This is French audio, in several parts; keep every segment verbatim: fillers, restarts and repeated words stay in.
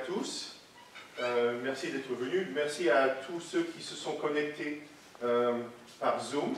tous. Euh, merci d'être venus. Merci à tous ceux qui se sont connectés euh, par Zoom,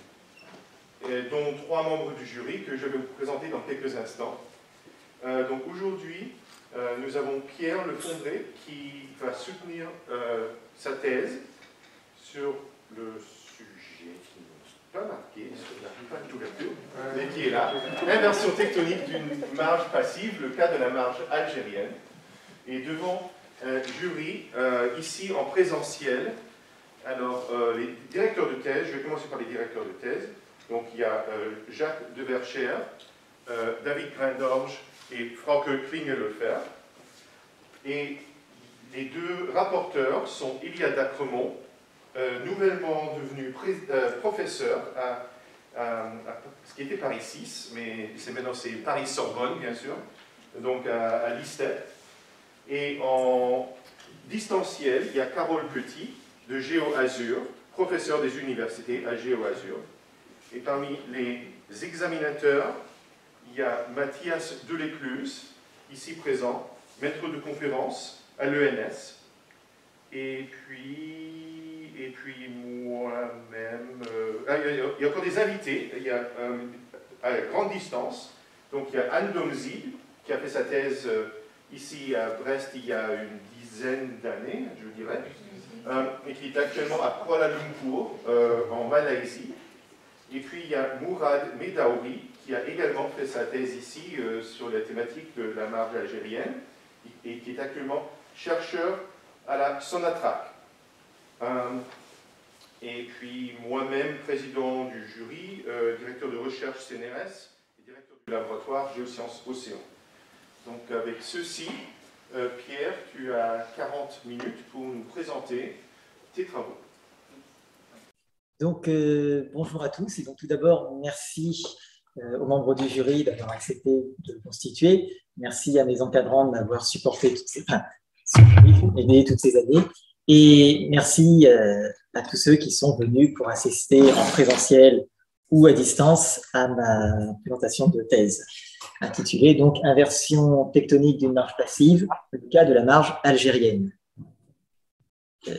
et dont trois membres du jury que je vais vous présenter dans quelques instants. Euh, donc aujourd'hui, euh, nous avons Pierre Lefondré qui va soutenir euh, sa thèse sur le sujet qui n'est pas marqué sur la page d'ouverture, mais qui est là. Inversion tectonique d'une marge passive, le cas de la marge algérienne. Et devant un jury, euh, ici en présentiel, alors euh, les directeurs de thèse, je vais commencer par les directeurs de thèse. Donc il y a euh, Jacques Devercher, euh, David Grindorge et Frauke Klingelhofer. Et les deux rapporteurs sont Ilia Dacremont, euh, nouvellement devenu euh, professeur à, à, à ce qui était Paris six, mais c'est maintenant c'est Paris-Sorbonne, bien sûr, donc à, à l'ISTEP. Et en distanciel, il y a Carole Petit, de GeoAzur, professeur des universités à GeoAzur. Et parmi les examinateurs, il y a Mathias Delécluse, ici présent, maître de conférence à l'E N S. Et puis, et puis moi-même... Euh, ah, il y a encore des invités, il y a euh, à grande distance. Donc il y a Anne Domzid, qui a fait sa thèse euh, ici à Brest il y a une dizaine d'années, je dirais, euh, et qui est actuellement à Kuala Lumpur, euh, en Malaisie. Et puis il y a Mourad Medaouri, qui a également fait sa thèse ici euh, sur la thématique de la marge algérienne, et qui est actuellement chercheur à la Sonatrach. Euh, et puis moi-même, président du jury, euh, directeur de recherche C N R S, et directeur du laboratoire Géosciences Océan. Donc avec ceci, euh, Pierre, tu as quarante minutes pour nous présenter tes travaux. Donc euh, bonjour à tous, et donc tout d'abord merci euh, aux membres du jury d'avoir accepté de le constituer. Merci à mes encadrants de m'avoir supporté toutes ces, enfin, aidé toutes ces années. Et merci euh, à tous ceux qui sont venus pour assister en présentiel ou à distance à ma présentation de thèse, intitulée donc Inversion tectonique d'une marge passive, le cas de la marge algérienne. Euh...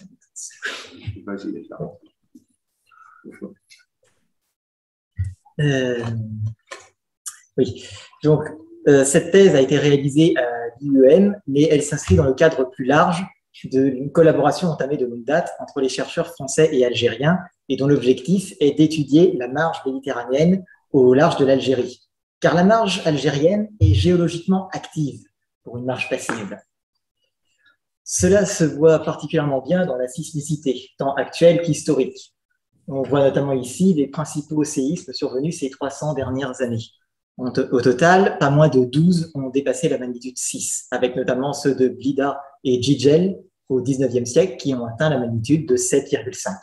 Euh... Oui, donc euh, cette thèse a été réalisée à l'I U M, mais elle s'inscrit dans le cadre plus large d'une collaboration entamée de longue date entre les chercheurs français et algériens, et dont l'objectif est d'étudier la marge méditerranéenne au large de l'Algérie. Car la marge algérienne est géologiquement active pour une marge passive. Cela se voit particulièrement bien dans la sismicité, tant actuelle qu'historique. On voit notamment ici les principaux séismes survenus ces trois cents dernières années. Au total, pas moins de douze ont dépassé la magnitude six, avec notamment ceux de Blida et Jijel au dix-neuvième siècle qui ont atteint la magnitude de sept virgule cinq.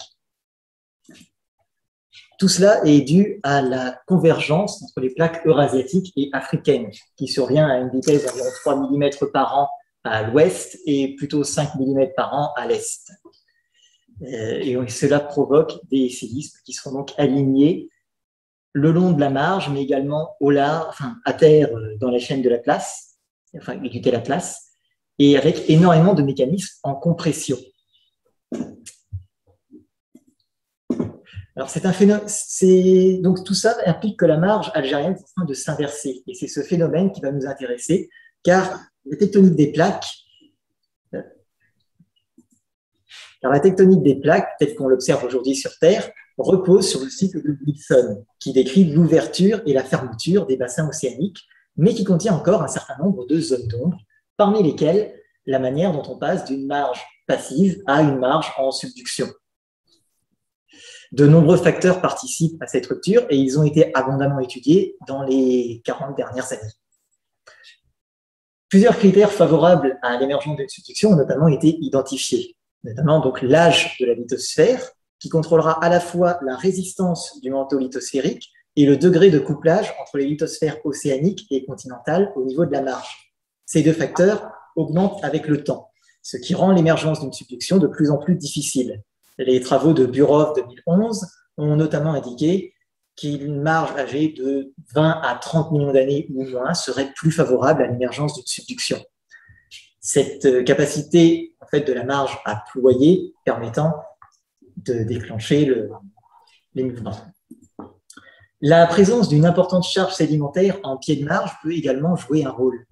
Tout cela est dû à la convergence entre les plaques eurasiatiques et africaines, qui survient à une vitesse d'environ trois millimètres par an à l'ouest et plutôt cinq millimètres par an à l'est. Et cela provoque des séismes qui seront donc alignés le long de la marge, mais également au large, enfin, à terre dans la chaîne de l'Atlas, enfin, du l'Atlas, et avec énormément de mécanismes en compression. Alors, c'est un phénomène, c'est, donc tout ça implique que la marge algérienne est en train de s'inverser, et c'est ce phénomène qui va nous intéresser, car la tectonique des plaques, car la tectonique des plaques, telle qu'on l'observe aujourd'hui sur Terre, repose sur le cycle de Wilson, qui décrit l'ouverture et la fermeture des bassins océaniques, mais qui contient encore un certain nombre de zones d'ombre, parmi lesquelles la manière dont on passe d'une marge passive à une marge en subduction. De nombreux facteurs participent à cette rupture et ils ont été abondamment étudiés dans les quarante dernières années. Plusieurs critères favorables à l'émergence d'une subduction ont notamment été identifiés, notamment donc l'âge de la lithosphère, qui contrôlera à la fois la résistance du manteau lithosphérique et le degré de couplage entre les lithosphères océaniques et continentales au niveau de la marge. Ces deux facteurs augmentent avec le temps, ce qui rend l'émergence d'une subduction de plus en plus difficile. Les travaux de Burov deux mille onze ont notamment indiqué qu'une marge âgée de vingt à trente millions d'années ou moins serait plus favorable à l'émergence d'une subduction. cette capacité en fait, de la marge à ployer permettant de déclencher le, les mouvements. La présence d'une importante charge sédimentaire en pied de marge peut également jouer un rôle.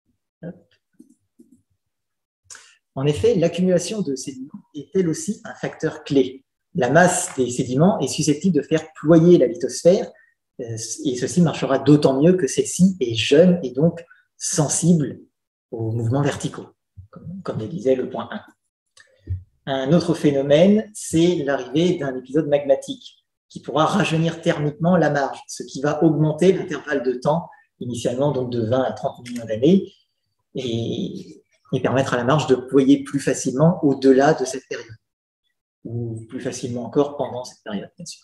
En effet, l'accumulation de sédiments est elle aussi un facteur clé. La masse des sédiments est susceptible de faire ployer la lithosphère et ceci marchera d'autant mieux que celle-ci est jeune et donc sensible aux mouvements verticaux, comme le disait le point un. Un autre phénomène, c'est l'arrivée d'un épisode magmatique qui pourra rajeunir thermiquement la marge, ce qui va augmenter l'intervalle de temps, initialement donc de vingt à trente millions d'années, et, et permettre à la marge de ployer plus facilement au-delà de cette période, ou plus facilement encore pendant cette période, bien sûr.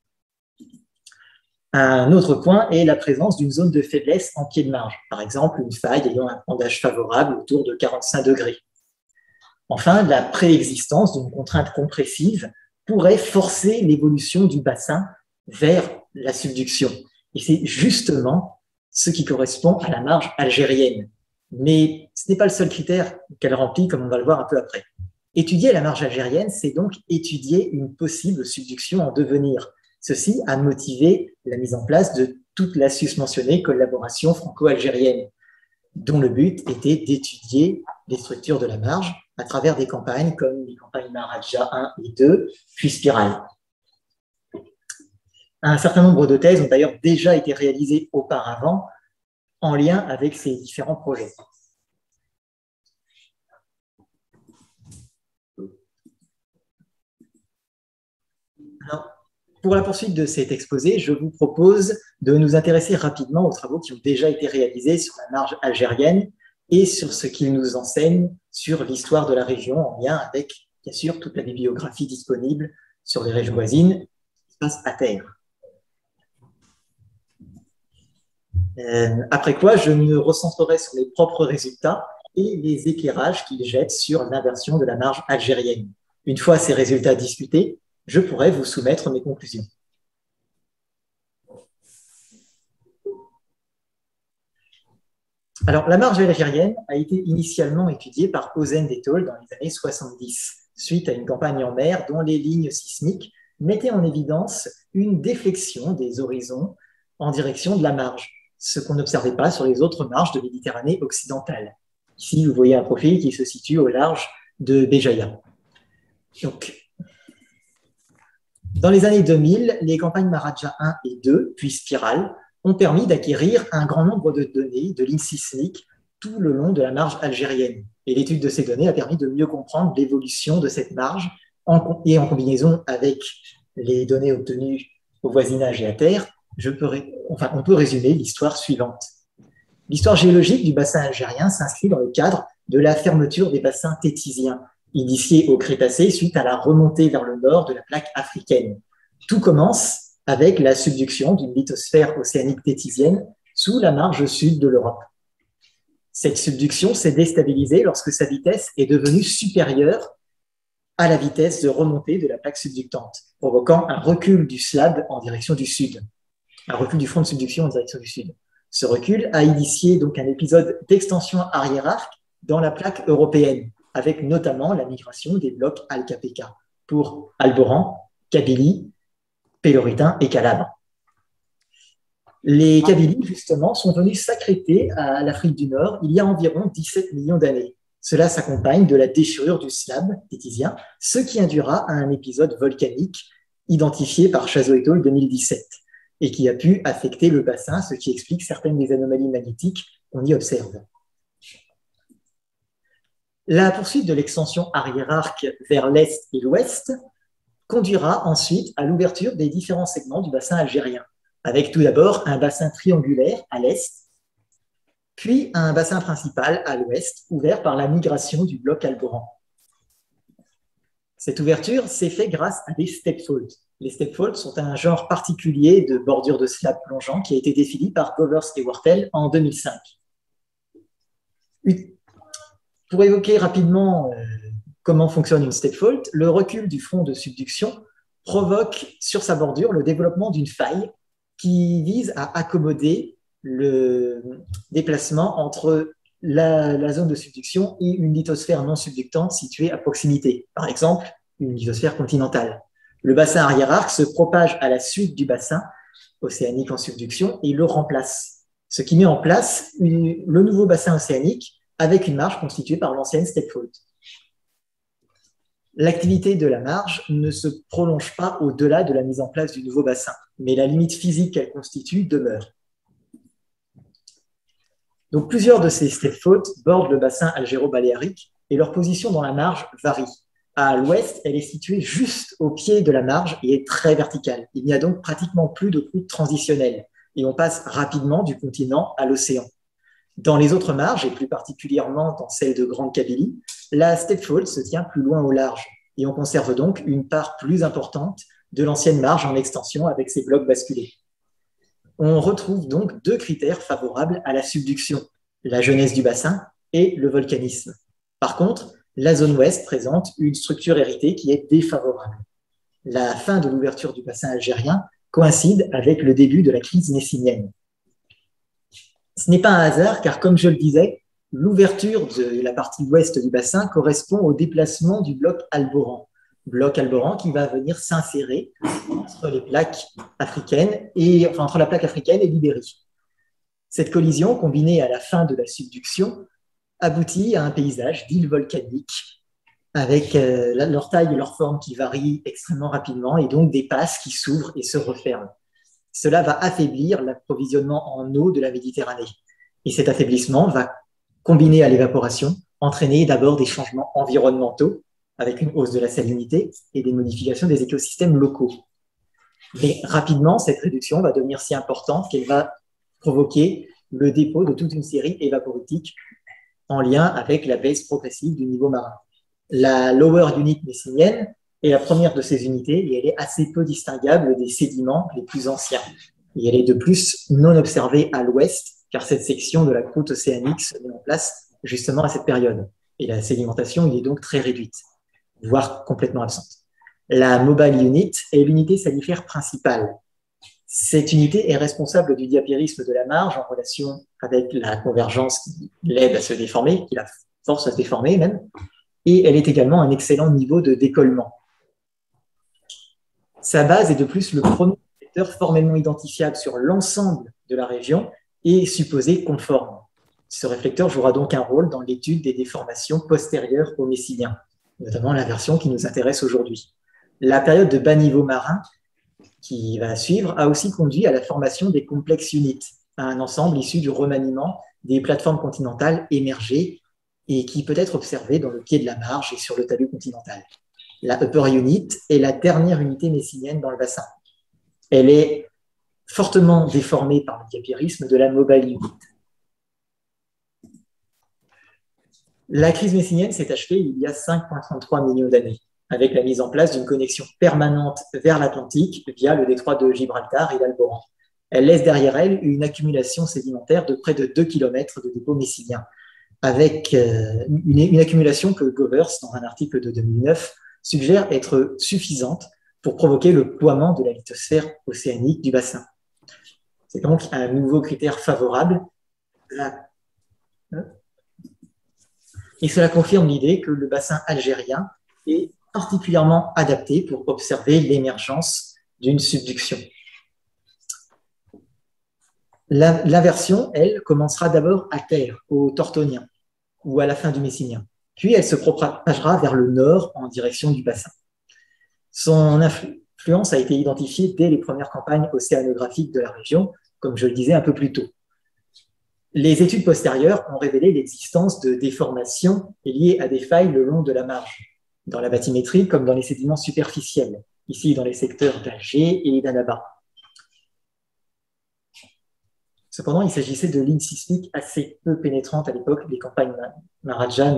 Un autre point est la présence d'une zone de faiblesse en pied de marge, par exemple une faille ayant un pendage favorable autour de quarante-cinq degrés. Enfin, la préexistence d'une contrainte compressive pourrait forcer l'évolution du bassin vers la subduction. Et c'est justement ce qui correspond à la marge algérienne. Mais ce n'est pas le seul critère qu'elle remplit, comme on va le voir un peu après. Étudier la marge algérienne, c'est donc étudier une possible subduction en devenir. Ceci a motivé la mise en place de toute la susmentionnée collaboration franco-algérienne, dont le but était d'étudier les structures de la marge à travers des campagnes comme les campagnes Maharaja un et deux, puis Spirale. Un certain nombre de thèses ont d'ailleurs déjà été réalisées auparavant en lien avec ces différents projets. Alors, pour la poursuite de cet exposé, je vous propose de nous intéresser rapidement aux travaux qui ont déjà été réalisés sur la marge algérienne et sur ce qu'ils nous enseignent sur l'histoire de la région en lien avec, bien sûr, toute la bibliographie disponible sur les régions voisines qui se passe à terre. Euh, après quoi, je me recentrerai sur mes propres résultats et les éclairages qu'ils jettent sur l'inversion de la marge algérienne. Une fois ces résultats discutés, je pourrai vous soumettre mes conclusions. Alors, la marge algérienne a été initialement étudiée par Ozen et al. Dans les années soixante-dix, suite à une campagne en mer dont les lignes sismiques mettaient en évidence une déflexion des horizons en direction de la marge, ce qu'on n'observait pas sur les autres marges de Méditerranée occidentale. Ici, vous voyez un profil qui se situe au large de Béjaïa. Donc, dans les années deux mille, les campagnes Maharaja un et deux, puis Spirale, ont permis d'acquérir un grand nombre de données, de lignes sismiques, tout le long de la marge algérienne. Et l'étude de ces données a permis de mieux comprendre l'évolution de cette marge en, et en combinaison avec les données obtenues au voisinage et à terre, je peux, enfin, on peut résumer l'histoire suivante. L'histoire géologique du bassin algérien s'inscrit dans le cadre de la fermeture des bassins tétisiens, initiée au Crétacé suite à la remontée vers le nord de la plaque africaine. Tout commence avec la subduction d'une lithosphère océanique tétisienne sous la marge sud de l'Europe. Cette subduction s'est déstabilisée lorsque sa vitesse est devenue supérieure à la vitesse de remontée de la plaque subductante, provoquant un recul du slab en direction du sud, un recul du front de subduction en direction du sud. Ce recul a initié donc un épisode d'extension arrière-arc dans la plaque européenne, avec notamment la migration des blocs Al-K P K pour Alboran, Kabylie, Péloritain et Calabre. Les Kabylies, justement, sont venus s'accréter à l'Afrique du Nord il y a environ dix-sept millions d'années. Cela s'accompagne de la déchirure du slab tétisien, ce qui induira à un épisode volcanique identifié par Chazot et al. deux mille dix-sept et qui a pu affecter le bassin, ce qui explique certaines des anomalies magnétiques qu'on y observe. La poursuite de l'extension arrière-arc vers l'est et l'ouest conduira ensuite à l'ouverture des différents segments du bassin algérien, avec tout d'abord un bassin triangulaire à l'est, puis un bassin principal à l'ouest, ouvert par la migration du bloc Alboran. Cette ouverture s'est faite grâce à des stepfolds. Les stepfolds sont un genre particulier de bordure de slab plongeant qui a été défini par Govers et Wortel en deux mille cinq. Pour évoquer rapidement euh, comment fonctionne une stepfold, le recul du front de subduction provoque sur sa bordure le développement d'une faille qui vise à accommoder le déplacement entre la, la zone de subduction et une lithosphère non subductante située à proximité. Par exemple, une lithosphère continentale. Le bassin arrière-arc se propage à la suite du bassin océanique en subduction et le remplace, ce qui met en place une, le nouveau bassin océanique avec une marge constituée par l'ancienne steppe fault. L'activité de la marge ne se prolonge pas au-delà de la mise en place du nouveau bassin, mais la limite physique qu'elle constitue demeure. Donc, plusieurs de ces steppe faults bordent le bassin algéro-baléarique et leur position dans la marge varie. À l'ouest, elle est située juste au pied de la marge et est très verticale. Il n'y a donc pratiquement plus de croûte transitionnelle et on passe rapidement du continent à l'océan. Dans les autres marges, et plus particulièrement dans celle de Grande Kabylie, la steppe fault se tient plus loin au large et on conserve donc une part plus importante de l'ancienne marge en extension avec ses blocs basculés. On retrouve donc deux critères favorables à la subduction, la jeunesse du bassin et le volcanisme. Par contre, la zone ouest présente une structure héritée qui est défavorable. La fin de l'ouverture du bassin algérien coïncide avec le début de la crise messinienne. Ce n'est pas un hasard car, comme je le disais, l'ouverture de la partie ouest du bassin correspond au déplacement du bloc Alboran. Bloc Alboran qui va venir s'insérer entre les plaques africaines et, enfin, entre la plaque africaine et l'Ibérie. Cette collision, combinée à la fin de la subduction, aboutit à un paysage d'îles volcaniques avec euh, leur taille et leur forme qui varient extrêmement rapidement et donc des passes qui s'ouvrent et se referment. Cela va affaiblir l'approvisionnement en eau de la Méditerranée. Et cet affaiblissement va, combiné à l'évaporation, entraîner d'abord des changements environnementaux avec une hausse de la salinité et des modifications des écosystèmes locaux. Mais rapidement, cette réduction va devenir si importante qu'elle va provoquer le dépôt de toute une série évaporitique en lien avec la baisse progressive du niveau marin. La lower unit messinienne est la première de ces unités et elle est assez peu distinguable des sédiments les plus anciens. Et elle est de plus non observée à l'ouest, car cette section de la croûte océanique se met en place justement à cette période. Et la sédimentation y est donc très réduite, voire complètement absente. La mobile unit est l'unité salifère principale. Cette unité est responsable du diapérisme de la marge en relation avec la convergence qui l'aide à se déformer, qui la force à se déformer même, et elle est également un excellent niveau de décollement. Sa base est de plus le premier réflecteur formellement identifiable sur l'ensemble de la région et supposé conforme. Ce réflecteur jouera donc un rôle dans l'étude des déformations postérieures au messinien, notamment la version qui nous intéresse aujourd'hui. La période de bas niveau marin qui va suivre a aussi conduit à la formation des complexes units, un ensemble issu du remaniement des plateformes continentales émergées et qui peut être observé dans le pied de la marge et sur le talus continental. La upper unit est la dernière unité messinienne dans le bassin. Elle est fortement déformée par le diapérisme de la mobile unit. La crise messinienne s'est achevée il y a cinq virgule trente-trois millions d'années, avec la mise en place d'une connexion permanente vers l'Atlantique via le détroit de Gibraltar et l'Alboran. Elle laisse derrière elle une accumulation sédimentaire de près de deux kilomètres de dépôts messiniens, avec une, une accumulation que Govers, dans un article de deux mille neuf, suggère être suffisante pour provoquer le ploiement de la lithosphère océanique du bassin. C'est donc un nouveau critère favorable. Et cela confirme l'idée que le bassin algérien est particulièrement adapté pour observer l'émergence d'une subduction. L'inversion, elle, commencera d'abord à terre, au Tortonien, ou à la fin du Messinien. Puis elle se propagera vers le nord en direction du bassin. Son influence a été identifiée dès les premières campagnes océanographiques de la région, comme je le disais un peu plus tôt. Les études postérieures ont révélé l'existence de déformations liées à des failles le long de la marge, dans la bathymétrie comme dans les sédiments superficiels, ici dans les secteurs d'Alger et d'Annaba. Cependant, il s'agissait de lignes sismiques assez peu pénétrantes à l'époque, les campagnes Maharaja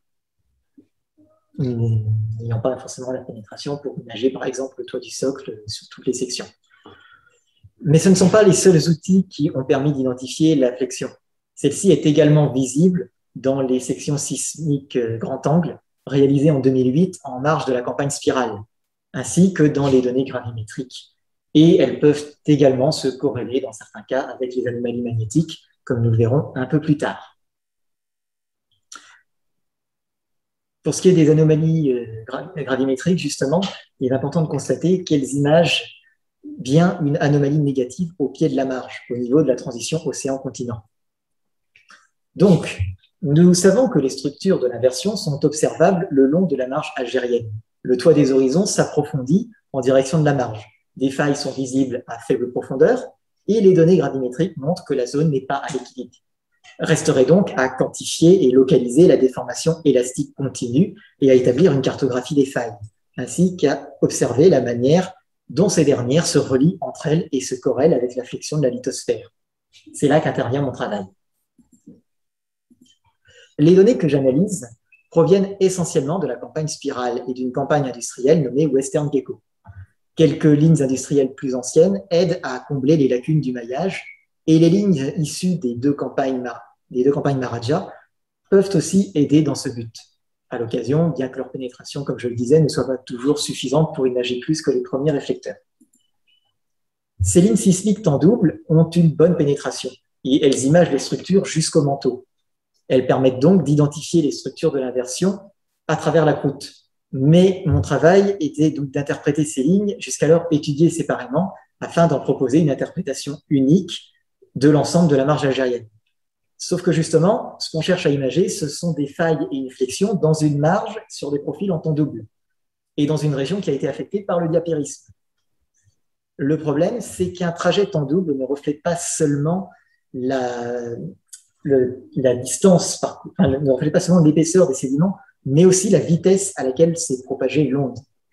n'ayant pas forcément la pénétration pour ménager, par exemple, le toit du socle sur toutes les sections. Mais ce ne sont pas les seuls outils qui ont permis d'identifier la flexion. Celle-ci est également visible dans les sections sismiques grand angle réalisées en deux mille huit en marge de la campagne spirale, ainsi que dans les données gravimétriques. Et elles peuvent également se corréler dans certains cas avec les anomalies magnétiques, comme nous le verrons un peu plus tard. Pour ce qui est des anomalies euh, gra gravimétriques, justement, il est important de constater qu'elles imagent bien une anomalie négative au pied de la marge, au niveau de la transition océan-continent. Donc, nous savons que les structures de l'inversion sont observables le long de la marge algérienne. Le toit des horizons s'approfondit en direction de la marge. Des failles sont visibles à faible profondeur et les données gravimétriques montrent que la zone n'est pas à l'équilibre. Resterait donc à quantifier et localiser la déformation élastique continue et à établir une cartographie des failles, ainsi qu'à observer la manière dont ces dernières se relient entre elles et se corrèlent avec la flexion de la lithosphère. C'est là qu'intervient mon travail. Les données que j'analyse proviennent essentiellement de la campagne spirale et d'une campagne industrielle nommée Western Gecko. Quelques lignes industrielles plus anciennes aident à combler les lacunes du maillage et les lignes issues des deux campagnes, des deux campagnes Maharaja peuvent aussi aider dans ce but. À l'occasion, bien que leur pénétration, comme je le disais, ne soit pas toujours suffisante pour imager plus que les premiers réflecteurs. Ces lignes sismiques temps double ont une bonne pénétration et elles imagent les structures jusqu'au manteau. Elles permettent donc d'identifier les structures de l'inversion à travers la croûte. Mais mon travail était donc d'interpréter ces lignes, jusqu'alors étudiées séparément, afin d'en proposer une interprétation unique de l'ensemble de la marge algérienne. Sauf que justement, ce qu'on cherche à imager, ce sont des failles et une flexion dans une marge sur des profils en temps double et dans une région qui a été affectée par le diapérisme. Le problème, c'est qu'un trajet temps double ne reflète pas seulement la, le, la distance, par, enfin, ne reflète pas seulement l'épaisseur des sédiments, mais aussi la vitesse à laquelle s'est propagée l'onde.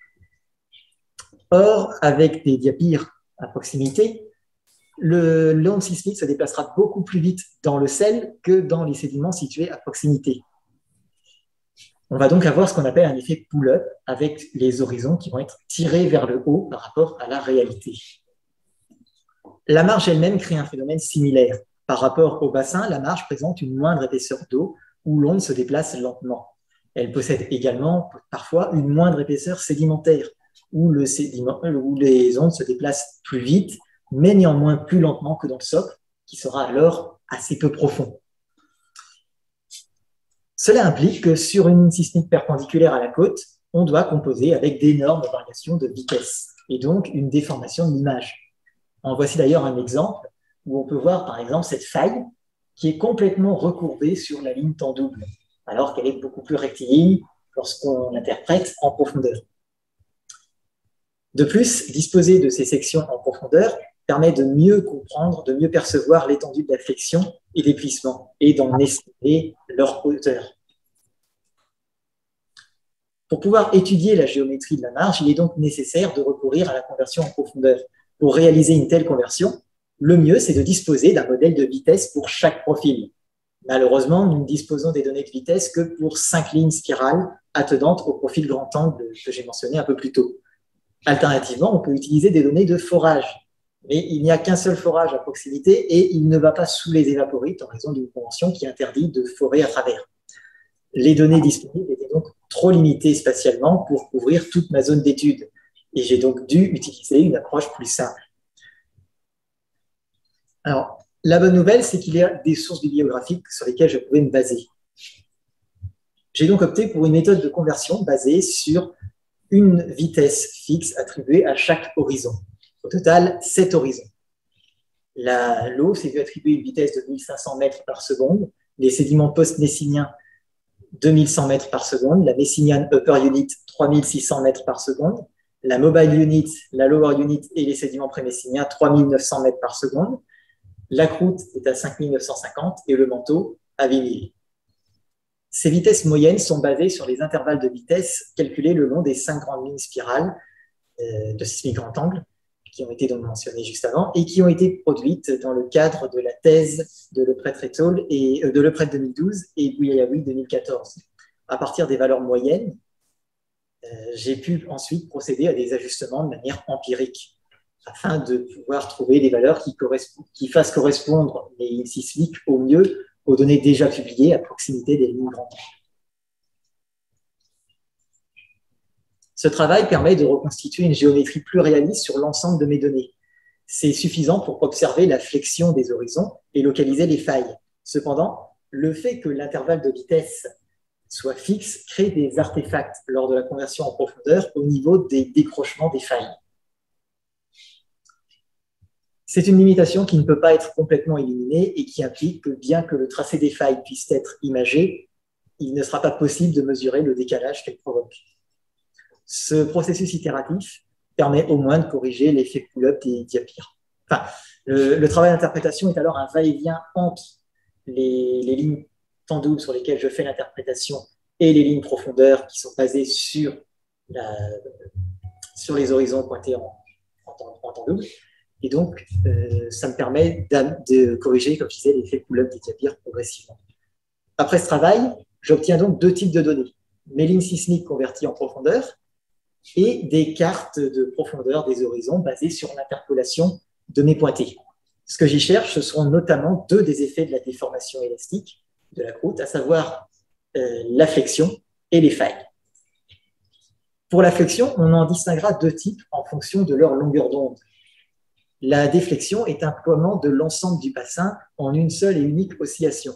Or, avec des diapires à proximité, l'onde sismique se déplacera beaucoup plus vite dans le sel que dans les sédiments situés à proximité. On va donc avoir ce qu'on appelle un effet pull-up avec les horizons qui vont être tirés vers le haut par rapport à la réalité. La marge elle-même crée un phénomène similaire. Par rapport au bassin, la marge présente une moindre épaisseur d'eau où l'onde se déplace lentement. Elle possède également parfois une moindre épaisseur sédimentaire où, le sédiment, où les ondes se déplacent plus vite mais néanmoins plus lentement que dans le socle, qui sera alors assez peu profond. Cela implique que sur une sismique perpendiculaire à la côte, on doit composer avec d'énormes variations de vitesse, et donc une déformation de l'image. En voici d'ailleurs un exemple où on peut voir par exemple cette faille qui est complètement recourbée sur la ligne temps double, alors qu'elle est beaucoup plus rectiligne lorsqu'on l'interprète en profondeur. De plus, disposer de ces sections en profondeur permet de mieux comprendre, de mieux percevoir l'étendue de la flexion et des plissements et d'en estimer leur hauteur. Pour pouvoir étudier la géométrie de la marge, il est donc nécessaire de recourir à la conversion en profondeur. Pour réaliser une telle conversion, le mieux, c'est de disposer d'un modèle de vitesse pour chaque profil. Malheureusement, nous ne disposons des données de vitesse que pour cinq lignes spirales attenantes au profil grand angle que j'ai mentionné un peu plus tôt. Alternativement, on peut utiliser des données de forage. Mais il n'y a qu'un seul forage à proximité et il ne va pas sous les évaporites en raison d'une convention qui interdit de forer à travers. Les données disponibles étaient donc trop limitées spatialement pour couvrir toute ma zone d'étude et j'ai donc dû utiliser une approche plus simple. Alors, la bonne nouvelle, c'est qu'il y a des sources bibliographiques sur lesquelles je pouvais me baser. J'ai donc opté pour une méthode de conversion basée sur une vitesse fixe attribuée à chaque horizon. Au total, sept horizons. L'eau s'est vue attribuer une vitesse de mille cinq cents mètres par seconde, les sédiments post-messiniens deux mille cent mètres par seconde, la Messinian Upper Unit trois mille six cents mètres par seconde, la Mobile Unit, la Lower Unit et les sédiments pré-messiniens trois mille neuf cents mètres par seconde, la croûte est à cinq mille neuf cent cinquante et le manteau à huit mille. Ces vitesses moyennes sont basées sur les intervalles de vitesse calculés le long des cinq grandes lignes spirales euh, de sismique grand angle, qui ont été donc mentionnées juste avant et qui ont été produites dans le cadre de la thèse de Lepret et al. et euh, de Lepret deux mille douze et Bouyayaoui deux mille quatorze. À partir des valeurs moyennes, euh, j'ai pu ensuite procéder à des ajustements de manière empirique afin de pouvoir trouver des valeurs qui, qui fassent correspondre les lignes sismiques au mieux aux données déjà publiées à proximité des lignes grand angle. Ce travail permet de reconstituer une géométrie plus réaliste sur l'ensemble de mes données. C'est suffisant pour observer la flexion des horizons et localiser les failles. Cependant, le fait que l'intervalle de vitesse soit fixe, crée des artefacts lors de la conversion en profondeur au niveau des décrochements des failles. C'est une limitation qui ne peut pas être complètement éliminée et qui implique que bien que le tracé des failles puisse être imagé, il ne sera pas possible de mesurer le décalage qu'elle provoque. Ce processus itératif permet au moins de corriger l'effet pull-up des diapires. Enfin, le, le travail d'interprétation est alors un va-et-vient entre les, les lignes temps double sur lesquelles je fais l'interprétation et les lignes profondeur qui sont basées sur, la, sur les horizons pointés en, en, temps, en temps double. Et donc, euh, ça me permet de corriger, comme je disais, l'effet pull-up des diapires progressivement. Après ce travail, j'obtiens donc deux types de données. Mes lignes sismiques converties en profondeur et des cartes de profondeur des horizons basées sur l'interpolation de mes pointés. Ce que j'y cherche, ce sont notamment deux des effets de la déformation élastique de la croûte, à savoir euh, la flexion et les failles. Pour la flexion, on en distinguera deux types en fonction de leur longueur d'onde. La déflexion est un ploiement de l'ensemble du bassin en une seule et unique oscillation.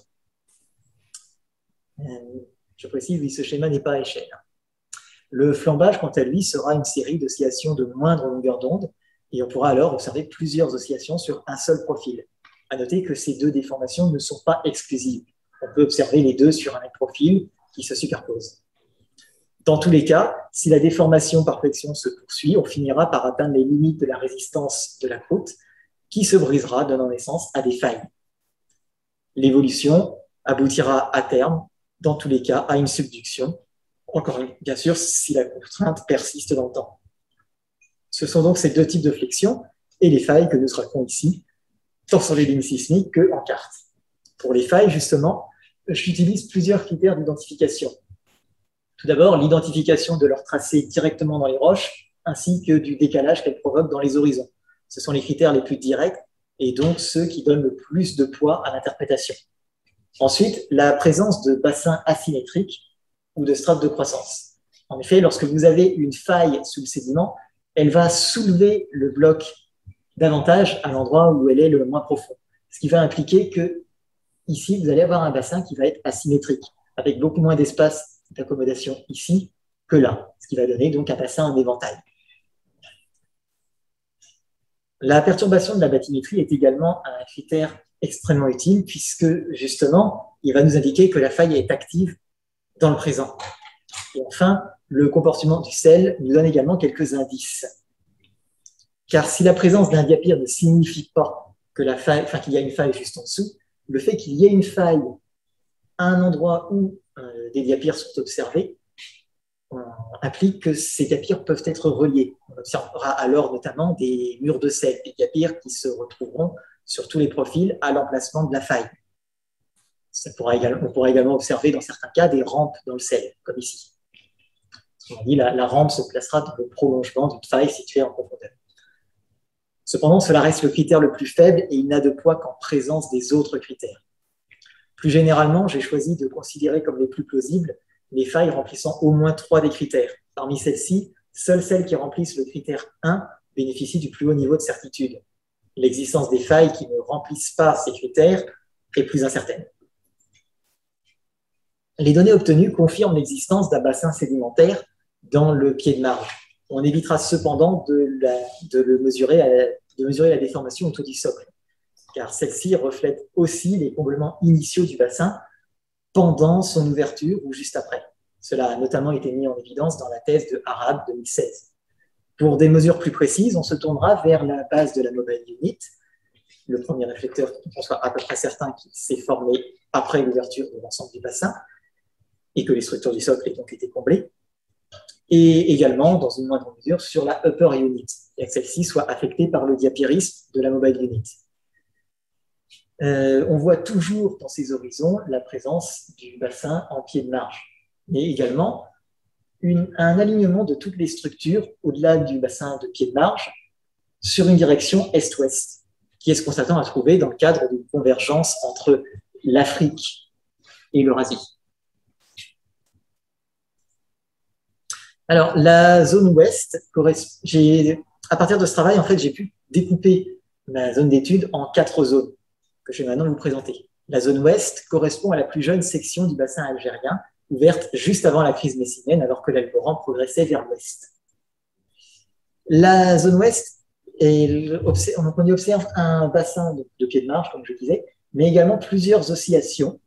Euh, je précise, oui, ce schéma n'est pas à échelle. Le flambage, quant à lui, sera une série d'oscillations de moindre longueur d'onde et on pourra alors observer plusieurs oscillations sur un seul profil. À noter que ces deux déformations ne sont pas exclusives. On peut observer les deux sur un même profil qui se superposent. Dans tous les cas, si la déformation par flexion se poursuit, on finira par atteindre les limites de la résistance de la croûte qui se brisera, donnant naissance à des failles. L'évolution aboutira à terme, dans tous les cas, à une subduction, encore bien sûr si la contrainte persiste dans le temps. Ce sont donc ces deux types de flexion et les failles que nous traquons ici, tant sur les lignes sismiques qu'en carte. Pour les failles, justement, j'utilise plusieurs critères d'identification. Tout d'abord, l'identification de leur tracé directement dans les roches, ainsi que du décalage qu'elles provoquent dans les horizons. Ce sont les critères les plus directs et donc ceux qui donnent le plus de poids à l'interprétation. Ensuite, la présence de bassins asymétriques ou de strates de croissance. En effet, lorsque vous avez une faille sous le sédiment, elle va soulever le bloc davantage à l'endroit où elle est le moins profond. Ce qui va impliquer que ici, vous allez avoir un bassin qui va être asymétrique, avec beaucoup moins d'espace d'accommodation ici que là, ce qui va donner donc un bassin en éventail. La perturbation de la bathymétrie est également un critère extrêmement utile puisque justement, il va nous indiquer que la faille est active dans le présent. Et enfin, le comportement du sel nous donne également quelques indices. Car si la présence d'un diapire ne signifie pas que la faille, enfin, qu'il y a une faille juste en dessous, le fait qu'il y ait une faille à un endroit où euh, des diapires sont observés euh, implique que ces diapires peuvent être reliés. On observera alors notamment des murs de sel, des diapires qui se retrouveront sur tous les profils à l'emplacement de la faille. Ça pourra également, on pourra également observer dans certains cas des rampes dans le sel, comme ici. On dit la, la rampe se placera dans le prolongement d'une faille située en profondeur. Cependant, cela reste le critère le plus faible et il n'a de poids qu'en présence des autres critères. Plus généralement, j'ai choisi de considérer comme les plus plausibles les failles remplissant au moins trois des critères. Parmi celles-ci, seules celles qui remplissent le critère un bénéficient du plus haut niveau de certitude. L'existence des failles qui ne remplissent pas ces critères est plus incertaine. Les données obtenues confirment l'existence d'un bassin sédimentaire dans le pied de marge. On évitera cependant de, la, de, le mesurer, de mesurer la déformation autour du socle, car celle-ci reflète aussi les comblements initiaux du bassin pendant son ouverture ou juste après. Cela a notamment été mis en évidence dans la thèse de Arab deux mille seize. Pour des mesures plus précises, on se tournera vers la base de la Mobile Unit, le premier réflecteur qu'on soit à peu près certain qu'il s'est formé après l'ouverture de l'ensemble du bassin et que les structures du socle aient donc été comblées, et également, dans une moindre mesure, sur la Upper Unit, et que celle-ci soit affectée par le diapirisme de la Mobile Unit. Euh, on voit toujours dans ces horizons la présence du bassin en pied de marge, mais également une, un alignement de toutes les structures au-delà du bassin de pied de marge sur une direction est-ouest, qui est ce qu'on s'attend à trouver dans le cadre d'une convergence entre l'Afrique et l'Eurasie. Alors, la zone ouest, à partir de ce travail, en fait, j'ai pu découper ma zone d'étude en quatre zones que je vais maintenant vous présenter. La zone ouest correspond à la plus jeune section du bassin algérien ouverte juste avant la crise messinienne, alors que l'Alboran progressait vers l'ouest. La zone ouest, est, on y observe un bassin de, de pieds de marge, comme je disais, mais également plusieurs oscillations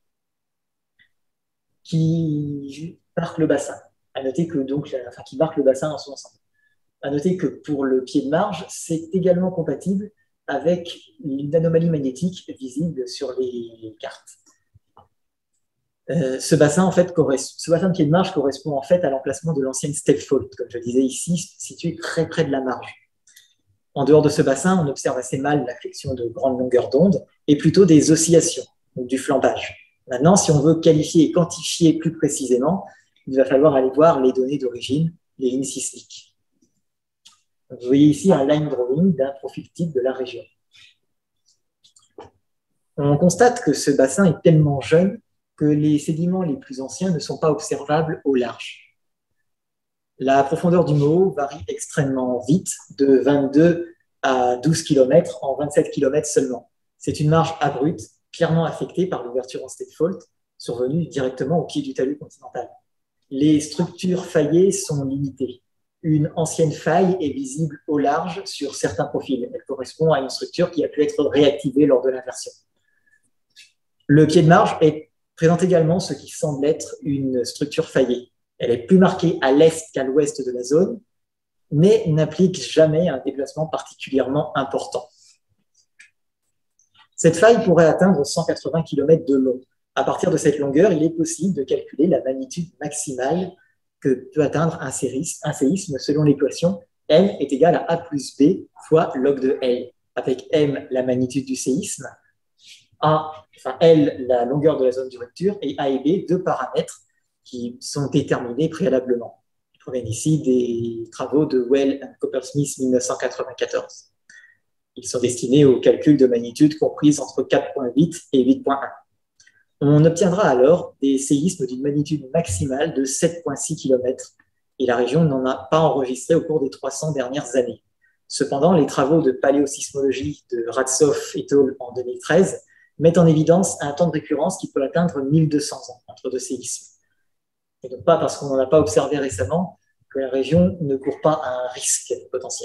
qui marquent le bassin. À noter que donc, enfin, qui marquent le bassin dans son ensemble. À noter que pour le pied de marge, c'est également compatible avec une anomalie magnétique visible sur les cartes. Euh, ce bassin, en fait, ce bassin de pied de marge correspond en fait à l'emplacement de l'ancienne steppe fault, comme je disais ici, situé très près de la marge. En dehors de ce bassin, on observe assez mal la flexion de grande longueur d'onde et plutôt des oscillations, donc du flambage. Maintenant, si on veut qualifier et quantifier plus précisément, il va falloir aller voir les données d'origine, les lignes sismiques. Vous voyez ici un line drawing d'un profil type de la région. On constate que ce bassin est tellement jeune que les sédiments les plus anciens ne sont pas observables au large. La profondeur du Moho varie extrêmement vite, de vingt-deux à douze kilomètres en vingt-sept kilomètres seulement. C'est une marge abrupte, clairement affectée par l'ouverture en steppe fault, survenue directement au pied du talus continental. Les structures faillées sont limitées. Une ancienne faille est visible au large sur certains profils. Elle correspond à une structure qui a pu être réactivée lors de l'inversion. Le pied de marge est, présente également ce qui semble être une structure faillée. Elle est plus marquée à l'est qu'à l'ouest de la zone, mais n'implique jamais un déplacement particulièrement important. Cette faille pourrait atteindre cent quatre-vingts kilomètres de long. À partir de cette longueur, il est possible de calculer la magnitude maximale que peut atteindre un séisme, un séisme selon l'équation M est égal à A plus B fois log de L, avec M la magnitude du séisme, A, enfin L la longueur de la zone de rupture et A et B deux paramètres qui sont déterminés préalablement. Ils proviennent ici des travaux de Well et Coppersmith mille neuf cent quatre-vingt-quatorze. Ils sont destinés au calcul de magnitude comprise entre quatre virgule huit et huit virgule un. On obtiendra alors des séismes d'une magnitude maximale de sept virgule six kilomètres et la région n'en a pas enregistré au cours des trois cents dernières années. Cependant, les travaux de paléosismologie de Ratsov et al. En deux mille treize mettent en évidence un temps de récurrence qui peut atteindre mille deux cents ans entre deux séismes. Et donc pas parce qu'on n'en a pas observé récemment que la région ne court pas un risque potentiel.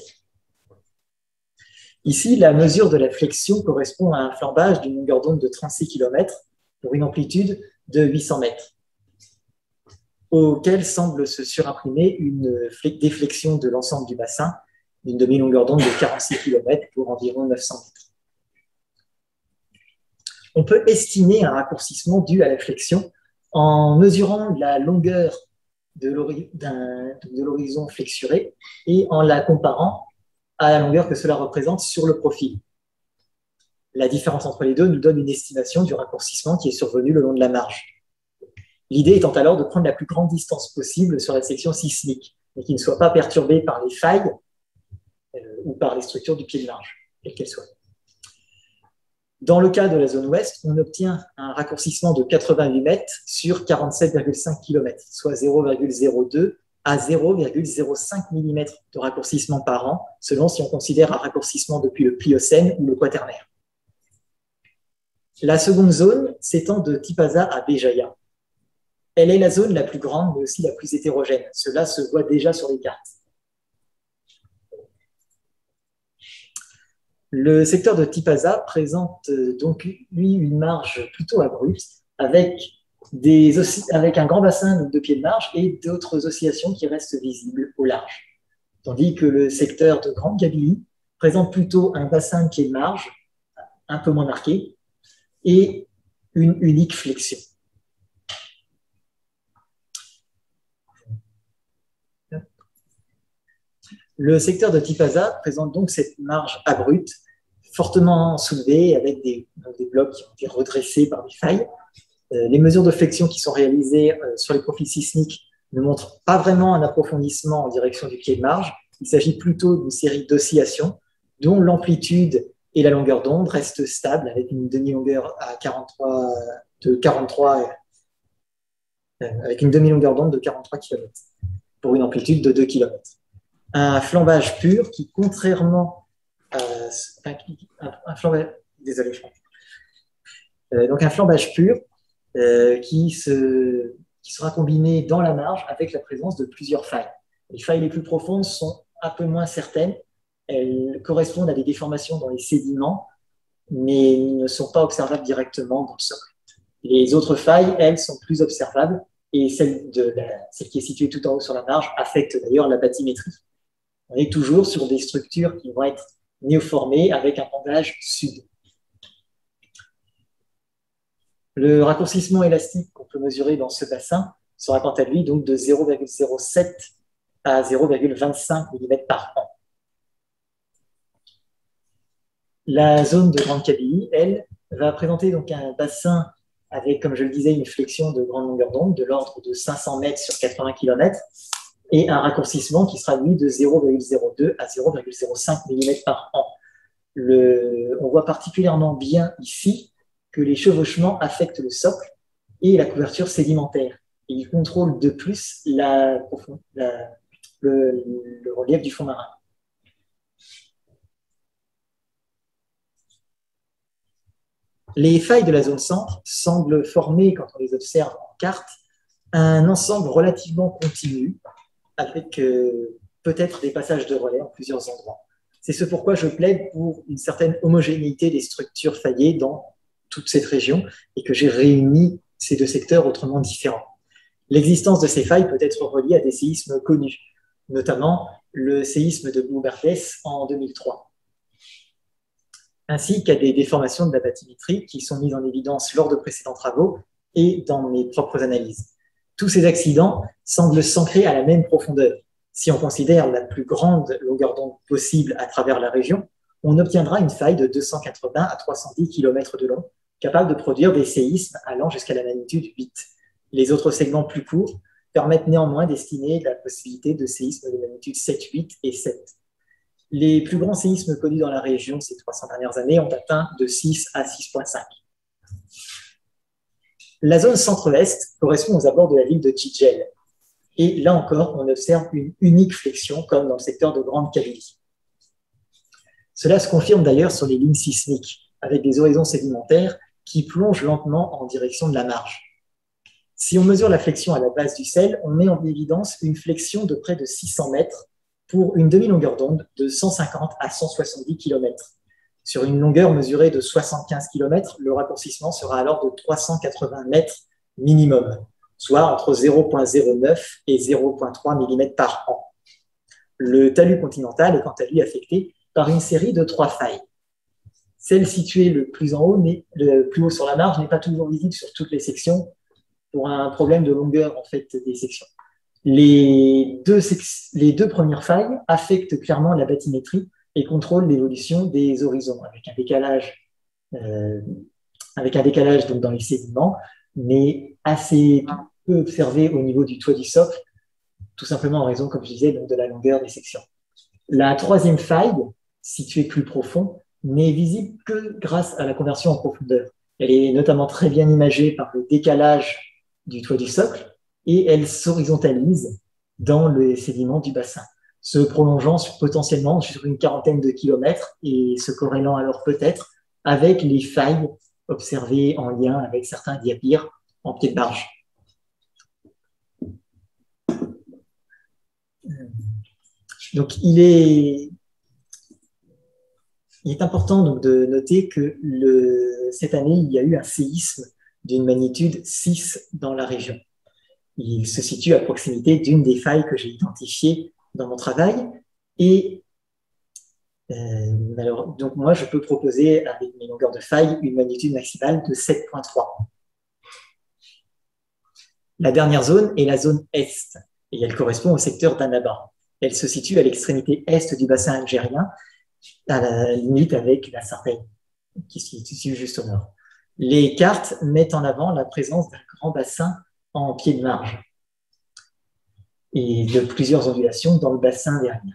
Ici, la mesure de la flexion correspond à un flambage d'une longueur d'onde de trente-six kilomètres pour une amplitude de huit cents mètres, auquel semble se surimprimer une déflexion de l'ensemble du bassin d'une demi-longueur d'onde de quarante-six kilomètres pour environ neuf cents mètres. On peut estimer un raccourcissement dû à la flexion en mesurant la longueur de l'horizon flexuré et en la comparant à la longueur que cela représente sur le profil. La différence entre les deux nous donne une estimation du raccourcissement qui est survenu le long de la marge. L'idée étant alors de prendre la plus grande distance possible sur la section sismique, mais qui ne soit pas perturbée par les failles euh, ou par les structures du pied de marge, quelles qu'elles soient. Dans le cas de la zone ouest, on obtient un raccourcissement de quatre-vingt-huit mètres sur quarante-sept virgule cinq kilomètres, soit zéro virgule zéro deux à zéro virgule zéro cinq millimètres de raccourcissement par an, selon si on considère un raccourcissement depuis le Pliocène ou le Quaternaire. La seconde zone s'étend de Tipaza à Béjaïa. Elle est la zone la plus grande, mais aussi la plus hétérogène. Cela se voit déjà sur les cartes. Le secteur de Tipaza présente donc, lui, une marge plutôt abrupte, avec, des avec un grand bassin de pieds de marge et d'autres oscillations qui restent visibles au large. Tandis que le secteur de Grande Kabylie présente plutôt un bassin de pieds de marge, un peu moins marqué, et une unique flexion. Le secteur de Tipaza présente donc cette marge abrupte, fortement soulevée, avec des, des blocs qui ont été redressés par des failles. Euh, les mesures de flexion qui sont réalisées euh, sur les profils sismiques ne montrent pas vraiment un approfondissement en direction du pied de marge. Il s'agit plutôt d'une série d'oscillations dont l'amplitude et la longueur d'onde restent stables avec une demi-longueur à quarante-trois, de quarante-trois, euh, avec une demi-longueur d'onde de quarante-trois kilomètres pour une amplitude de deux kilomètres. Un flambage pur qui, contrairement à un, un flambage, désolé, je pense. Euh, donc un flambage pur euh, qui, se, qui sera combiné dans la marge avec la présence de plusieurs failles. Les failles les plus profondes sont un peu moins certaines. Elles correspondent à des déformations dans les sédiments, mais ne sont pas observables directement dans le socle. Les autres failles, elles, sont plus observables, et celle, de la, celle qui est située tout en haut sur la marge affecte d'ailleurs la bathymétrie. On est toujours sur des structures qui vont être néoformées avec un pendage sud. Le raccourcissement élastique qu'on peut mesurer dans ce bassin sera quant à lui donc de zéro virgule zéro sept à zéro virgule vingt-cinq millimètres par an. La zone de Grande Kabylie, elle, va présenter donc un bassin avec, comme je le disais, une flexion de grande longueur d'onde de l'ordre de cinq cents mètres sur quatre-vingts kilomètres et un raccourcissement qui sera, lui, de zéro virgule zéro deux à zéro virgule zéro cinq millimètres par an. Le, on voit particulièrement bien ici que les chevauchements affectent le socle et la couverture sédimentaire. Et ils contrôlent de plus la, la, le, le relief du fond marin. Les failles de la zone centre semblent former, quand on les observe en carte, un ensemble relativement continu, avec euh, peut-être des passages de relais en plusieurs endroits. C'est ce pourquoi je plaide pour une certaine homogénéité des structures faillées dans toute cette région et que j'ai réuni ces deux secteurs autrement différents. L'existence de ces failles peut être reliée à des séismes connus, notamment le séisme de Bourberdès en deux mille trois. Ainsi qu'à des déformations de la bathymétrie qui sont mises en évidence lors de précédents travaux et dans mes propres analyses. Tous ces accidents semblent s'ancrer à la même profondeur. Si on considère la plus grande longueur d'onde possible à travers la région, on obtiendra une faille de deux cent quatre-vingts à trois cent dix kilomètres de long, capable de produire des séismes allant jusqu'à la magnitude huit. Les autres segments plus courts permettent néanmoins d'estimer la possibilité de séismes de magnitude sept, huit et sept. Les plus grands séismes connus dans la région ces trois cents dernières années ont atteint de six à six virgule cinq. La zone centre-est correspond aux abords de la ville de Tchitchel. Et là encore, on observe une unique flexion, comme dans le secteur de Grande Kabylie. Cela se confirme d'ailleurs sur les lignes sismiques, avec des horizons sédimentaires qui plongent lentement en direction de la marge. Si on mesure la flexion à la base du sel, on met en évidence une flexion de près de six cents mètres pour une demi-longueur d'onde de cent cinquante à cent soixante-dix kilomètres. Sur une longueur mesurée de soixante-quinze kilomètres, le raccourcissement sera alors de trois cent quatre-vingts mètres minimum, soit entre zéro virgule zéro neuf et zéro virgule trois millimètres par an. Le talus continental est quant à lui affecté par une série de trois failles. Celle située le plus en haut, mais le plus haut sur la marge, n'est pas toujours visible sur toutes les sections pour un problème de longueur en fait, des sections. Les deux, les deux premières failles affectent clairement la bathymétrie et contrôlent l'évolution des horizons, avec un décalage, euh, avec un décalage donc, dans les sédiments, mais assez peu observé au niveau du toit du socle, tout simplement en raison, comme je disais, donc, de la longueur des sections. La troisième faille, située plus profond, n'est visible que grâce à la conversion en profondeur. Elle est notamment très bien imagée par le décalage du toit du socle, et elle s'horizontalise dans les sédiments du bassin, se prolongeant sur, potentiellement sur une quarantaine de kilomètres et se corrélant alors peut-être avec les failles observées en lien avec certains diapirs en pied de barge. Donc, il est, il est important donc, de noter que le, cette année, il y a eu un séisme d'une magnitude six dans la région. Il se situe à proximité d'une des failles que j'ai identifiées dans mon travail. Et euh, alors, donc moi, je peux proposer avec mes longueurs de faille une magnitude maximale de sept virgule trois. La dernière zone est la zone Est, et elle correspond au secteur d'Annaba. Elle se situe à l'extrémité est du bassin algérien, à la limite avec la Sardaigne, qui se situe juste au nord. Les cartes mettent en avant la présence d'un grand bassin en pied de marge et de plusieurs ondulations dans le bassin derrière.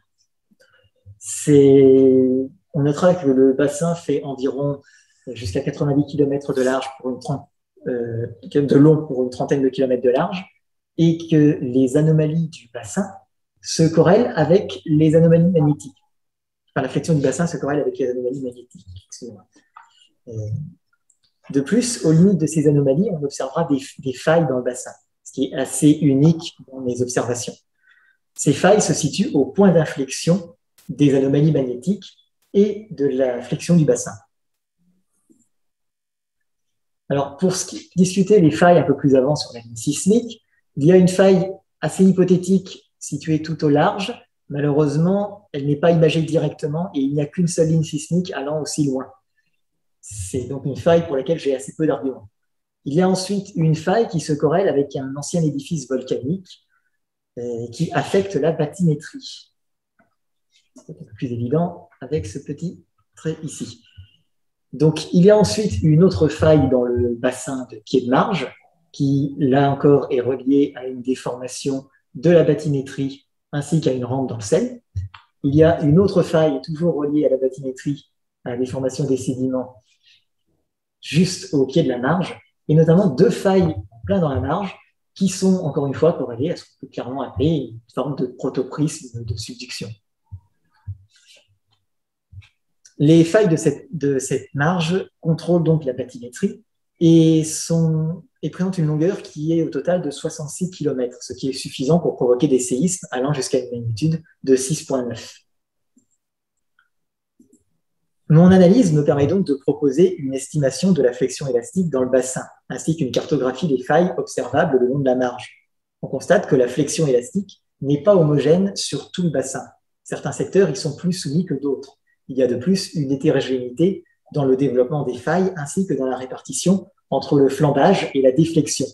On notera que le bassin fait environ jusqu'à quatre-vingt-dix kilomètres de large pour une trente, euh, de long pour une trentaine de kilomètres de large, et que les anomalies du bassin se corrèlent avec les anomalies magnétiques. Enfin, la flexion du bassin se corrèle avec les anomalies magnétiques. Excusez-moi. De plus, aux limites de ces anomalies, on observera des, des failles dans le bassin. ce qui est assez unique dans mes observations. Ces failles se situent au point d'inflexion des anomalies magnétiques et de la flexion du bassin. Alors, pour discuter les failles un peu plus avant sur la ligne sismique, il y a une faille assez hypothétique située tout au large. Malheureusement, elle n'est pas imagée directement et il n'y a qu'une seule ligne sismique allant aussi loin. C'est donc une faille pour laquelle j'ai assez peu d'arguments. Il y a ensuite une faille qui se corrèle avec un ancien édifice volcanique euh, qui affecte la bathymétrie. C'est un peu plus évident avec ce petit trait ici. Donc, il y a ensuite une autre faille dans le bassin de Pied-de-Marge qui, là encore, est reliée à une déformation de la bathymétrie ainsi qu'à une rampe dans le sel. Il y a une autre faille, toujours reliée à la bathymétrie, à la déformation des sédiments, juste au pied de la marge, et notamment deux failles en plein dans la marge qui sont, encore une fois, corrélées à ce qu'on peut clairement appeler une forme de protoprisme de subduction. Les failles de cette, de cette marge contrôlent donc la bathymétrie et, sont, et présentent une longueur qui est au total de soixante-six kilomètres, ce qui est suffisant pour provoquer des séismes allant jusqu'à une magnitude de six virgule neuf. Mon analyse me permet donc de proposer une estimation de la flexion élastique dans le bassin, ainsi qu'une cartographie des failles observables le long de la marge. On constate que la flexion élastique n'est pas homogène sur tout le bassin. Certains secteurs y sont plus soumis que d'autres. Il y a de plus une hétérogénéité dans le développement des failles ainsi que dans la répartition entre le flambage et la déflexion.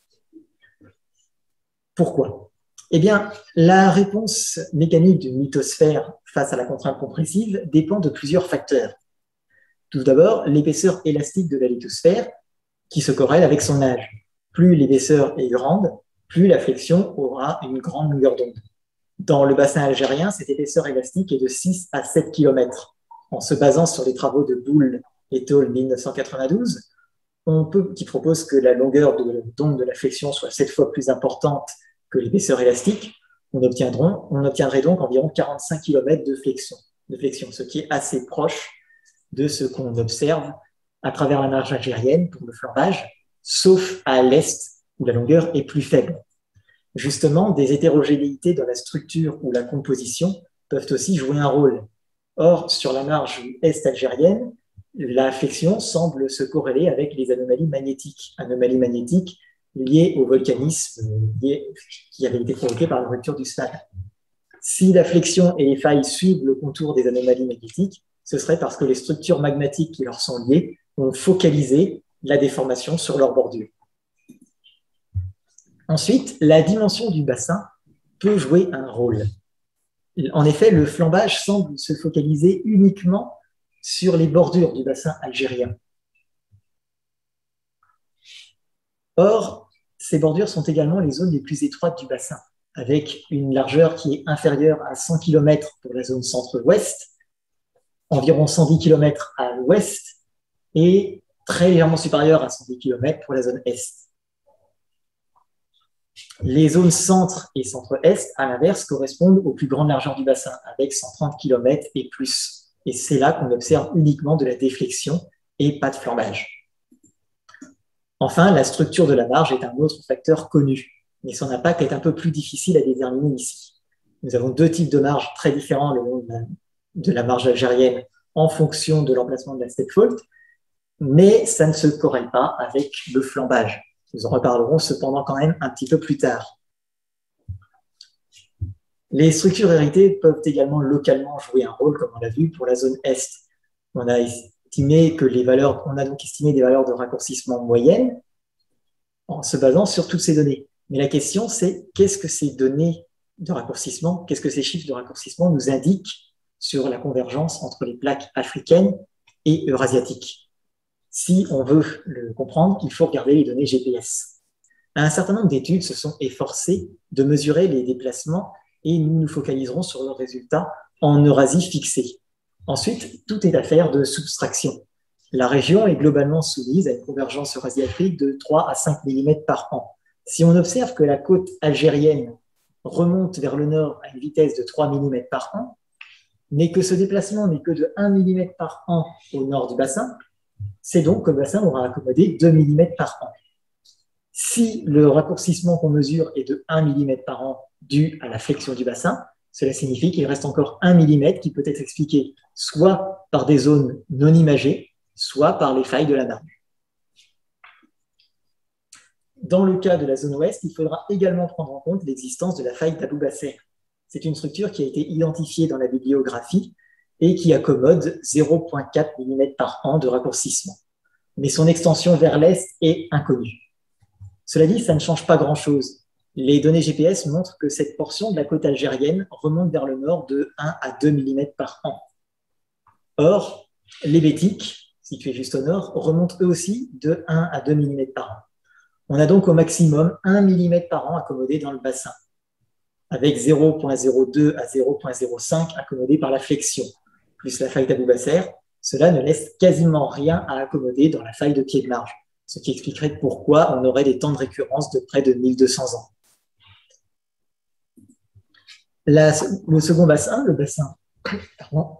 Pourquoi? Eh bien, la réponse mécanique d'une lithosphère face à la contrainte compressive dépend de plusieurs facteurs. Tout d'abord, l'épaisseur élastique de la lithosphère qui se corrèle avec son âge. Plus l'épaisseur est grande, plus la flexion aura une grande longueur d'onde. Dans le bassin algérien, cette épaisseur élastique est de six à sept kilomètres. En se basant sur les travaux de Boulle et al. mille neuf cent quatre-vingt-douze, on peut, qui propose que la longueur d'onde de la flexion soit sept fois plus importante que l'épaisseur élastique, on, on obtiendrait donc environ quarante-cinq kilomètres de flexion, de flexion, ce qui est assez proche de ce qu'on observe à travers la marge algérienne pour le flambage, sauf à l'est où la longueur est plus faible. Justement, des hétérogénéités dans la structure ou la composition peuvent aussi jouer un rôle. Or, sur la marge est algérienne, la flexion semble se corréler avec les anomalies magnétiques, anomalies magnétiques liées au volcanisme lié, qui avait été provoqué par la rupture du sphale. Si la flexion et les failles suivent le contour des anomalies magnétiques, ce serait parce que les structures magmatiques qui leur sont liées ont focalisé la déformation sur leur bordure. Ensuite, la dimension du bassin peut jouer un rôle. En effet, le flambage semble se focaliser uniquement sur les bordures du bassin algérien. Or, ces bordures sont également les zones les plus étroites du bassin, avec une largeur qui est inférieure à cent kilomètres pour la zone centre-ouest, environ cent dix kilomètres à l'ouest et très légèrement supérieure à cent dix kilomètres pour la zone est. Les zones centre et centre-est, à l'inverse, correspondent aux plus grandes largeurs du bassin, avec cent trente kilomètres et plus. Et c'est là qu'on observe uniquement de la déflexion et pas de flambage. Enfin, la structure de la marge est un autre facteur connu, mais son impact est un peu plus difficile à déterminer ici. Nous avons deux types de marges très différents le long de la, de la marge algérienne en fonction de l'emplacement de la step fault, mais ça ne se corrèle pas avec le flambage. Nous en reparlerons cependant quand même un petit peu plus tard. Les structures héritées peuvent également localement jouer un rôle, comme on l'a vu pour la zone Est. On a estimé que les valeurs, on a donc estimé des valeurs de raccourcissement moyennes en se basant sur toutes ces données. Mais la question, c'est qu'est-ce que ces données de raccourcissement, qu'est-ce que ces chiffres de raccourcissement nous indiquent sur la convergence entre les plaques africaines et eurasiatiques? Si on veut le comprendre, il faut regarder les données G P S. Un certain nombre d'études se sont efforcées de mesurer les déplacements et nous nous focaliserons sur leurs résultats en Eurasie fixée. Ensuite, tout est affaire de soustraction. La région est globalement soumise à une convergence eurasiatique de trois à cinq millimètres par an. Si on observe que la côte algérienne remonte vers le nord à une vitesse de trois millimètres par an, mais que ce déplacement n'est que de un millimètre par an au nord du bassin, c'est donc que le bassin aura accommodé deux millimètres par an. Si le raccourcissement qu'on mesure est de un millimètre par an dû à la flexion du bassin, cela signifie qu'il reste encore un millimètre qui peut être expliqué soit par des zones non imagées, soit par les failles de la marge. Dans le cas de la zone ouest, il faudra également prendre en compte l'existence de la faille d'Abou Basser. C'est une structure qui a été identifiée dans la bibliographie et qui accommode zéro virgule quatre millimètres par an de raccourcissement. Mais son extension vers l'est est inconnue. Cela dit, ça ne change pas grand-chose. Les données G P S montrent que cette portion de la côte algérienne remonte vers le nord de un à deux millimètres par an. Or, les Bétiques, situés juste au nord, remontent eux aussi de un à deux millimètres par an. On a donc au maximum un millimètre par an accommodé dans le bassin, avec zéro virgule zéro deux à zéro virgule zéro cinq accommodé par la flexion, plus la faille d'Abou Basser. Cela ne laisse quasiment rien à accommoder dans la faille de pied de marge, ce qui expliquerait pourquoi on aurait des temps de récurrence de près de mille deux cents ans. La, le second bassin, le bassin, pardon,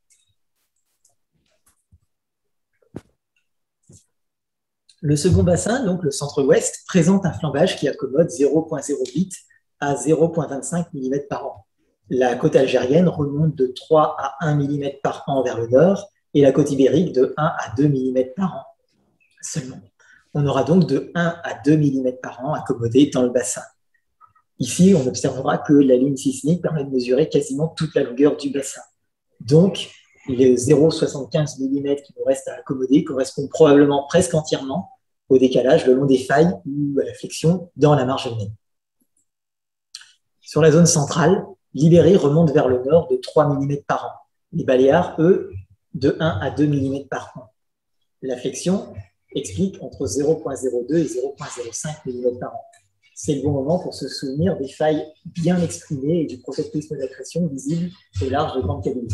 le second bassin, donc le centre-ouest, présente un flambage qui accommode zéro virgule zéro huit à zéro virgule vingt-cinq millimètres par an. La côte algérienne remonte de trois à un millimètre par an vers le nord et la côte ibérique de un à deux millimètres par an seulement. On aura donc de un à deux millimètres par an accommodés dans le bassin. Ici, on observera que la ligne sismique permet de mesurer quasiment toute la longueur du bassin. Donc, les zéro virgule soixante-quinze millimètres qui nous restent à accommoder correspondent probablement presque entièrement au décalage le long des failles ou à la flexion dans la marge elle-même. Sur la zone centrale, l'Ibérie remonte vers le nord de trois millimètres par an. Les Baléares, eux, de un à deux millimètres par an. La flexion explique entre zéro virgule zéro deux et zéro virgule zéro cinq millimètres par an. C'est le bon moment pour se souvenir des failles bien exprimées et du protoprisme d'accrétion visible au large de Grande Kabylie,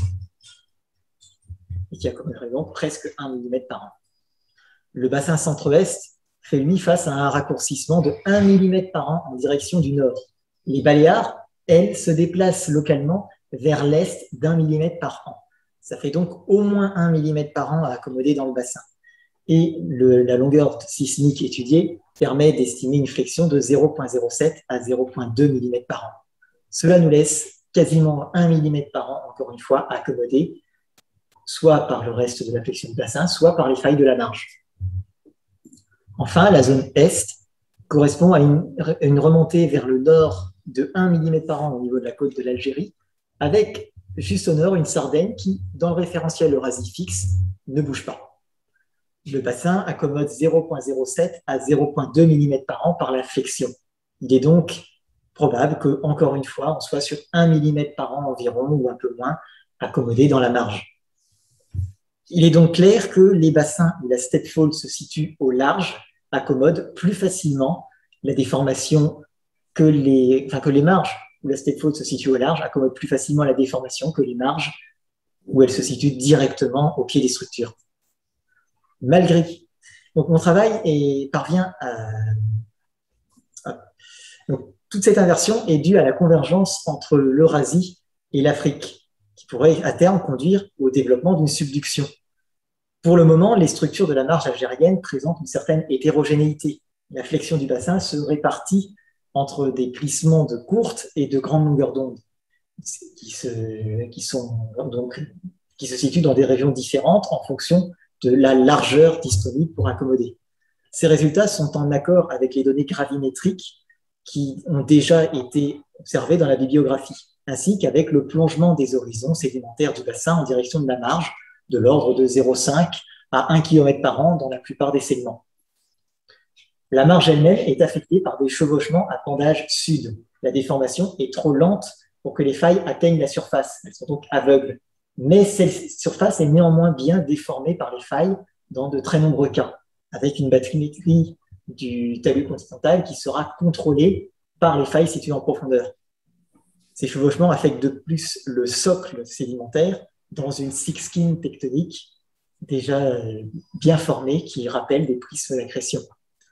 et qui accommoderait donc presque un millimètre par an. Le bassin centre-est fait lui face à un raccourcissement de un millimètre par an en direction du nord. Les Baléares, elles, se déplacent localement vers l'est d'un millimètre par an. Ça fait donc au moins un millimètre par an à accommoder dans le bassin. Et le, la longueur sismique étudiée permet d'estimer une flexion de zéro virgule zéro sept à zéro virgule deux millimètres par an. Cela nous laisse quasiment un millimètre par an, encore une fois, à accommoder, soit par le reste de la flexion du bassin, soit par les failles de la marge. Enfin, la zone est correspond à une, une remontée vers le nord de un millimètre par an au niveau de la côte de l'Algérie, avec juste au nord une Sardaigne qui, dans le référentiel Eurasie fixe, ne bouge pas. Le bassin accommode zéro virgule zéro sept à zéro virgule deux millimètres par an par la flexion. Il est donc probable que, encore une fois, on soit sur un millimètre par an environ, ou un peu moins, accommodé dans la marge. Il est donc clair que les bassins où la steppe fault se situe au large accommodent plus facilement la déformation que les, enfin, que les marges où la steppe fault se situe au large accommodent plus facilement la déformation que les marges où elle se situe directement au pied des structures. Malgré. Donc, mon travail est, parvient à. Donc, toute cette inversion est due à la convergence entre l'Eurasie et l'Afrique, qui pourrait à terme conduire au développement d'une subduction. Pour le moment, les structures de la marge algérienne présentent une certaine hétérogénéité. La flexion du bassin se répartit entre des plissements de courte et de grande longueur d'onde, qui se, qui sont, donc, qui se situent dans des régions différentes en fonction de la largeur disponible pour accommoder. Ces résultats sont en accord avec les données gravimétriques qui ont déjà été observées dans la bibliographie, ainsi qu'avec le plongement des horizons sédimentaires du bassin en direction de la marge, de l'ordre de zéro virgule cinq à un kilomètre par an dans la plupart des segments. La marge elle-même est affectée par des chevauchements à pendage sud. La déformation est trop lente pour que les failles atteignent la surface. Elles sont donc aveugles. Mais cette surface est néanmoins bien déformée par les failles dans de très nombreux cas, avec une bathymétrie du talus continental qui sera contrôlée par les failles situées en profondeur. Ces chevauchements affectent de plus le socle sédimentaire dans une six-skin tectonique déjà bien formée qui rappelle des prismes d'accrétion.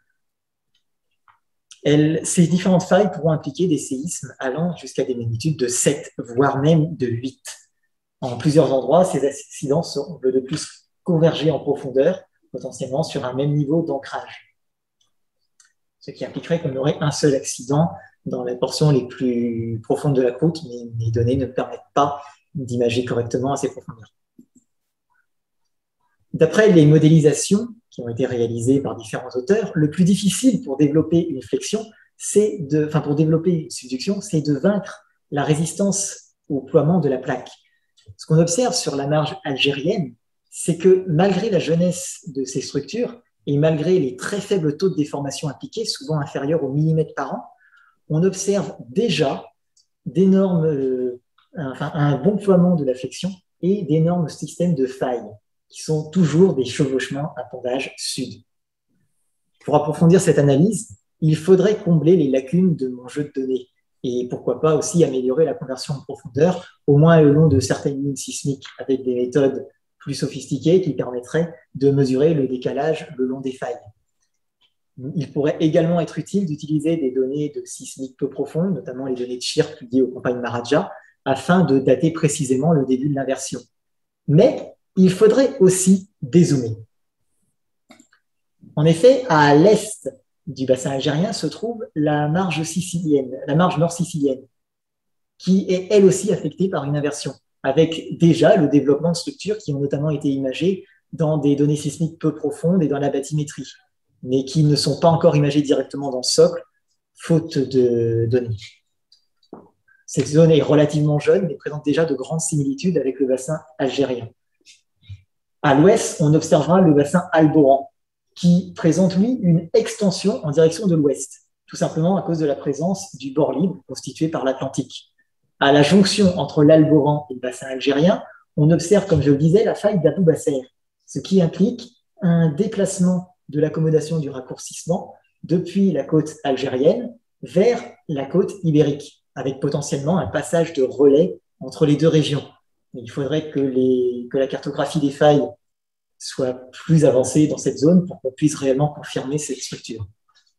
Elles, ces différentes failles pourront impliquer des séismes allant jusqu'à des magnitudes de sept, voire même de huit. En plusieurs endroits, ces accidents sont de plus converger en profondeur, potentiellement sur un même niveau d'ancrage. ce qui impliquerait qu'on aurait un seul accident dans la portion les plus profondes de la croûte, mais les données ne permettent pas d'imager correctement à ces profondeurs. D'après les modélisations qui ont été réalisées par différents auteurs, le plus difficile pour développer une flexion, c'est de, enfin pour développer une subduction, c'est de vaincre la résistance au ploiement de la plaque. Ce qu'on observe sur la marge algérienne, c'est que malgré la jeunesse de ces structures et malgré les très faibles taux de déformation impliqués, souvent inférieurs au millimètre par an, on observe déjà d'énormes, euh, enfin, un bon ploiement de la flexion et d'énormes systèmes de failles qui sont toujours des chevauchements à pondage sud. Pour approfondir cette analyse, il faudrait combler les lacunes de mon jeu de données et pourquoi pas aussi améliorer la conversion en profondeur, au moins le long de certaines lignes sismiques avec des méthodes plus sophistiquées qui permettraient de mesurer le décalage le long des failles. Il pourrait également être utile d'utiliser des données de sismiques peu profondes, notamment les données de Chirp liées aux campagnes Maharaja, afin de dater précisément le début de l'inversion. Mais il faudrait aussi dézoomer. En effet, à l'est du bassin algérien se trouve la marge sicilienne, la marge nord-sicilienne, qui est elle aussi affectée par une inversion, avec déjà le développement de structures qui ont notamment été imagées dans des données sismiques peu profondes et dans la bathymétrie, mais qui ne sont pas encore imagées directement dans le socle, faute de données. Cette zone est relativement jeune, mais présente déjà de grandes similitudes avec le bassin algérien. À l'ouest, on observera le bassin Alboran, qui présente, lui, une extension en direction de l'ouest, tout simplement à cause de la présence du bord libre constitué par l'Atlantique. À la jonction entre l'Alboran et le bassin algérien, on observe, comme je le disais, la faille d'Abou Basser, ce qui implique un déplacement de l'accommodation du raccourcissement depuis la côte algérienne vers la côte ibérique, avec potentiellement un passage de relais entre les deux régions. Mais il faudrait que, les, que la cartographie des failles soit plus avancée dans cette zone pour qu'on puisse réellement confirmer cette structure.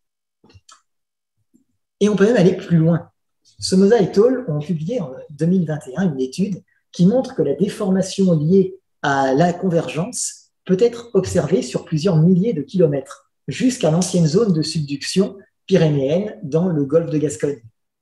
Et on peut même aller plus loin. Somoza et al. Ont publié en deux mille vingt et un une étude qui montre que la déformation liée à la convergence peut être observée sur plusieurs milliers de kilomètres, jusqu'à l'ancienne zone de subduction pyrénéenne dans le golfe de Gascogne.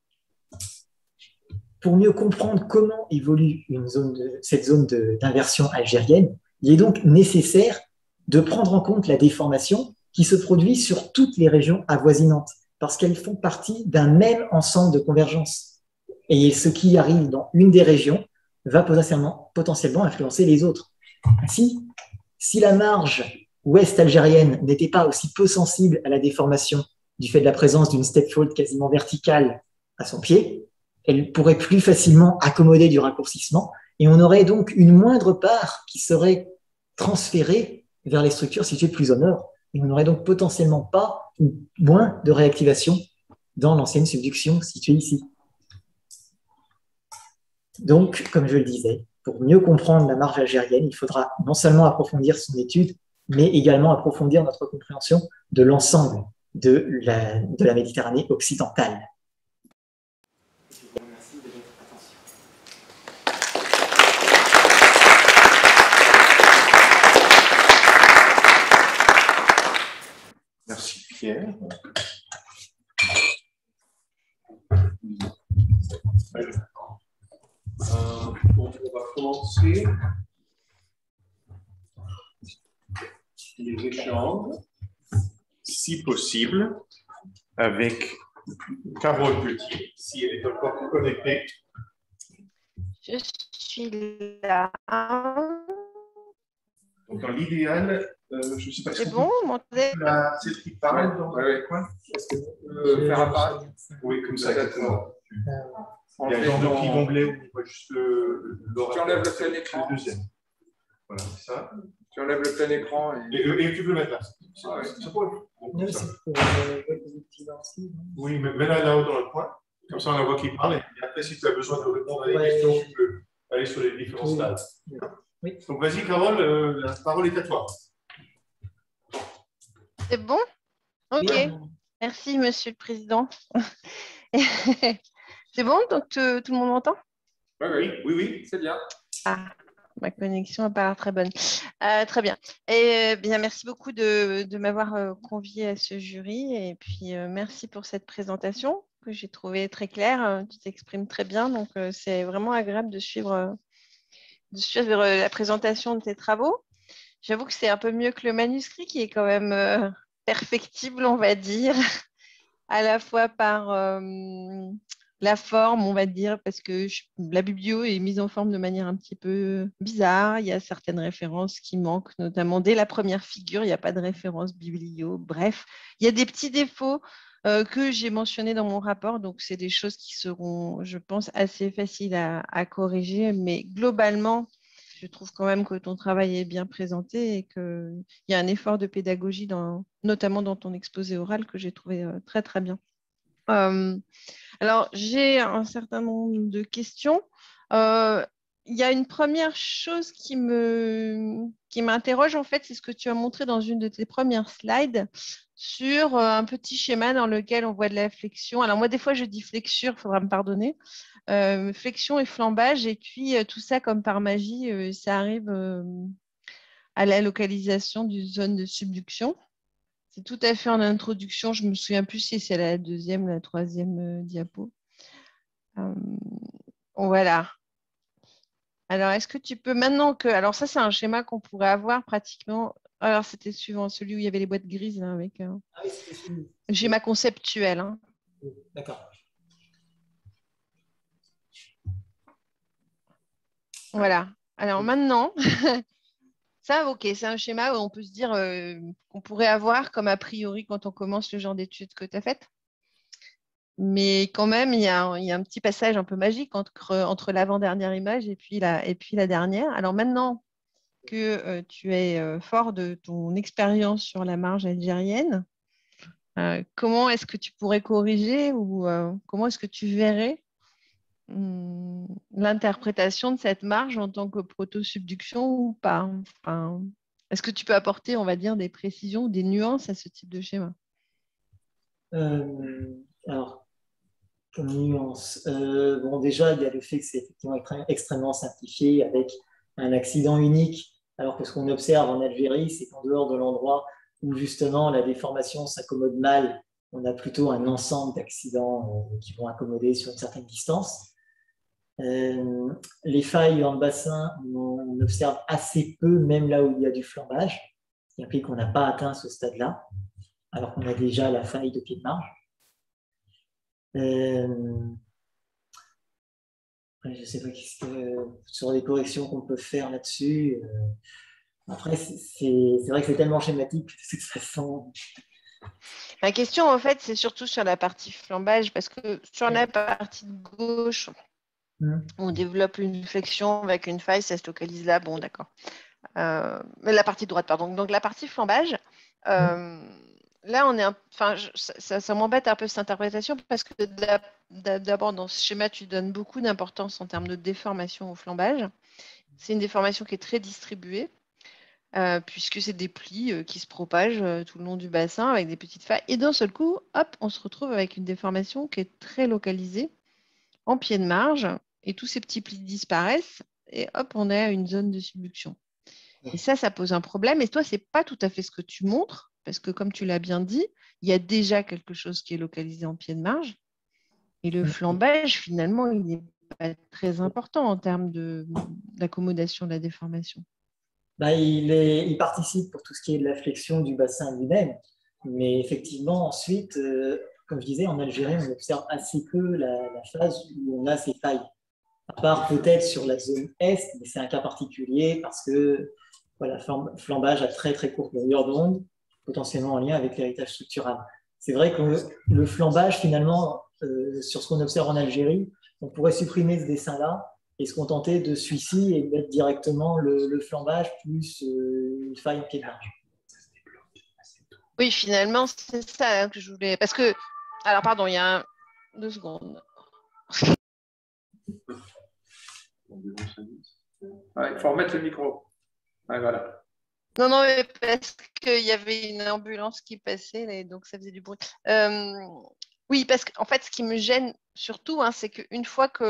Pour mieux comprendre comment évolue une zone de, cette zone d'inversion algérienne, il est donc nécessaire de prendre en compte la déformation qui se produit sur toutes les régions avoisinantes, parce qu'elles font partie d'un même ensemble de convergence. Et ce qui arrive dans une des régions va potentiellement, potentiellement influencer les autres. Ainsi, si la marge ouest algérienne n'était pas aussi peu sensible à la déformation du fait de la présence d'une step fault quasiment verticale à son pied, elle pourrait plus facilement accommoder du raccourcissement et on aurait donc une moindre part qui serait transférée vers les structures situées plus au nord. Et on n'aurait donc potentiellement pas ou moins de réactivation dans l'ancienne subduction située ici. Donc, comme je le disais, pour mieux comprendre la marge algérienne, il faudra non seulement approfondir son étude, mais également approfondir notre compréhension de l'ensemble de la, de la Méditerranée occidentale. Je vous remercie de votre attention. Merci Pierre. Euh, bon, on va commencer les échanges, si possible, avec Carole Petit, si elle est encore connectée. Je suis là. Donc, dans l'idéal, euh, je ne sais pas si c'est bon, vous m'entendez? C'est qui parle dans le coin. Est-ce que vous pouvez faire apparaître? Oui, comme ça, exactement. Il y a un genre de petit onglet où on voit juste le. Tu enlèves le plein écran. Le deuxième. Voilà, c'est ça. Tu enlèves le plein écran. Et, et, et tu peux le mettre là. Ah, ouais. C'est pour bon, non, c'est pour euh, les petits lanciers. Oui, mais mets-la là-haut dans le coin. Comme ça, on la voit qui parle. Et après, si tu as besoin de répondre à des ouais. questions, tu peux aller sur les différents oui. stades. Oui. Donc, vas-y, Carole, euh, la parole est à toi. C'est bon? Ok. Oui. Merci, Monsieur le Président. C'est bon? Donc, tout, tout le monde m'entend? Oui, oui, oui, oui, c'est bien. Ah, Ma connexion n'a pas l'air très bonne. Euh, très bien. Et euh, bien, merci beaucoup de, de m'avoir euh, convié à ce jury. Et puis, euh, merci pour cette présentation que j'ai trouvée très claire. Euh, Tu t'exprimes très bien. Donc, euh, c'est vraiment agréable de suivre, euh, de suivre euh, la présentation de tes travaux. J'avoue que c'est un peu mieux que le manuscrit qui est quand même euh, perfectible, on va dire, à la fois par euh, la forme, on va dire, parce que je- la biblio est mise en forme de manière un petit peu bizarre. Il y a certaines références qui manquent, notamment dès la première figure, il n'y a pas de référence biblio. Bref, il y a des petits défauts euh, que j'ai mentionnés dans mon rapport, donc c'est des choses qui seront, je pense, assez faciles à, à corriger, mais globalement, je trouve quand même que ton travail est bien présenté et qu'il y a un effort de pédagogie, dans, notamment dans ton exposé oral, que j'ai trouvé euh, très, très bien. Euh, alors, j'ai un certain nombre de questions. Euh, il y a une première chose qui me, qui m'interroge, en fait, c'est ce que tu as montré dans une de tes premières slides sur euh, un petit schéma dans lequel on voit de la flexion. Alors, moi, des fois, je dis flexure, il faudra me pardonner. Euh, flexion et flambage, et puis euh, tout ça, comme par magie, euh, ça arrive euh, à la localisation d'une zone de subduction. C'est tout à fait en introduction. Je me souviens plus si c'est la deuxième, la troisième euh, diapo. Euh, voilà. Alors, est-ce que tu peux maintenant que... Alors, ça, c'est un schéma qu'on pourrait avoir pratiquement... Alors, c'était suivant celui où il y avait les boîtes grises là, avec un Ah oui, c'était celui. schéma conceptuel. Hein. D'accord. Voilà. Alors, maintenant, ça, OK, c'est un schéma où on peut se dire euh, qu'on pourrait avoir comme a priori quand on commence le genre d'études que tu as faites. Mais quand même, il y a, un- il y a un petit passage un peu magique entre, entre l'avant-dernière image et puis la, et puis la dernière. Alors maintenant que euh, tu es euh, fort de ton expérience sur la marge algérienne, euh, comment est-ce que tu pourrais corriger ou euh, comment est-ce que tu verrais hum, l'interprétation de cette marge en tant que proto-subduction ou pas? Enfin, est-ce que tu peux apporter, on va dire, des précisions ou des nuances à ce type de schéma? Euh, alors, comme nuance, euh, bon, déjà, il y a le fait que c'est effectivement extré- extrêmement simplifié avec un accident unique, alors que ce qu'on observe en Algérie, c'est qu'en dehors de l'endroit où justement la déformation s'accommode mal, on a plutôt un ensemble d'accidents euh, qui vont accommoder sur une certaine distance. Euh, les failles dans le bassin, on, on observe assez peu, même là où il y a du flambage, ce qui implique qu'on n'a pas atteint ce stade-là, alors qu'on a déjà la faille de pied de marge. Euh, je ne sais pas qu'est-ce que, sur les corrections qu'on peut faire là-dessus. Euh, après, c'est c'est vrai que c'est tellement schématique que de toute façon. Ma question, en fait, c'est surtout sur la partie flambage, parce que sur la Ouais. partie de gauche, Hum, on développe une flexion avec une faille, ça se localise là, bon, d'accord. Euh, mais la partie droite, pardon. Donc la partie flambage, hum, euh, là, on est un... enfin, je- ça, ça- ça m'embête un peu cette interprétation parce que d'ab- d'ab- d'abord, dans ce schéma, tu donnes beaucoup d'importance en termes de déformation au flambage. C'est une déformation qui est très distribuée. Euh, puisque c'est des plis euh, qui se propagent euh, tout le long du bassin avec des petites failles. Et d'un seul coup, hop, on se retrouve avec une déformation qui est très localisée en pied de marge, et tous ces petits plis disparaissent, et hop, on est à une zone de subduction. Et ça, ça pose un problème. Et toi, c'est pas tout à fait ce que tu montres, parce que comme tu l'as bien dit, il y a déjà quelque chose qui est localisé en pied de marge. Et le hum. flambage, finalement, il n'est pas très important en termes de- d'accommodation de la déformation. Bah, il, est, il participe pour tout ce qui est de la flexion du bassin lui-même. Mais effectivement, ensuite, euh, comme je disais, en Algérie, on observe assez peu la, la phase où on a ces failles. À part peut-être sur la zone Est, mais c'est un cas particulier parce que voilà, flambage à très très courte longueur d'onde, potentiellement en lien avec l'héritage structural. C'est vrai que le, le flambage, finalement, euh, sur ce qu'on observe en Algérie, on pourrait supprimer ce dessin-là et se contenter de celui-ci et mettre directement le, le flambage plus euh, une faille pied de marge. Oui, finalement, c'est ça hein, que je voulais. Parce que, alors, pardon, il y a un... deux secondes. Ouais, il faut remettre le micro. Ouais, voilà. Non, non, mais parce qu'il y avait une ambulance qui passait, et donc ça faisait du bruit. Euh, oui, parce qu'en fait, ce qui me gêne surtout, hein, c'est qu'une fois que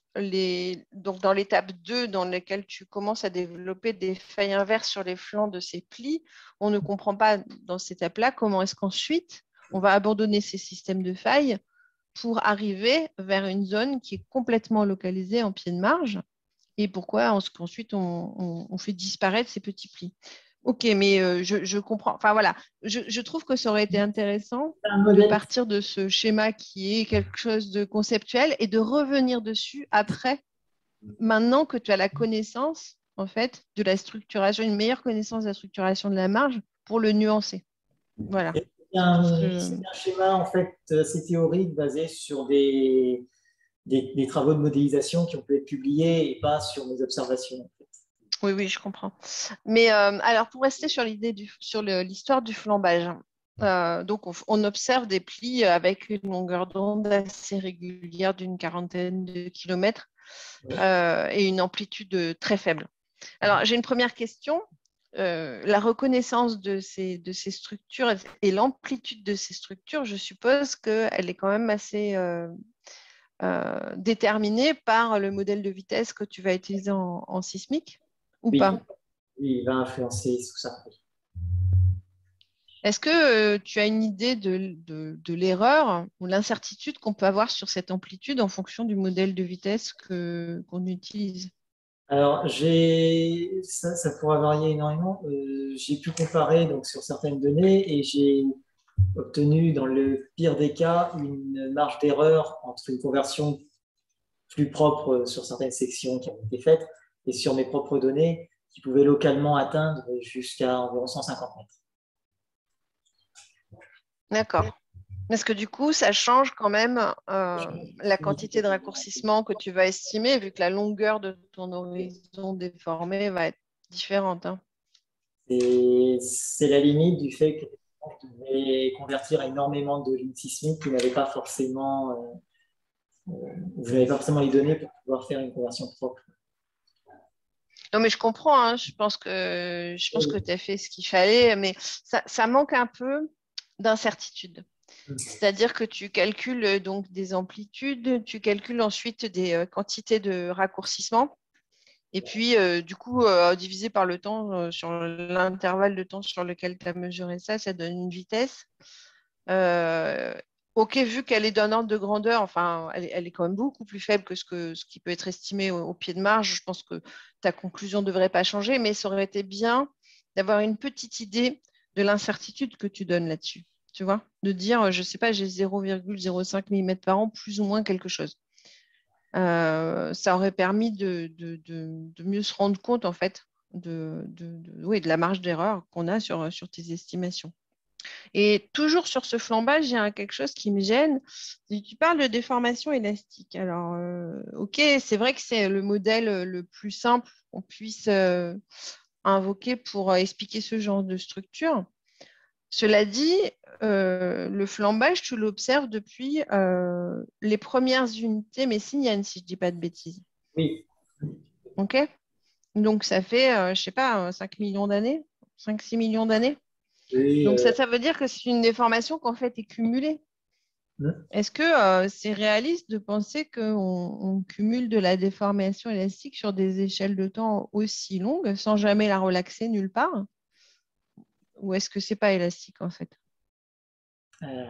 les... donc dans l'étape deux, dans laquelle tu commences à développer des failles inverses sur les flancs de ces plis, on ne comprend pas dans cette étape-là comment est-ce qu'ensuite on va abandonner ces systèmes de failles pour arriver vers une zone qui est complètement localisée en pied de marge et pourquoi ensuite on, on, on fait disparaître ces petits plis. Ok, mais euh, je, je comprends. Enfin voilà, je, je trouve que ça aurait été intéressant de partir de ce schéma qui est quelque chose de conceptuel et de revenir dessus après, maintenant que tu as la connaissance en fait de la structuration, une meilleure connaissance de la structuration de la marge pour le nuancer. Voilà. C'est un, que... un schéma en fait assez théorique basé sur des, des, des travaux de modélisation qui ont pu être publiés et pas sur mes observations. En fait. Oui, oui, je comprends. Mais euh, alors, pour rester sur l'idée du, sur l'histoire du flambage, euh, donc on, on observe des plis avec une longueur d'onde assez régulière d'une quarantaine de kilomètres euh, et une amplitude très faible. Alors, j'ai une première question. Euh, la reconnaissance de ces, de ces structures et l'amplitude de ces structures, je suppose qu'elle est quand même assez euh, euh, déterminée par le modèle de vitesse que tu vas utiliser en, en sismique. Ou oui. pas? Oui, il va influencer tout ça. Est-ce que euh, tu as une idée de, de, de l'erreur ou l'incertitude qu'on peut avoir sur cette amplitude en fonction du modèle de vitesse que, qu'on utilise? Alors, j'ai ça, ça pourra varier énormément. Euh, j'ai pu comparer donc, sur certaines données et j'ai obtenu, dans le pire des cas, une marge d'erreur entre une conversion plus propre sur certaines sections qui ont été faites et sur mes propres données qui pouvaient localement atteindre jusqu'à environ cent cinquante mètres. D'accord. Parce que du coup, ça change quand même euh, la quantité de raccourcissement que tu vas estimer, vu que la longueur de ton horizon déformé va être différente. Hein. Et c'est la limite du fait que je devais convertir énormément de lignes sismiques qui n'avaient pas forcément, euh, euh, vous n'avez pas forcément les données pour pouvoir faire une conversion propre. Non, mais je comprends. Hein. Je pense que, je pense que tu as fait ce qu'il fallait, mais ça, ça manque un peu d'incertitude. C'est-à-dire que tu calcules donc des amplitudes, tu calcules ensuite des euh, quantités de raccourcissement, et puis euh, du coup, euh, divisé par le temps, euh, sur l'intervalle de temps sur lequel tu as mesuré ça, ça donne une vitesse. Euh, ok, vu qu'elle est d'un ordre de grandeur, enfin, elle, elle, est quand même beaucoup plus faible que ce, que, ce qui peut être estimé au, au pied de marge. Je pense que ta conclusion ne devrait pas changer, mais ça aurait été bien d'avoir une petite idée de l'incertitude que tu donnes là-dessus. Tu vois, de dire, je ne sais pas, j'ai zéro virgule zéro cinq millimètres par an, plus ou moins quelque chose. Euh, ça aurait permis de, de, de, de, mieux se rendre compte, en fait, de, de, de, oui, de la marge d'erreur qu'on a sur, sur tes estimations. Et toujours sur ce flambage, il y a quelque chose qui me gêne. Tu parles de déformation élastique. Alors, euh, ok, c'est vrai que c'est le modèle le plus simple qu'on puisse euh, invoquer pour euh, expliquer ce genre de structure. Cela dit, euh, le flambage, tu l'observes depuis euh, les premières unités messiniennes, si je ne dis pas de bêtises. Oui. Ok. Donc, ça fait, euh, je ne sais pas, cinq millions d'années, cinq six millions d'années. Oui, Donc, euh... ça, ça veut dire que c'est une déformation qu'en fait est cumulée. Mmh. Est-ce que euh, c'est réaliste de penser qu'on on cumule de la déformation élastique sur des échelles de temps aussi longues sans jamais la relaxer nulle part? Ou est-ce que ce n'est pas élastique en fait? euh...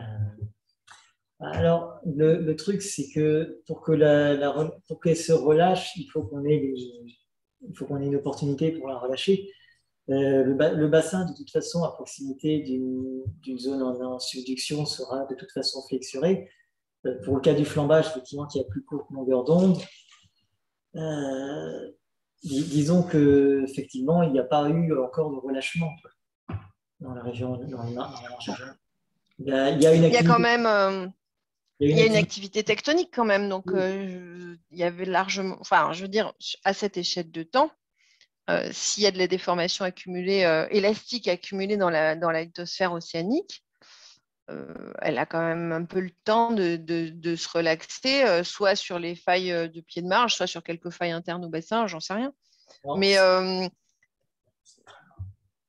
Alors, le, le truc, c'est que pour que la, la pour qu'elle se relâche, il faut qu'on ait, les, il faut qu'on ait une opportunité pour la relâcher. Euh, le, ba, le bassin, de toute façon, à proximité d'une zone en, en subduction, sera de toute façon flexuré. Euh, pour le cas du flambage, effectivement, qui a plus courte longueur d'onde, euh, dis, disons que effectivement, il n'y a pas eu encore de relâchement dans la région. Dans le, dans la il, y a, il y a une activité. Il y a quand même. Euh... Il y a une, il y a une activité. activité tectonique quand même, donc oui. euh, il y avait largement, enfin, je veux dire, à cette échelle de temps, euh, s'il y a de la déformation accumulée, euh, élastique accumulée dans la, dans la lithosphère océanique, euh, elle a quand même un peu le temps de, de, de se relaxer, euh, soit sur les failles de pied de marge, soit sur quelques failles internes au bassin, j'en sais rien. Non, Mais euh,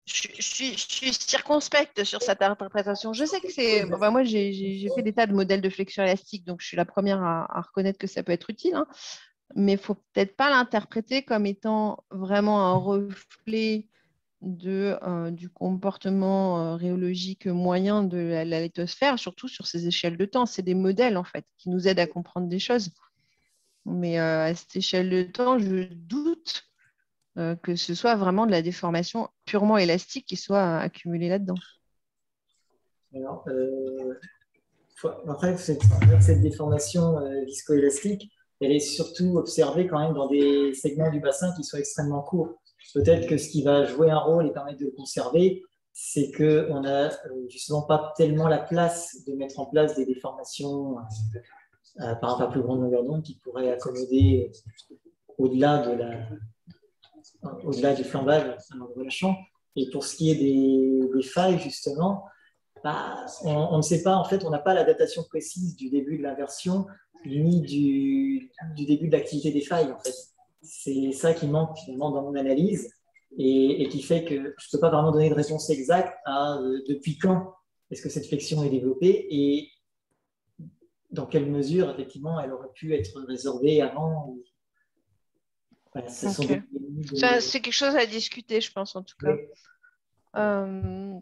je, je suis, je suis circonspecte sur cette interprétation. Je sais que c'est. Bon, bah, moi, j'ai j'ai- j'ai fait des tas de modèles de flexion élastique, donc je suis la première à, à reconnaître que ça peut être utile, hein. Mais il ne faut peut-être pas l'interpréter comme étant vraiment un reflet de, euh, du comportement euh, rhéologique moyen de la, la lithosphère, surtout sur ces échelles de temps. C'est des modèles, en fait, qui nous aident à comprendre des choses. Mais euh, à cette échelle de temps, je doute euh, que ce soit vraiment de la déformation purement élastique qui soit euh, accumulée là-dedans. Alors, euh, faut- après, cette, en fait, cette déformation euh, viscoélastique, elle est surtout observée quand même dans des segments du bassin qui sont extrêmement courts. Peut-être que ce qui va jouer un rôle et permettre de le conserver, c'est qu'on n'a euh, justement pas tellement la place de mettre en place des déformations euh, par un plus grande longueur d'onde qui pourraient accommoder au-delà de la, au-delà du flambage relâchant. Et pour ce qui est des, des failles, justement, bah, on, on ne sait pas, en fait, on n'a pas la datation précise du début de l'inversion ni du, du début de l'activité des failles, en fait. C'est ça qui manque finalement dans mon analyse et, et qui fait que je ne peux pas vraiment donner de réponse exacte à euh, depuis quand est-ce que cette flexion est développée et dans quelle mesure, effectivement, elle aurait pu être résorbée avant. Ou... Voilà, ce sont Okay. des... Ça, c'est quelque chose à discuter, je pense, en tout cas. Oui. Euh,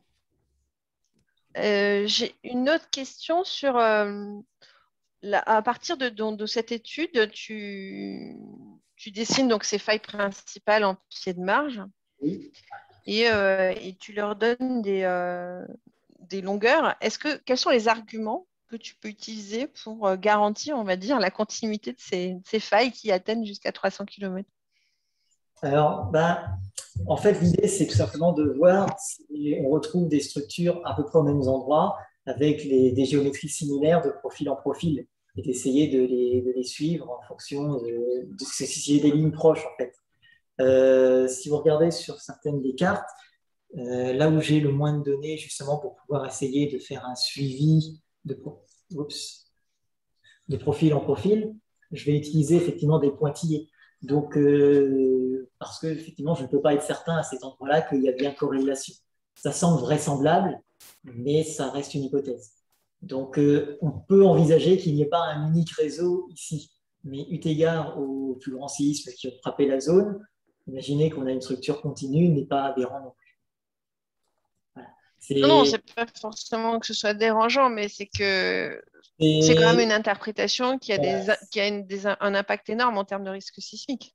euh, j'ai une autre question sur, euh, la- à partir de, de, de cette étude, tu, tu dessines donc ces failles principales en pied de marge Oui. et, euh, et tu leur donnes des, euh, des longueurs. Est-ce que, quels sont les arguments que tu peux utiliser pour euh, garantir, on va dire, la continuité de ces, de ces failles qui atteignent jusqu'à trois cents kilomètres? Alors, ben, en fait, l'idée, c'est tout simplement de voir si on retrouve des structures à peu près aux mêmes endroits, avec les, des géométries similaires de profil en profil, et d'essayer de les, de les suivre en fonction de, de si des lignes proches, en fait. Euh, si vous regardez sur certaines des cartes, euh, là où j'ai le moins de données, justement, pour pouvoir essayer de faire un suivi de, oups, de profil en profil, je vais utiliser effectivement des pointillés. Donc, euh, parce que effectivement, je ne peux pas être certain à cet endroit-là qu'il y a bien corrélation. Ça semble vraisemblable, mais ça reste une hypothèse. Donc, euh, on peut envisager qu'il n'y ait pas un unique réseau ici. Mais eu égard au plus grand séisme qui a frappé la zone, imaginez qu'on a une structure continue n'est pas aberrant non plus. Voilà. Non, non, C'est, c'est pas forcément que ce soit dérangeant, mais c'est que c'est quand même c'est, une interprétation qui a, voilà. des, qui a une- des- un impact énorme en termes de risque sismique.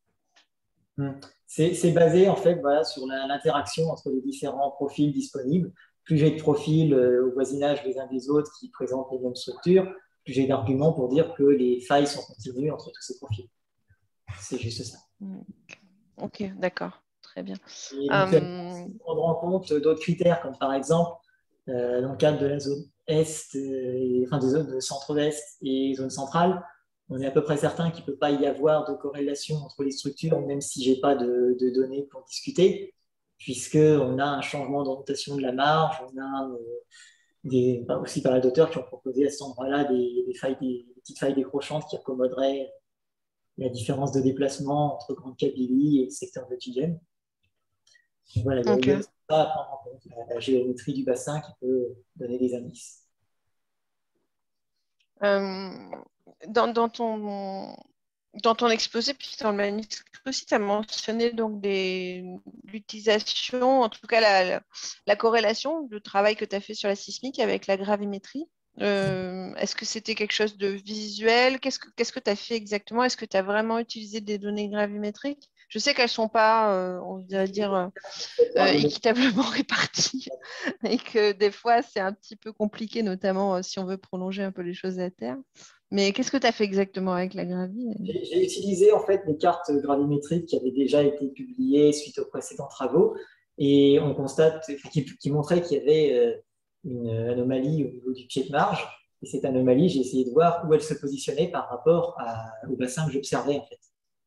C'est c'est basé en fait voilà, sur la- l'interaction entre les différents profils disponibles. Plus j'ai de profils euh, au voisinage les uns des autres qui présentent les mêmes structures, plus j'ai d'arguments pour dire que les failles sont continues entre tous ces profils. C'est juste ça. Mm. Ok, d'accord, très bien. Et donc, ça Euh, prendre en compte d'autres critères, comme par exemple, euh, dans le cadre de la zone Est, euh, et, enfin des zones de centre-Est et zone centrale, on est à peu près certain qu'il ne peut pas y avoir de corrélation entre les structures, même si je n'ai pas de, de, données pour discuter, puisqu'on a un changement d'orientation de la marge, on a euh, des, bah, aussi pas mal d'auteurs qui ont proposé à cet endroit-là des, des, failles, des, des petites failles décronchantes qui accommoderaient la différence de déplacement entre Grande Kabylie et le secteur de Tigène. Voilà, il y a, il y a ok. aussi ça à prendre en compte, la, la géométrie du bassin qui peut donner des indices. Euh, dans, dans ton, dans ton exposé, puis dans le manuscrit aussi, tu as mentionné donc des, l'utilisation, en tout cas la, la, la corrélation, le travail que tu as fait sur la sismique avec la gravimétrie. Euh, est-ce que c'était quelque chose de visuel? Qu'est-ce que qu'est-ce que tu as fait exactement? Est-ce que tu as vraiment utilisé des données gravimétriques? Je sais qu'elles ne sont pas, euh, on va dire, euh, euh, équitablement réparties et que des fois, c'est un petit peu compliqué, notamment euh, si on veut prolonger un peu les choses à terre. Mais qu'est-ce que tu as fait exactement avec la gravie? J'ai j'ai utilisé en fait des cartes gravimétriques qui avaient déjà été publiées suite aux précédents travaux et on constate, qui, qui montraient qu'il y avait euh, une anomalie au niveau du pied de marge. Et cette anomalie, j'ai essayé de voir où elle se positionnait par rapport à- au bassin que j'observais en fait.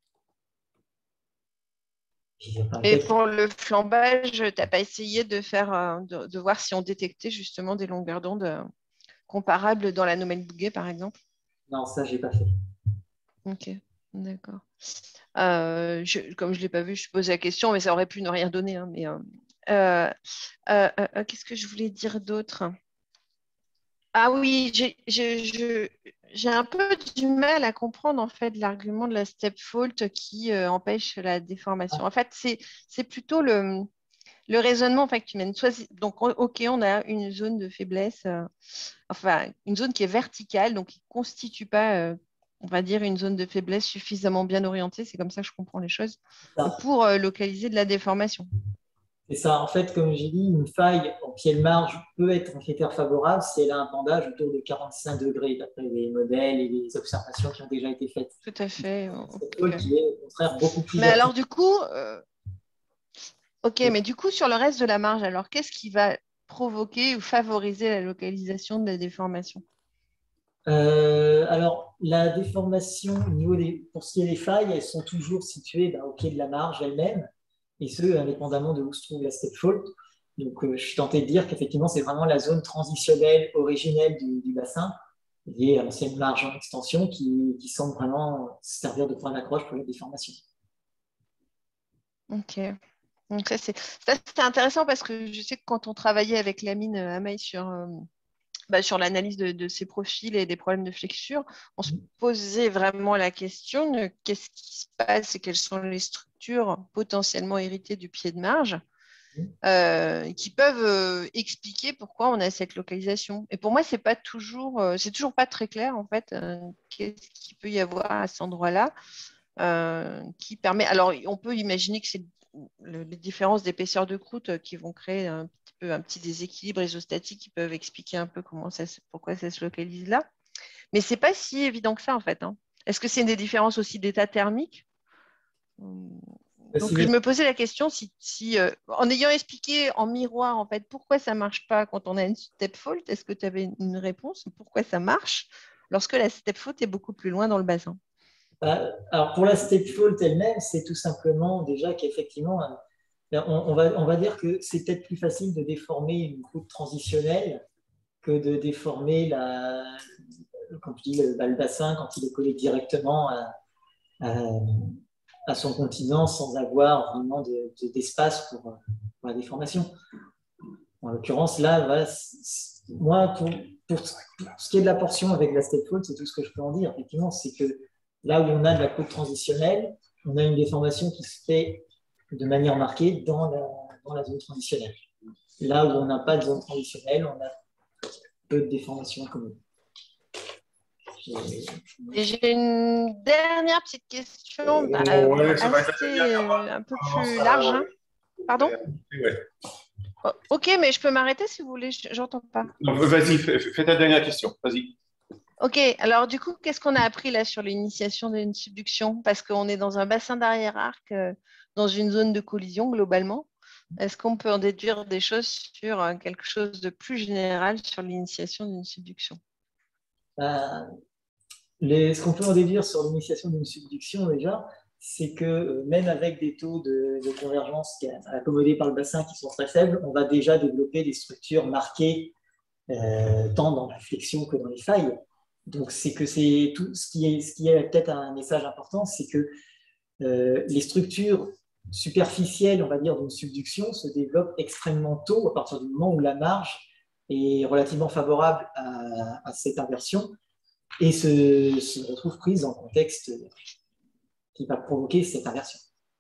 Et pour le flambage, tu n'as pas essayé de faire, euh, de, de voir si on détectait justement des longueurs d'onde euh, comparables dans l'anomalie Bouguer, par exemple? Non, ça, j'ai pas fait. Ok, d'accord. Euh, je- comme je ne l'ai pas vu, je pose la question, mais ça aurait pu ne rien donner, hein, mais, euh, Euh, euh, euh, Qu'est-ce que je voulais dire d'autre? Ah oui, j'ai j'ai- je- j'ai un peu du mal à comprendre en fait l'argument de la step fault qui euh, empêche la déformation. En fait, c'est c'est plutôt le, le raisonnement en fait, qui mène. Soit, c'est- donc, o- ok, on a une zone de faiblesse, euh, enfin une zone qui est verticale, donc qui ne constitue pas, euh, on va dire, une zone de faiblesse suffisamment bien orientée. C'est comme ça que je comprends les choses pour euh, localiser de la déformation. C'est ça, en fait, comme j'ai dit, une faille en pied de marge peut être un critère favorable si elle a un pendage autour de quarante-cinq degrés, d'après les modèles et les observations qui ont déjà été faites. Tout à fait. C'est Ok. une qui est au contraire beaucoup plus Mais alors verticale. du coup, euh, ok, mais du coup, sur le reste de la marge, alors qu'est-ce qui va provoquer ou favoriser la localisation de la déformation? Euh, alors, la déformation au niveau des, pour ce qui est des failles, elles sont toujours situées ben, au pied de la marge elle-même, et ce, indépendamment de où se trouve la step fault. Donc, euh, je suis tenté de dire qu'effectivement, c'est vraiment la zone transitionnelle originelle du, du bassin, liée à l'ancienne marge en extension, qui, qui semble vraiment servir de point d'accroche pour la déformation. Ok. Donc ça, c'est ça, c'est intéressant parce que je sais que quand on travaillait avec Lamine euh, Hamaï sur, euh, bah, sur l'analyse de, de ces profils et des problèmes de flexure, on se posait vraiment la question de qu'est-ce qui se passe et quelles sont les structures potentiellement héritées du pied de marge euh, qui peuvent euh, expliquer pourquoi on a cette localisation. Et pour moi, c'est pas toujours, euh, c'est toujours pas très clair en fait. Euh, qu'est-ce qu'il peut y avoir à cet endroit-là euh, qui permet. Alors, on peut imaginer que c'est le- les différences d'épaisseur de croûte euh, qui vont créer un petit peu un petit déséquilibre isostatique qui peuvent expliquer un peu comment ça, se- pourquoi ça se localise là. Mais c'est pas si évident que ça en fait, hein. Est-ce que c'est des différences aussi d'état thermique? Donc, je me posais la question si, si euh, en ayant expliqué en miroir, en fait, pourquoi ça ne marche pas quand on a une step fault, est-ce que tu avais une réponse? Pourquoi ça marche lorsque la step fault est beaucoup plus loin dans le bassin? Bah, alors, pour la step fault elle-même, c'est tout simplement déjà qu'effectivement, euh, on, on va, on va dire que c'est peut-être plus facile de déformer une croûte transitionnelle que de déformer la, comme je dis, le, bah, le bassin quand il est collé directement à, à, à son continent sans avoir vraiment de- de- d'espace pour, pour la déformation. En l'occurrence, là, voilà, moi, pour, pour, ce qui est de la portion avec la step fault, c'est tout ce que je peux en dire. Effectivement, c'est que là où on a de la croûte transitionnelle, on a une déformation qui se fait de manière marquée dans la, dans la zone transitionnelle. Là où on n'a pas de zone transitionnelle, on a peu de déformation commune. Et j'ai une dernière petite question, bah, Euh, ouais, ça va être assez, la dernière, euh, un peu avant plus ça, large, hein. Pardon? ouais. Oh, ok, mais je peux m'arrêter si vous voulez, je- j'entends pas. Donc, vas-y, fais, fais ta dernière question. Vas-y. Ok, alors du coup, qu'est-ce qu'on a appris là sur l'initiation d'une subduction? Parce qu'on est dans un bassin d'arrière-arc, euh, dans une zone de collision globalement. Est-ce qu'on peut en déduire des choses sur euh, quelque chose de plus général sur l'initiation d'une subduction? Euh, les, ce qu'on peut en déduire sur l'initiation d'une subduction déjà, c'est que euh, même avec des taux de, de convergence qui, accommodés par le bassin qui sont très faibles, on va déjà développer des structures marquées euh, tant dans la flexion que dans les failles. Donc c'est que c'est tout ce qui est, ce qui est peut-être un message important, c'est que euh, les structures superficielles, on va dire, d'une subduction se développent extrêmement tôt à partir du moment où la marge est relativement favorable à, à cette inversion et se, se retrouve prise dans le contexte qui va provoquer cette inversion.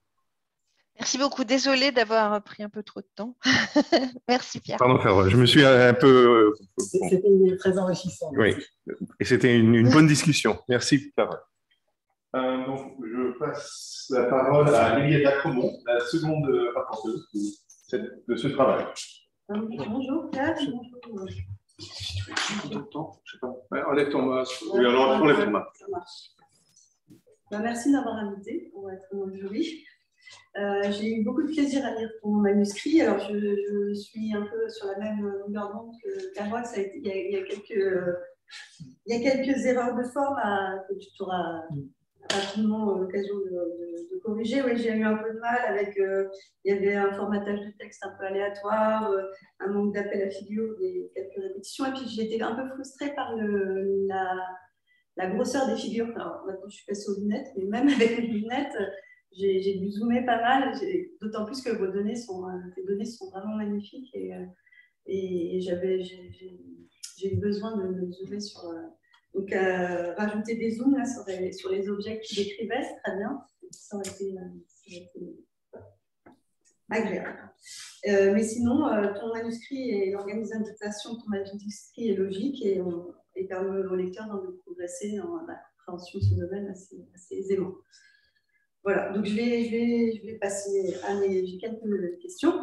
Merci beaucoup. Désolée d'avoir pris un peu trop de temps. Merci Pierre. Pardon, Carole, je me suis un peu. C'était très enrichissant. Oui, et c'était une, une bonne discussion. Merci, Carole. Euh, donc, je passe la parole à Elietta Cremont, la seconde rapporteuse de, de ce travail. Bonjour Pierre. Bonjour. Si tu veux tout le temps, je sais pas. Ouais, enlève ton masque. Oui, alors enlève ton masque. Ça marche. Ben, merci de m'avoir invité pour être dans le jury. Euh, j'ai eu beaucoup de plaisir à lire ton manuscrit. Alors, je, je suis un peu sur la même longueur d'onde que Carole. Ça a été, il, y a, il, y a quelques, il y a quelques erreurs de forme à, que tu auras rapidement l'occasion de, de, de corriger. Oui, j'ai eu un peu de mal avec. Euh, il y avait un formatage de texte un peu aléatoire, euh, un manque d'appel à figure, des quelques répétitions. Et puis, j'ai été un peu frustrée par le, la, la grosseur des figures. Alors, maintenant, je suis passée aux lunettes, mais même avec les lunettes, j'ai dû zoomer pas mal, d'autant plus que vos données sont, tes données sont vraiment magnifiques et, et, et j'avais, j'ai eu besoin de, de zoomer sur. Donc, euh, rajouter des zooms là, sur, les, sur les objets que tu décrivais, c'est très bien. Ça aurait été, ça aurait été agréable. Euh, mais sinon, euh, ton manuscrit et l'organisation de ton manuscrit est logique et, on, et permet au lecteur de progresser dans la compréhension de ce domaine assez, assez aisément. Voilà, donc je vais, je vais, je vais passer à mes j'ai quelques questions.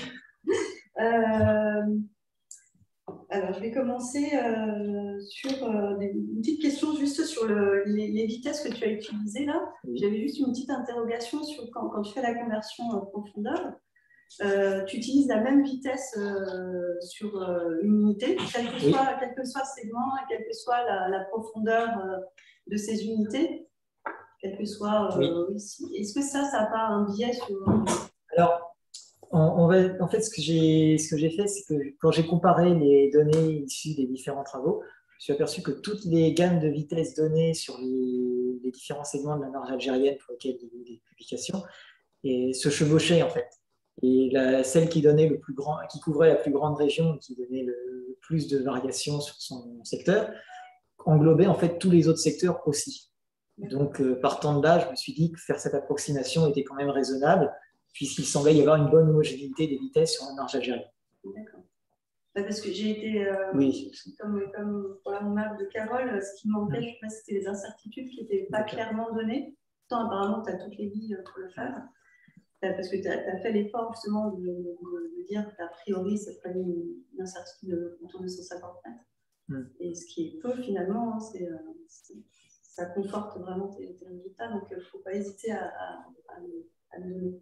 euh, alors, je vais commencer euh, sur euh, des, une petite question juste sur le, les, les vitesses que tu as utilisées là. J'avais juste une petite interrogation sur quand, quand tu fais la conversion en profondeur. Euh, tu utilises la même vitesse euh, sur euh, une unité, quel que, oui. soit, quel que soit le segment et quelle que soit la, la profondeur euh, de ces unités, quel que soit. Euh, oui. Est-ce que ça, ça n'a pas un biais sur. Alors, on, on va, en fait, ce que j'ai fait, c'est que quand j'ai comparé les données issues des différents travaux, je me suis aperçu que toutes les gammes de vitesse données sur les, les différents segments de la marge algérienne pour lesquels il y a eu des publications et se chevauchaient en fait. Et la, celle qui, donnait le plus grand, qui couvrait la plus grande région, qui donnait le plus de variations sur son secteur, englobait en fait tous les autres secteurs aussi. Donc, euh, partant de là, je me suis dit que faire cette approximation était quand même raisonnable, puisqu'il semblait y avoir une bonne homogénéité des vitesses sur la marge algérienne. D'accord. Parce que j'ai été, euh, oui. comme, comme pour la remarque de Carole, ce qui manquait, mmh. c'était les incertitudes qui n'étaient pas clairement données. Pourtant, apparemment, tu as toutes les billes pour le faire. Parce que tu as, as fait l'effort justement de, de, de dire qu'a priori, ça ferait une, une incertitude autour de cent cinquante mètres. Mm. Et ce qui est peu finalement, hein, c'est, ça conforte vraiment tes, tes résultats. Donc, il ne faut pas hésiter à, à, à, à le donner.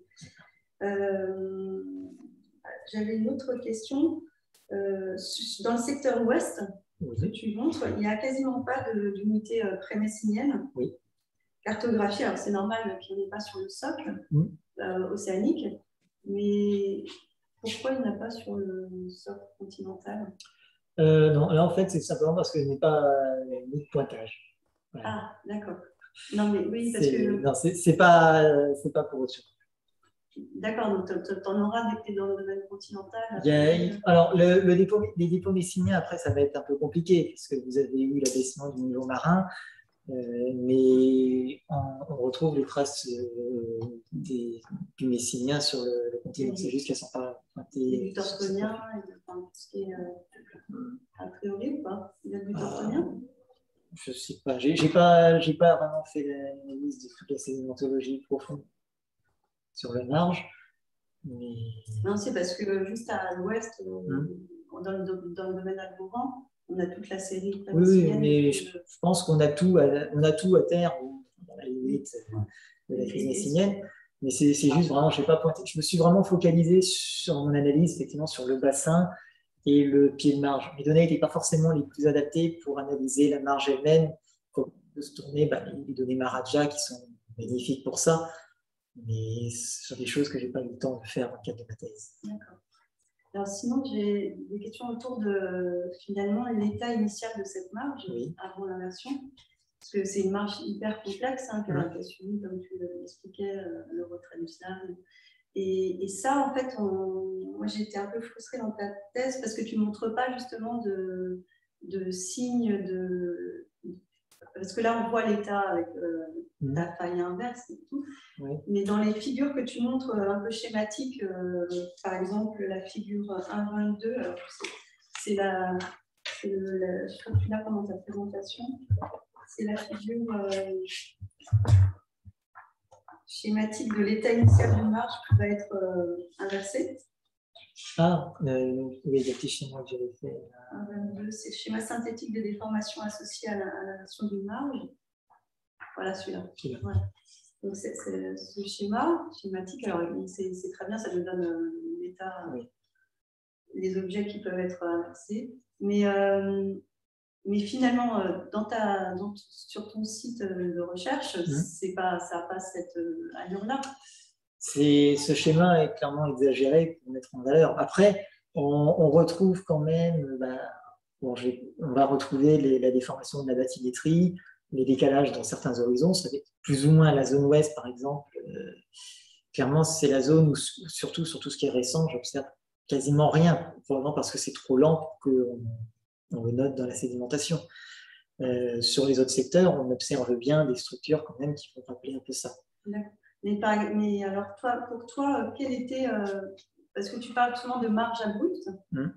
Euh, J'avais une autre question. Euh, dans le secteur ouest, oui. que tu montres, il n'y a quasiment pas d'unité prémessinienne. Oui. Cartographie, alors c'est normal qu'il n'y en ait pas sur le socle. Mm. Euh, océanique, mais pourquoi il n'y en a pas sur le socle continental? euh, Non, là en fait c'est simplement parce que je n'ai pas euh, mis de pointage. Voilà. Ah, d'accord. Non, mais oui, parce que. Non, c'est pas, c'est pas pour autre chose. D'accord, donc tu en auras dès que tu es dans le domaine continental. Yeah. Alors, le, le dépôt, les dépôts messiniens, après, ça va être un peu compliqué, puisque vous avez eu l'abaissement du niveau marin. Euh, mais on, on retrouve les traces euh, des, du messinien sur le, le continent. C'est juste qu'elles ne sont pas pointées. Du tortonien, enfin, tout ce qui est euh, a priori ou pas? Il y a du tortonien? euh, Je ne sais pas. Je n'ai pas, pas vraiment fait l'analyse de toute la sédimentologie profonde sur le marge. Mais... Non, c'est parce que juste à l'ouest, hum. dans, le, dans le domaine alboran, on a toute la série. Oui, mais je, je pense qu'on a tout, à, on a tout à terre, dans la limite de la crise messinienne. Mais c'est juste vraiment, je n'ai pas pointé. Je me suis vraiment focalisé sur mon analyse, effectivement, sur le bassin et le pied de marge. Mes données n'étaient pas forcément les plus adaptées pour analyser la marge elle-même. Il faut se tourner bah, les données Maharaja qui sont magnifiques pour ça. Mais ce sont des choses que je n'ai pas eu le temps de faire dans le cadre de ma thèse. D'accord. Alors sinon, j'ai des questions autour de finalement l'état initial de cette marge oui. avant l'inversion, parce que c'est une marge hyper complexe hein, qui a suivi, comme tu l'expliquais, le retrait du sable. Et, et ça, en fait, on, moi j'ai été un peu frustrée dans ta thèse parce que tu ne montres pas justement de, de signes de. Parce que là, on voit l'état avec euh, mmh. la faille inverse et tout. Oui. Mais dans les figures que tu montres un peu schématiques, euh, par exemple la figure un vingt-deux, c'est la. Le, la je crois que tu l'as pendant ta présentation. C'est la figure euh, schématique de l'état initial d'une marge qui va être euh, inversée. Ah, euh, oui, il y a des schémas que j'avais fait. un vingt-deux, c'est le schéma synthétique des déformations associées à l'inversion d'une marge. Voilà celui-là. Ouais. Donc, c'est ce schéma schématique. Alors, c'est très bien, ça nous donne euh, l'état, oui. les objets qui peuvent être inversés. Mais, euh, mais finalement, euh, dans ta, dans, sur ton site de recherche, mmh. c'est pas, ça n'a pas cette euh, allure-là. Ce schéma est clairement exagéré pour mettre en valeur. Après, on, on retrouve quand même, bah, bon, on va retrouver les, la déformation de la bathymétrie, les décalages dans certains horizons. Ça fait plus ou moins la zone ouest, par exemple. Euh, clairement, c'est la zone où, surtout sur tout ce qui est récent, j'observe quasiment rien, probablement parce que c'est trop lent pour qu'on on le note dans la sédimentation. Euh, sur les autres secteurs, on observe bien des structures quand même qui vont rappeler un peu ça. D'accord. Mais, par, mais alors, toi, pour toi, quel était... Euh, parce que tu parles souvent de marge abrupte. Hum.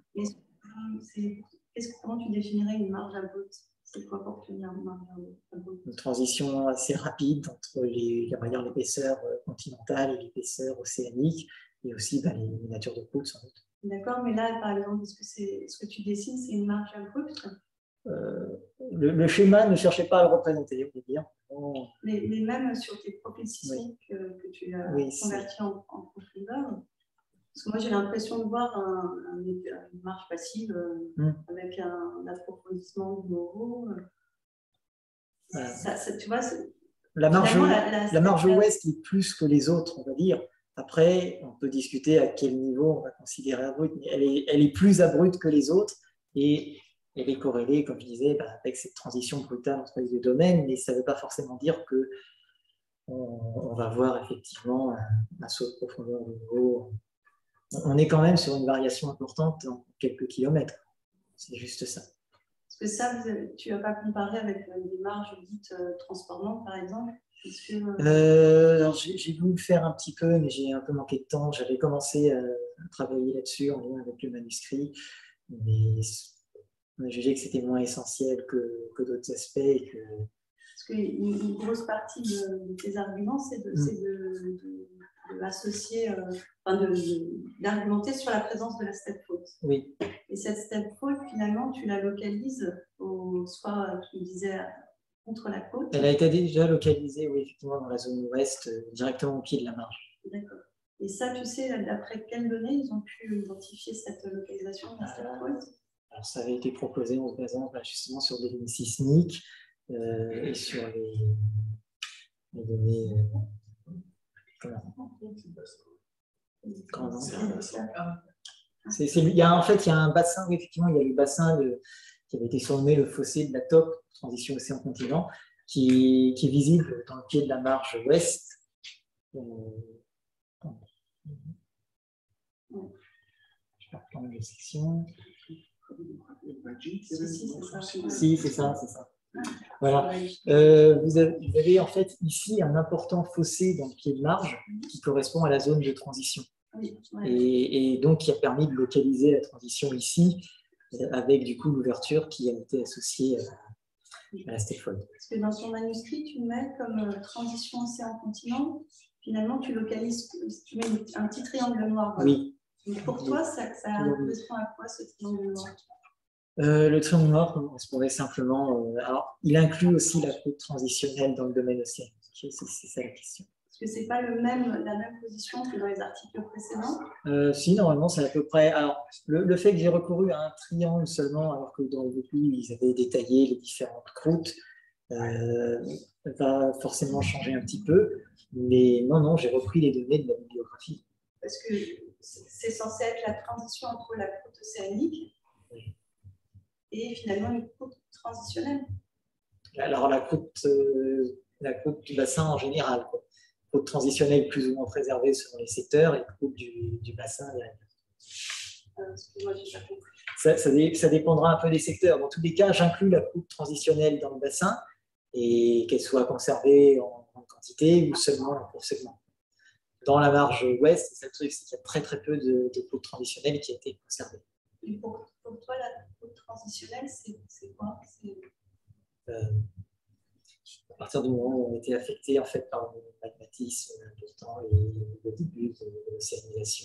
Comment tu définirais une marge abrupte? C'est quoi pour tenir une marge abrupte? Une transition assez rapide entre les, l'épaisseur continentale et l'épaisseur océanique, et aussi ben, les natures de croûte, sans doute. D'accord, mais là, par exemple, est-ce que, c'est, ce que tu dessines, c'est une marge abrupte? euh, le, le schéma ne cherchait pas à le représenter, on peut dire. On... Mais, mais même sur tes profils sismiques oui. que, que tu as oui, convertis en, en profondeur, parce que moi, j'ai l'impression de voir un, un, une marge passive euh, mm. avec un, un approfondissement de nouveau. Voilà. Ça, ça, tu vois, la marge, la, la, la marge ouest est plus que les autres, on va dire. Après, on peut discuter à quel niveau on va considérer abrupte, mais elle est, elle est plus abrupte que les autres et elle est corrélée, comme je disais, bah, avec cette transition brutale entre les deux domaines, mais ça ne veut pas forcément dire que on, on va voir effectivement un, un saut de profondeur de niveau. On est quand même sur une variation importante en quelques kilomètres. C'est juste ça. Parce que ça, tu n'as pas comparé avec des marges dites euh, transformantes, par exemple? Que, euh... euh, J'ai voulu le faire un petit peu, mais j'ai un peu manqué de temps. J'avais commencé à travailler là-dessus en lien avec le manuscrit, mais on a jugé que c'était moins essentiel que, que d'autres aspects. Et que... Parce qu'une une grosse partie de, de tes arguments, c'est de, mm. de, de, de associer, euh, enfin d'argumenter sur la présence de la step fault. Oui. Et cette step fault, finalement, tu la localises, au, soit tu disais contre la côte. Elle a été déjà localisée, oui, effectivement, dans la zone ouest, euh, directement au pied de la marge. D'accord. Et ça, tu sais, d'après quelles données ils ont pu identifier cette localisation de la step fault? Alors, ça avait été proposé en se basant bah, justement sur des données sismiques euh, et sur les, les données. Euh, comment Comment c'est, c'est, il y a, en fait, il y a un bassin, oui, effectivement, il y a le bassin de, qui avait été surnommé le fossé de la T O C, transition océan-continent, qui, qui est visible dans le pied de la marge ouest. Euh, je vais reprendre les sections. Si, c'est ça, c'est ça. Voilà. Euh, vous, avez, vous avez en fait ici un important fossé dans le pied de marge qui correspond à la zone de transition. Et, et donc qui a permis de localiser la transition ici avec du coup l'ouverture qui a été associée à, à la step fault. Parce que dans ton manuscrit, tu mets comme transition océan-continent, finalement tu localises, tu mets un petit triangle noir. Voilà. Oui. Donc pour toi, ça, ça correspond à quoi ce triangle noir? Euh, le triangle noir correspondait simplement. Euh, alors, il inclut aussi la côte transitionnelle dans le domaine océanique. C'est ça la question. Parce que c'est pas le même, la même position que dans les articles précédents. Euh, si, normalement, c'est à peu près. Alors, le, le fait que j'ai recouru à un triangle seulement, alors que dans le début, ils avaient détaillé les différentes croûtes, euh, va forcément changer un petit peu. Mais non, non, j'ai repris les données de la bibliographie. Parce que c'est censé être la transition entre la croûte océanique oui. et finalement une croûte transitionnelle. Alors, la croûte, euh, la croûte du bassin en général, quoi. Croûte transitionnelle plus ou moins préservée selon les secteurs et croûte du, du bassin derrière. Euh, Excuse-moi, j'ai pas compris. Ça, ça, dé, ça dépendra un peu des secteurs. Dans tous les cas, j'inclus la croûte transitionnelle dans le bassin et qu'elle soit conservée en grande quantité ou seulement en court segment. Dans la marge ouest, c'est le truc, c'est qu'il y a très très peu de, de croûte transitionnelle qui a été conservée. Et pour, pour toi, la croûte transitionnelle, c'est quoi? euh, À partir du moment où on était affecté en fait, par le magmatisme important et le début de l'océanisation.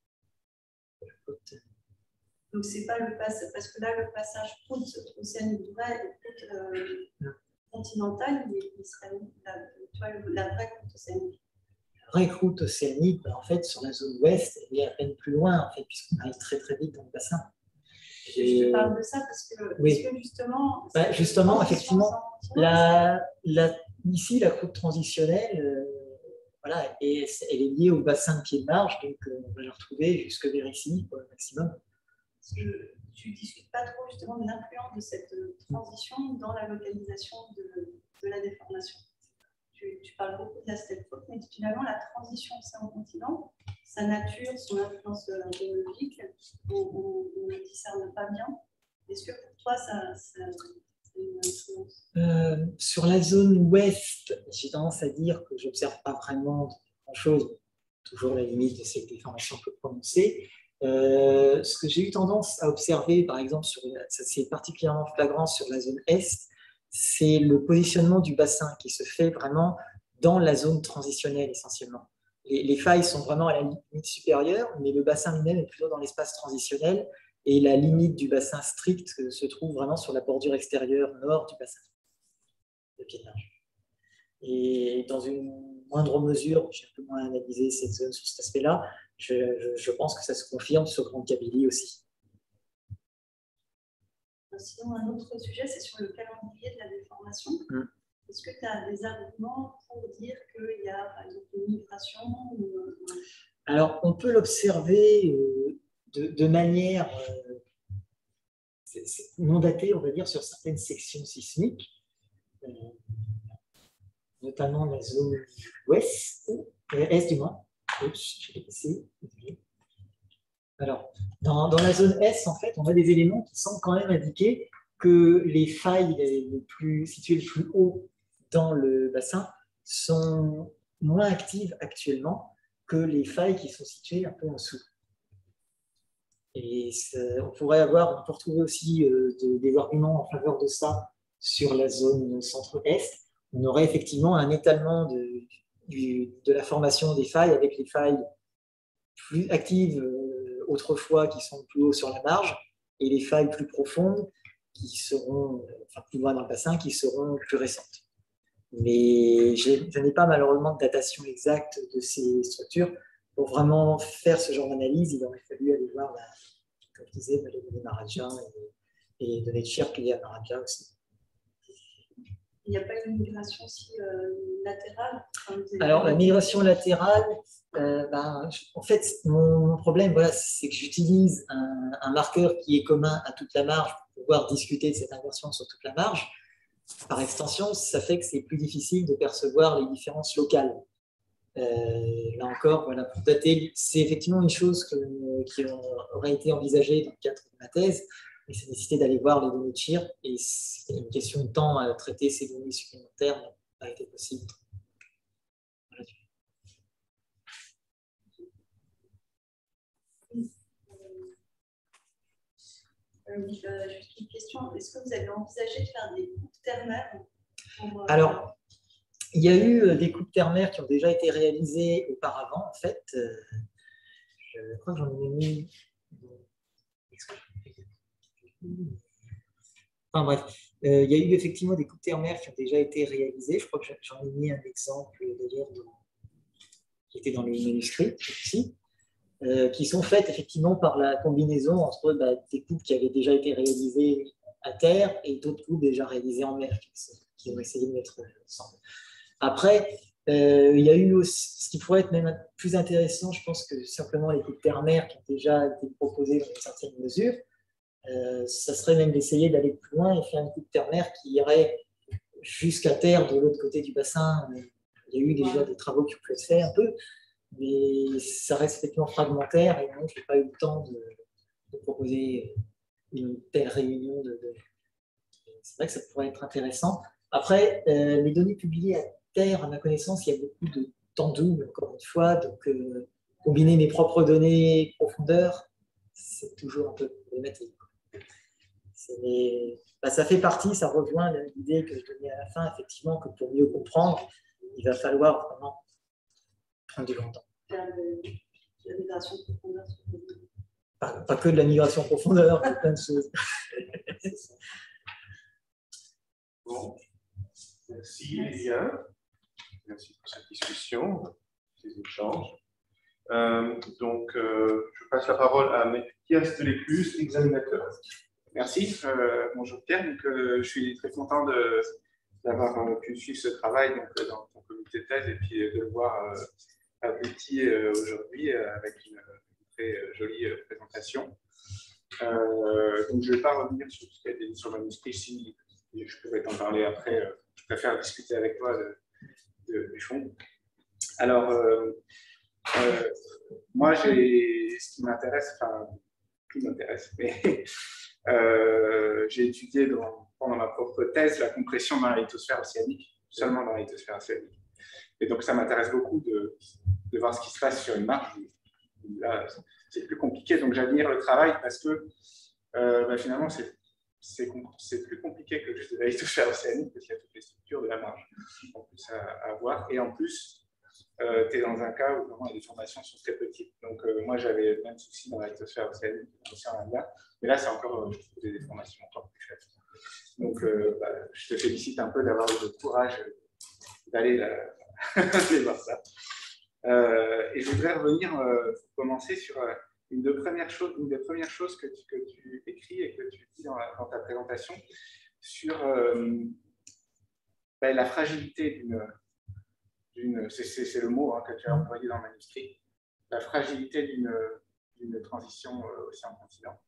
Donc, c'est pas le passage, parce que là, le passage croûte océanique vrai et croûte euh, continentale, il serait la, toi, la vraie croûte océanique. La vraie croûte océanique, en fait, sur la zone ouest, elle est à peine plus loin, en fait, puisqu'on arrive très très vite dans le bassin. Et... Je te parle de ça parce que, oui. parce que justement, bah, justement, effectivement, la, la, ici, la croûte transitionnelle, euh, voilà, et elle est liée au bassin de pied de marge, donc euh, on va la retrouver jusque vers ici, au maximum. Parce que tu ne discutes pas trop justement de l'influence de cette transition dans la localisation de, de la déformation. Tu, tu parles beaucoup de la step faute, mais finalement, la transition océan-continent, sa nature, son influence géologique, on, on, on ne le discerne pas bien. Est-ce que pour toi, ça, ça a une influence? euh, Sur la zone ouest, j'ai tendance à dire que je n'observe pas vraiment grand-chose, toujours la limite de cette déformation peu prononcée. Euh, ce que j'ai eu tendance à observer, par exemple, sur, ça c'est particulièrement flagrant sur la zone est, c'est le positionnement du bassin qui se fait vraiment dans la zone transitionnelle essentiellement. Les, les failles sont vraiment à la limite supérieure, mais le bassin lui-même est plutôt dans l'espace transitionnel et la limite du bassin strict se trouve vraiment sur la bordure extérieure nord du bassin de piétage. Et dans une moindre mesure, j'ai un peu moins analysé cette zone sur cet aspect-là, je, je, je pense que ça se confirme sur Grande Kabylie aussi. Sinon, un autre sujet, c'est sur le calendrier de la déformation. Mm. Est-ce que tu as des arguments pour dire qu'il y a, par exemple, une migration ou... Alors, on peut l'observer de, de manière euh, c'est, c'est non datée, on va dire, sur certaines sections sismiques, euh, notamment la zone ouest, euh, est du moins. Oups, je l'ai passé. Alors, dans, dans la zone S, en fait, on a des éléments qui semblent quand même indiquer que les failles les plus, situées le plus haut dans le bassin sont moins actives actuellement que les failles qui sont situées un peu en dessous. Et on pourrait avoir, on peut retrouver aussi euh, de, des arguments en faveur de ça sur la zone centre-est. On aurait effectivement un étalement de, du, de la formation des failles avec les failles plus actives euh, autrefois qui sont plus haut sur la marge et les failles plus profondes qui seront, enfin plus loin dans le bassin, qui seront plus récentes. Mais je n'ai pas malheureusement de datation exacte de ces structures. Pour vraiment faire ce genre d'analyse, il aurait fallu aller voir, la, comme je disais, les données Maharaja et, et données de Chirk liées à Maharaja aussi. Il n'y a pas une migration aussi euh, latérale? Alors, la migration latérale, euh, ben, en fait, mon problème, voilà, c'est que j'utilise un, un marqueur qui est commun à toute la marge pour pouvoir discuter de cette inversion sur toute la marge. Par extension, ça fait que c'est plus difficile de percevoir les différences locales. Euh, là encore, voilà, pour dater, c'est effectivement une chose que, qui aurait été envisagée dans le cadre de ma thèse, mais c'est nécessité d'aller voir les données de Chirk, et c'est une question de temps à traiter ces données supplémentaires n'a pas été possible. Voilà. Euh, oui, euh, juste une question. Est-ce que vous avez envisagé de faire des coupes ternaires pour, euh... Alors, il y a eu des coupes ternaires qui ont déjà été réalisées auparavant, en fait. Euh, je crois que j'en ai mis... Enfin bref, euh, il y a eu effectivement des coupes ternaires qui ont déjà été réalisées. Je crois que j'en ai mis un exemple d'ailleurs qui était dans le manuscrit ici, euh, qui sont faites effectivement par la combinaison entre bah, des coupes qui avaient déjà été réalisées à terre et d'autres coupes déjà réalisées en mer, qui, qui ont essayé de mettre ensemble. Après, euh, il y a eu aussi, ce qui pourrait être même plus intéressant, je pense que simplement les coupes ternaires qui ont déjà été proposées dans une certaine mesure. Euh, ça serait même d'essayer d'aller plus loin et faire une coupe ternaire qui irait jusqu'à terre de l'autre côté du bassin. Il y a eu déjà des travaux qui ont pu être faits un peu, mais ça reste effectivement fragmentaire et donc je n'ai pas eu le temps de, de proposer une telle réunion. De, de... C'est vrai que ça pourrait être intéressant. Après, euh, les données publiées à terre, à ma connaissance, il y a beaucoup de temps double, encore une fois, donc euh, combiner mes propres données profondeur, c'est toujours un peu problématique. Bah, ça fait partie, ça rejoint l'idée que je donnais à la fin, effectivement, que pour mieux comprendre, il va falloir vraiment prendre du longtemps. Faire de la migration profondeur. Pas, pas que de la migration profondeur, mais plein de choses. Bon, merci Elia, merci pour cette discussion, ces échanges. Euh, donc, euh, je passe la parole à Mathias Delecluse, examinateur. Merci. Euh, bonjour Pierre. Donc, euh, je suis très content de, d'avoir euh, pu suivre ce travail donc, euh, dans ton comité de thèse et puis euh, de le voir euh, abouti euh, aujourd'hui euh, avec une, une très euh, jolie euh, présentation. Euh, donc, je ne vais pas revenir sur ce qui a été dit sur le manuscrit. Si je pourrais t'en parler après. Euh, je préfère discuter avec toi de, de, du fond. Alors, euh, euh, moi, j'ai, ce qui m'intéresse, enfin, tout m'intéresse, mais euh, j'ai étudié dans, pendant ma propre thèse la compression dans la lithosphère océanique, seulement dans la lithosphère océanique. Et donc, ça m'intéresse beaucoup de, de voir ce qui se passe sur une marge. Là, c'est plus compliqué, donc j'admire le travail parce que euh, bah, finalement, c'est c'est plus compliqué que juste de la lithosphère océanique parce qu'il y a toutes les structures de la marge en plus à, à voir. Et en plus, euh, tu es dans un cas où vraiment les formations sont très petites. Donc, euh, moi, j'avais le même souci dans la lithosphère océanique, dans l'océan Indien. Mais là, c'est encore, je trouve, des formations encore plus faibles. Donc, euh, bah, je te félicite un peu d'avoir eu le courage d'aller voir ça. Euh, et je voudrais revenir, euh, pour commencer, sur euh, une, de premières choses, une des premières choses que tu, que tu écris et que tu dis dans, la, dans ta présentation sur euh, ben, la fragilité d'une, c'est le mot hein, que tu as employé dans le manuscrit, la fragilité d'une transition euh, océan-continent.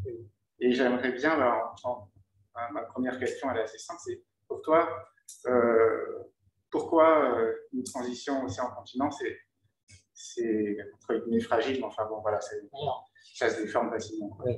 Et j'aimerais bien, ben, en, en, ma première question, elle est assez simple, c'est pour toi, euh, pourquoi euh, une transition océan-continent, c'est c'est entre guillemets fragile, mais enfin bon, voilà, ça se déforme facilement. Oui.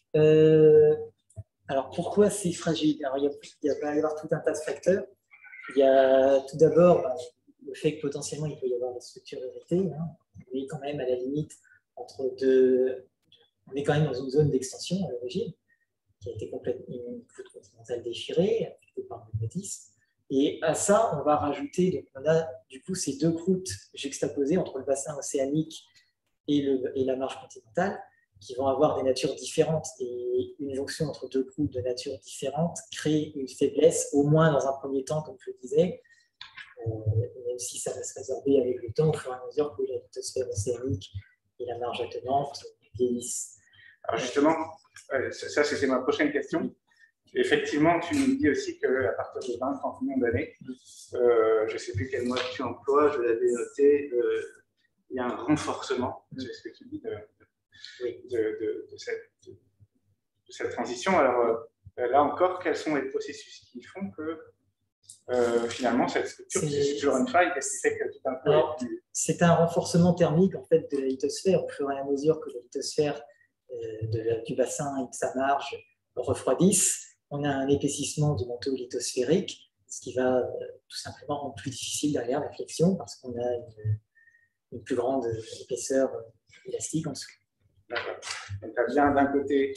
Euh, alors pourquoi c'est fragile? Alors il, y a, il va y avoir tout un tas de facteurs. Il y a tout d'abord le fait que potentiellement il peut y avoir des structures héritées. Hein. On est quand même à la limite entre deux. On est quand même dans une zone d'extension à l'origine, qui a été complètement une croûte continentale déchirée, affectée par le magmatisme. Et à ça, on va rajouter, donc on a du coup ces deux croûtes juxtaposées entre le bassin océanique et, le, et la marge continentale, qui vont avoir des natures différentes. Et une jonction entre deux croûtes de nature différente crée une faiblesse, au moins dans un premier temps, comme je le disais, euh, même si ça va se résorber avec le temps, au fur et à mesure que la lithosphère océanique et la marge attenante vieillissent. Alors justement, euh, ça c'était ma prochaine question. Effectivement, tu nous dis aussi qu'à partir de vingt à trente millions d'années, euh, je ne sais plus quel mot tu emploies, je l'avais noté, euh, il y a un renforcement, mm. c'est ce que tu dis, de, oui. de, de, de, cette, de, de cette transition. Alors euh, là encore, quels sont les processus qui font que euh, finalement cette structure, c'est toujours une faille, qu'est-ce qui fait que tout un peu... C'est un renforcement thermique en fait, de la lithosphère, au fur et à mesure que la lithosphère euh, de, du bassin et de sa marge refroidissent. On a un épaississement du manteau lithosphérique, ce qui va euh, tout simplement rendre plus difficile derrière la flexion parce qu'on a une, une plus grande épaisseur euh, élastique en dessous. D'accord. Donc, tu as bien d'un côté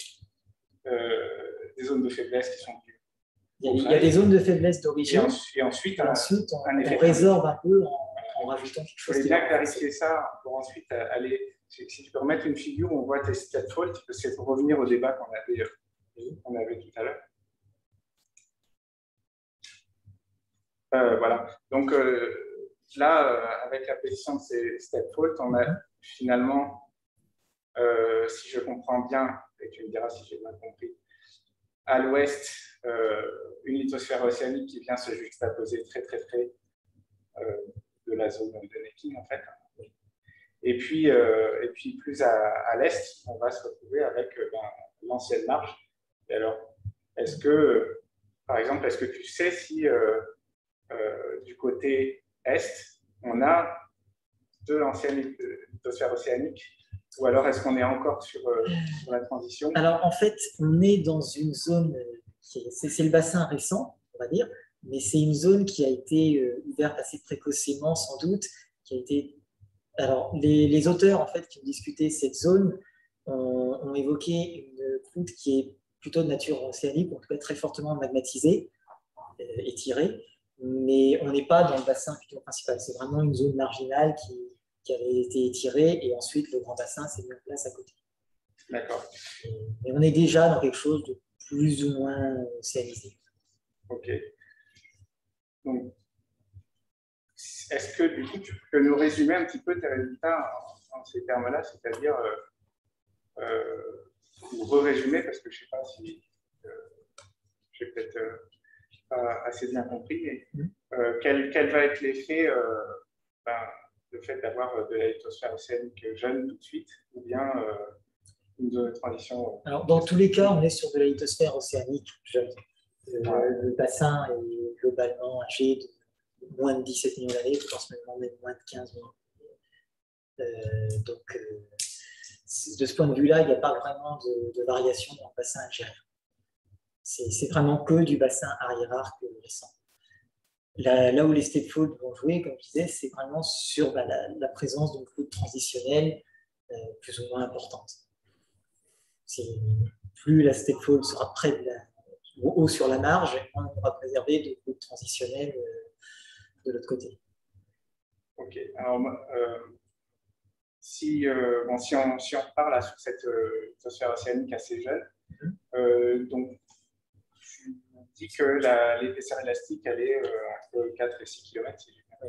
euh, des zones de faiblesse qui sont plus. Il y a, il y a des zones de faiblesse d'origine. Et, ensuite, et ensuite, et ensuite on, un on résorbe un peu en, en rajoutant quelque chose. Je voulais bien clarifier ça pour ensuite aller. Si tu peux remettre une figure où on voit tes stat faults, c'est pour revenir au débat qu'on avait, qu'on avait tout à l'heure. Euh, voilà. Donc euh, là, euh, avec la position de ces step faults, on a finalement, euh, si je comprends bien, et tu me diras si j'ai bien compris, à l'ouest, euh, une lithosphère océanique qui vient se juxtaposer très très près euh, de la zone de necking en fait. Et puis, euh, et puis plus à, à l'est, on va se retrouver avec euh, ben, l'ancienne marge. Et alors, est-ce que, par exemple, est-ce que tu sais si euh, Euh, du côté est, on a de l'ancienne lithosphère océanique, ou alors est-ce qu'on est encore sur, euh, sur la transition? Alors en fait, on est dans une zone, c'est le bassin récent, on va dire, mais c'est une zone qui a été euh, ouverte assez précocement, sans doute, qui a été... Alors les, les auteurs en fait qui ont discuté cette zone ont, ont évoqué une croûte qui est plutôt de nature océanique, en tout cas très fortement magmatisée, euh, étirée. Mais on n'est pas dans le bassin principal. C'est vraiment une zone marginale qui, qui avait été étirée et ensuite le grand bassin s'est mis en place à côté. D'accord. Mais on est déjà dans quelque chose de plus ou moins océanisé. Ok. Donc, est-ce que du coup tu peux nous résumer un petit peu tes résultats en, en ces termes-là, c'est-à-dire, euh, euh, ou re-résumer, parce que je ne sais pas si euh, j'ai peut-être. Euh, assez bien compris. Et, euh, quel, quel va être l'effet, euh, ben, le fait d'avoir de la lithosphère océanique jeune tout de suite, ou bien euh, une zone de transition? Alors, dans tous les cas, on est sur de la lithosphère océanique jeune. Euh, ouais. Le bassin est globalement âgé de moins de dix-sept millions d'années, potentiellement même moins de quinze millions. Euh, donc, euh, de ce point de vue-là, il n'y a pas vraiment de, de variation dans le bassin algérien. C'est vraiment que du bassin arrière-arc récent. Là, là où les stepfolds vont jouer, comme je disais, c'est vraiment sur bah, la, la présence d'une croûte transitionnelle euh, plus ou moins importante. Plus la stepfold sera près de la, ou haut sur la marge, moins on va préserver de croûtes transitionnelles euh, de l'autre côté. Ok. Alors, euh, si, euh, bon, si, on, si on repart là sur cette euh, litosphère océanique assez jeune, mm-hmm. euh, donc tu dis que l'épaisseur élastique, elle est euh, entre quatre et six kilomètres. Oui.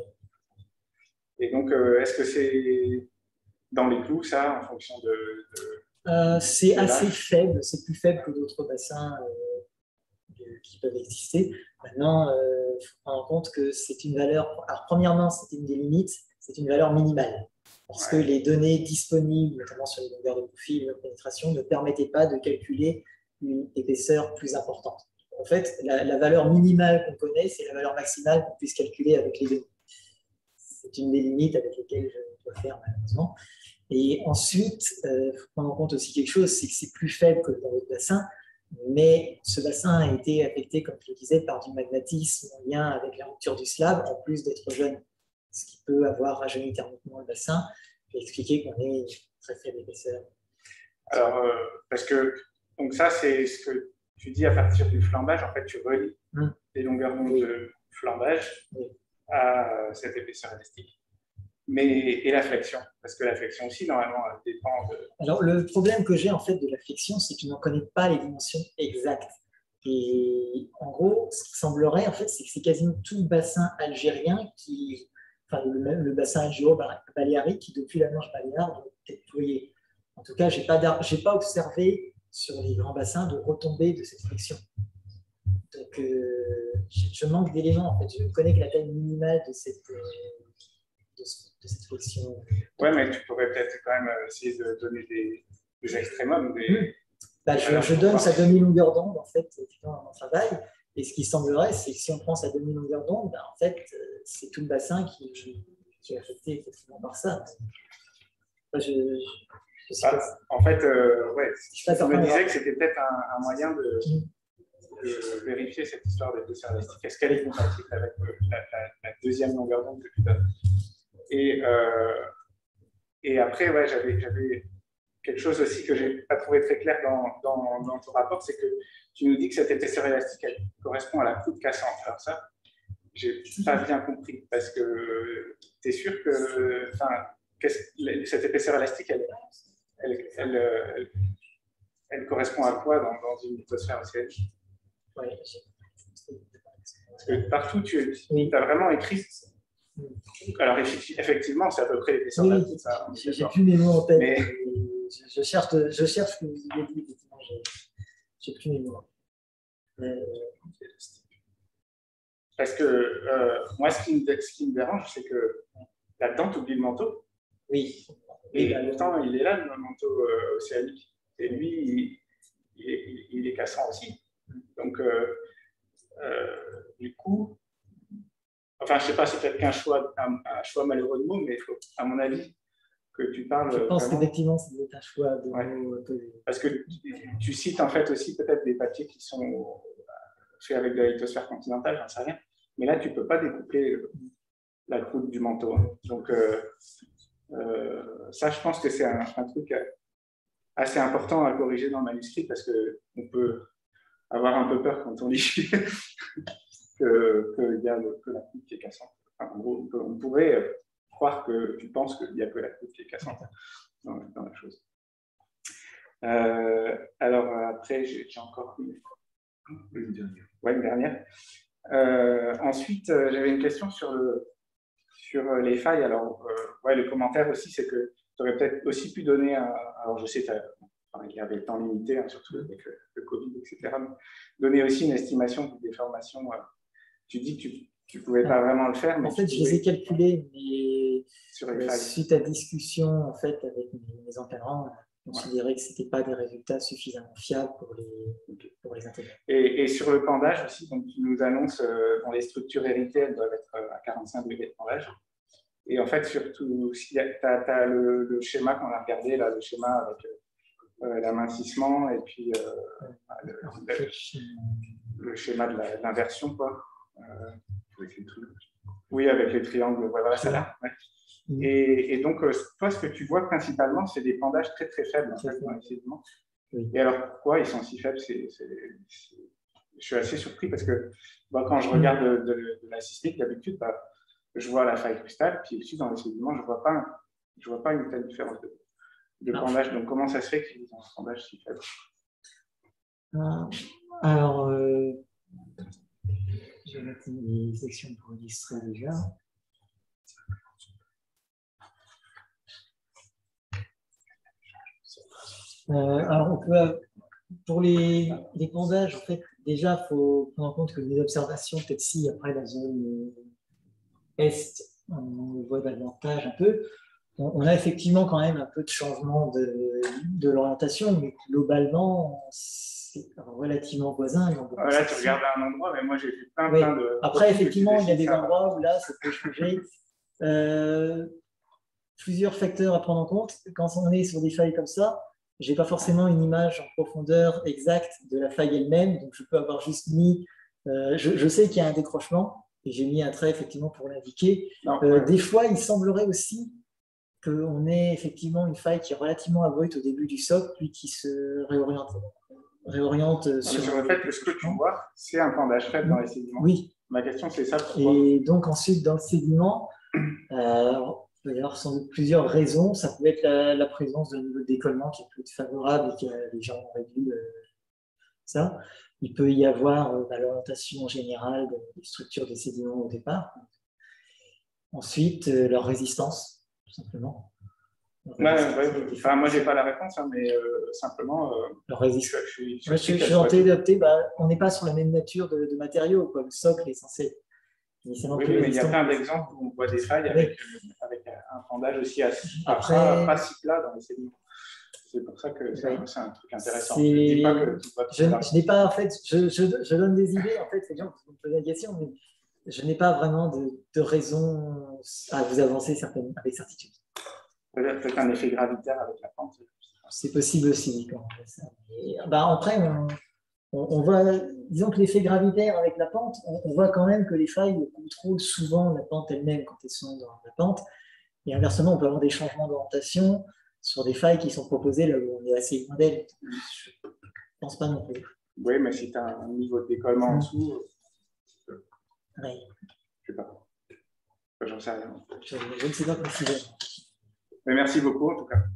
Et donc, euh, est-ce que c'est dans les clous, ça, en fonction de... de, euh, c'est assez faible, c'est plus faible que d'autres bassins euh, de, qui peuvent exister. Maintenant, il euh, faut prendre en compte que c'est une valeur... Alors, premièrement, c'est une des limites, c'est une valeur minimale. Parce ouais. que les données disponibles, notamment sur les longueurs de profil, de pénétration, ne permettaient pas de calculer une épaisseur plus importante. En fait, la, la valeur minimale qu'on connaît, c'est la valeur maximale qu'on puisse calculer avec les données. C'est une des limites avec lesquelles je dois faire, malheureusement. Et ensuite, il euh, faut prendre en compte aussi quelque chose, c'est que c'est plus faible que dans d'autres bassins, mais ce bassin a été affecté, comme je le disais, par du magmatisme en lien avec la rupture du slab, en plus d'être jeune, ce qui peut avoir rajeuni thermiquement le bassin, et expliquer qu'on est une très faible épaisseur. Alors, euh, parce que donc ça, c'est ce que tu dis à partir du flambage, en fait, tu relis mmh. les longueurs d'onde de flambage oui. à cette épaisseur élastique. Mais, et la flexion, parce que la flexion aussi, normalement, elle dépend de... Alors, le problème que j'ai, en fait, de la flexion, c'est que je n'en connais pas les dimensions exactes. Et en gros, ce qui semblerait, en fait, c'est que c'est quasiment tout le bassin algérien qui... Enfin, le, le bassin algéro-baléarique qui, depuis la Manche baléare, doit être déployé. En tout cas, je n'ai pas, pas observé sur les grands bassins de retombées de cette flexion. Donc, euh, je, je manque d'éléments, en fait. Je connais que la taille minimale de cette... Euh, De, de cette flexion. Ouais, mais tu pourrais peut-être quand même essayer de donner des, des extrémums. Des, mmh. bah, je, je donne sa demi-longueur d'onde, en fait, dans mon travail. Et ce qui semblerait, c'est que si on prend sa demi-longueur d'onde, bah, en fait, c'est tout le bassin qui, qui est affecté effectivement par ça. Enfin, je, je sais ah, pas. En fait, euh, ouais, je me disais que c'était peut-être un, un moyen de, mmh. de vérifier cette histoire d'épaisseur élastique. Est-ce qu'elle est compatible avec la, la, la deuxième longueur d'onde que tu donnes? Et, euh, et après, ouais, j'avais quelque chose aussi que je n'ai pas trouvé très clair dans, dans, dans ton rapport, c'est que tu nous dis que cette épaisseur élastique, elle correspond à la croûte cassante. Alors ça, je n'ai pas bien compris, parce que tu es sûr que enfin, cette épaisseur élastique, elle, elle, elle, elle, elle correspond à quoi dans, dans une litosphère océanique? Oui. Parce que partout, tu oui. as vraiment écrit... Alors, effectivement, c'est à peu près l'épaisseur oui, de la croûte. Ça, j'ai plus mes mots en tête. Mais... Je, je, cherche, je cherche ce que vous avez dit, effectivement. J'ai plus mes mots. Euh... Parce que euh, moi, ce qui, me, ce qui me dérange, c'est que là-dedans, tu oublies le manteau. Oui. Et bah, pourtant, il est là, le manteau euh, océanique. Et lui, il, il, est, il est cassant aussi. Donc, euh, euh, du coup, enfin, je ne sais pas si c'est peut-être qu'un choix, un, un choix malheureux de mots, mais il faut, à mon avis, que tu parles. Je pense qu'effectivement, c'est un choix de ouais. mots. Parce que tu, tu cites en fait aussi peut-être des papiers qui sont faits avec de la lithosphère continentale, j'en sais rien. Mais là, tu ne peux pas découpler la croûte du manteau. Donc, euh, euh, ça, je pense que c'est un, un truc assez important à corriger dans le manuscrit parce qu'on peut avoir un peu peur quand on lit que, que, y a le, que la croûte qui est cassante. Enfin, en gros, on, peut, on pourrait croire que tu penses qu'il n'y a que la croûte qui est cassante dans, dans la chose. Euh, alors, après, j'ai encore une, une dernière. Ouais, une dernière. Euh, ensuite, euh, j'avais une question sur, le, sur les failles. Alors, euh, ouais, le commentaire aussi, c'est que tu aurais peut-être aussi pu donner un. Alors, je sais qu'il enfin, y avait le temps limité, hein, surtout avec le, le Covid, et cetera. Mais donner aussi une estimation de déformation. Euh, tu dis que tu ne pouvais pas vraiment le faire. Mais en fait, je les ai calculés, mais sur les failles. Suite à discussion en fait, avec mes, mes encadrants, considéré que ce n'était pas des résultats suffisamment fiables pour les, pour les intégrer. Et, et sur le pendage aussi, donc tu nous annonces euh, dans les structures héritées, elles doivent être à quarante-cinq degrés de pendage. Et en fait, surtout, tu as le, le schéma qu'on a regardé, là, le schéma avec euh, l'amincissement et puis euh, le, le, le schéma de l'inversion, quoi. Euh, avec les triangles. Oui, avec les triangles, voilà, ça là. Ouais. Et, et donc, euh, toi, ce que tu vois principalement, c'est des pendages très très faibles en fait, dans les sédiments. Oui. Et alors, pourquoi ils sont si faibles? c'est, c'est, c'est... Je suis assez surpris parce que bah, quand je regarde de, de, de la sismique, d'habitude, bah, je vois la faille crustale, puis aussi dans les sédiments, je ne vois pas, je vois pas une telle différence de, de pendage. Donc, comment ça se fait qu'ils ont un pendage si faible? Alors, euh, je vais mettre une section pour illustrer déjà. Euh, alors, on peut, pour les, les pendages, en fait, déjà, il faut prendre en compte que les observations, peut-être si après la zone est, on le voit davantage un peu, on, on a effectivement quand même un peu de changement de, de l'orientation, mais globalement, c'est relativement voisin. Ah, là, tu regardes à un endroit, mais moi, j'ai vu plein, oui. plein de... Après, effectivement, il y a des endroits où là, ça peut changer. Euh, plusieurs facteurs à prendre en compte. Quand on est sur des failles comme ça, je n'ai pas forcément une image en profondeur exacte de la faille elle-même, donc je peux avoir juste mis, euh, je, je sais qu'il y a un décrochement, et j'ai mis un trait effectivement pour l'indiquer. Euh, des fois, il semblerait aussi qu'on ait effectivement une faille qui est relativement abrupte au début du socle, puis qui se réoriente, réoriente sur, sur le fait que ce que tu vois, c'est un pendage faible dans les sédiments. Oui. Ma question, c'est ça. Pourquoi? Et donc ensuite, dans le sédiment, euh, il peut y avoir sans doute plusieurs raisons. Ça peut être la, la présence d'un niveau de décollement qui est plus favorable et que les gens ont réduit euh, ça. Il peut y avoir euh, l'orientation générale des structures des sédiments au départ. Ensuite, euh, leur résistance, tout simplement. Ouais, ouais, enfin, moi, je n'ai pas la réponse, hein, mais euh, simplement, euh, leur résistance. je, je, je, je, je, je suis tenté d'adapter. Bah, on n'est pas sur la même nature de, de matériaux, quoi. Le socle est censé. Oui, oui, mais il y a plein d'exemples où on voit des failles avec, oui. avec un pendage aussi assez, Après, pas, pas si plat dans les sédiments. C'est pour ça que c'est oui. un, un truc intéressant. Je ne dis pas que je, je n'ai pas, en fait, je, je, je donne des idées, en fait, les gens me posent la question, mais je n'ai pas vraiment de, de raison à vous avancer certaines, avec certitude. Peut-être un effet gravitaire avec la pente. C'est possible aussi. Quand on fait ça. Et, bah, après, on, on, on voit, disons que l'effet gravitaire avec la pente, on, on voit quand même que les failles contrôlent souvent la pente elle-même quand elles sont dans la pente. Et inversement, on peut avoir des changements d'orientation sur des failles qui sont proposées là où on est assez loin d'elles. Je ne pense pas non plus. Oui, mais si tu as un niveau de décollement en dessous, oui. Je ne sais pas. J'en sais rien. Je, je ne sais pas précisément. Mais merci beaucoup en tout cas.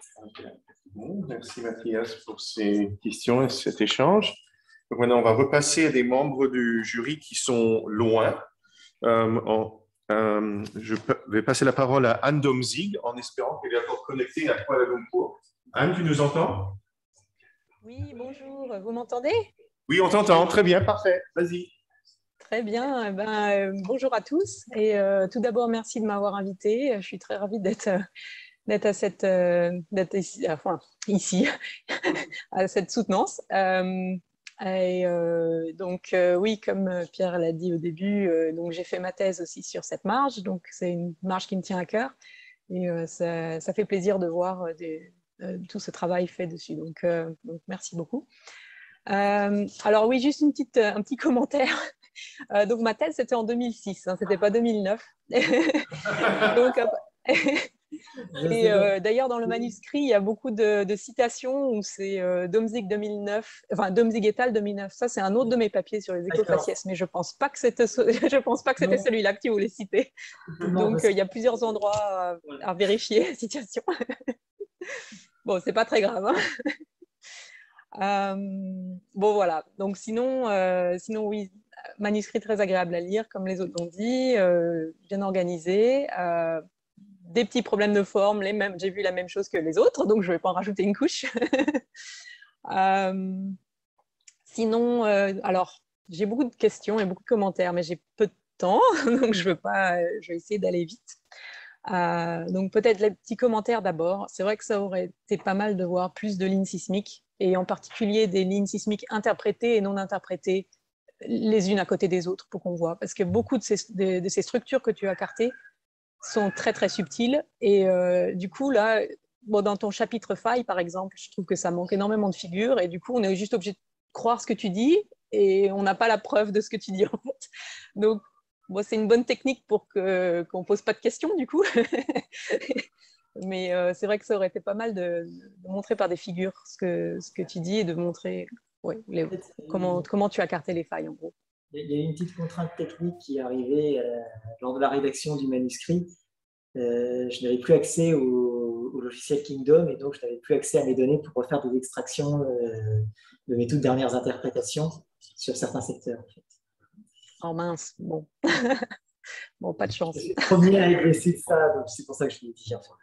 Bon, merci Mathias pour ces questions et cet échange. Donc maintenant, on va repasser à des membres du jury qui sont loin. Euh, en, euh, je vais passer la parole à Anne Domzig en espérant qu'elle est encore connectée à Kuala Lumpur. Anne, tu nous entends? Oui, bonjour. Vous m'entendez? Oui, on t'entend. Très bien, parfait. Vas-y. Très bien. Eh ben, euh, bonjour à tous. Et euh, tout d'abord, merci de m'avoir invitée. Je suis très ravie d'être euh, d'être à cette euh, d'être ici, enfin ici à cette soutenance. Euh, et euh, donc euh, oui, comme Pierre l'a dit au début, euh, donc j'ai fait ma thèse aussi sur cette marge. Donc c'est une marge qui me tient à cœur et euh, ça, ça fait plaisir de voir des, euh, tout ce travail fait dessus. Donc, euh, donc merci beaucoup. Euh, alors oui, juste une petite, un petit commentaire. Euh, donc ma thèse c'était en deux mille six, hein, c'était pas deux mille neuf. donc, et euh, d'ailleurs dans le manuscrit il y a beaucoup de, de citations où c'est euh, Domzig deux mille neuf, enfin Domzig et al. deux mille neuf. Ça c'est un autre de mes papiers sur les écofaciès, mais je pense pas que c'était je pense pas que c'était celui-là que tu voulais citer. Donc euh, il y a plusieurs endroits à, à vérifier citation. Bon, c'est pas très grave. Hein. Euh, bon voilà, donc sinon, euh, sinon oui, manuscrit très agréable à lire comme les autres l'ont dit, euh, bien organisé, euh, des petits problèmes de forme, les mêmes, j'ai vu la même chose que les autres, donc je ne vais pas en rajouter une couche. euh, sinon, euh, alors j'ai beaucoup de questions et beaucoup de commentaires, mais j'ai peu de temps, donc je, veux pas, je vais essayer d'aller vite. Euh, donc peut-être les petits commentaires d'abord. C'est vrai que ça aurait été pas mal de voir plus de lignes sismiques, et en particulier des lignes sismiques interprétées et non interprétées les unes à côté des autres pour qu'on voit. Parce que beaucoup de ces, de, de ces structures que tu as cartées sont très très subtiles. Et euh, du coup, là, bon, dans ton chapitre faille, par exemple, je trouve que ça manque énormément de figures. Et du coup, on est juste obligé de croire ce que tu dis et on n'a pas la preuve de ce que tu dis, en fait. Donc, bon, c'est une bonne technique pour que, qu'on ne pose pas de questions, du coup. Mais euh, c'est vrai que ça aurait été pas mal de, de montrer par des figures ce que, ce que tu dis et de montrer ouais, les, comment, comment tu as carté les failles, en gros. Il y a une petite contrainte technique qui est arrivée euh, lors de la rédaction du manuscrit. Euh, je n'avais plus accès au, au logiciel Kingdom et donc je n'avais plus accès à mes données pour refaire des extractions euh, de mes toutes dernières interprétations sur certains secteurs. En fait. Oh mince, bon. Bon, pas de chance. Je suis le premier à être blessé de ça, donc c'est pour ça que je l'ai dit. En fait.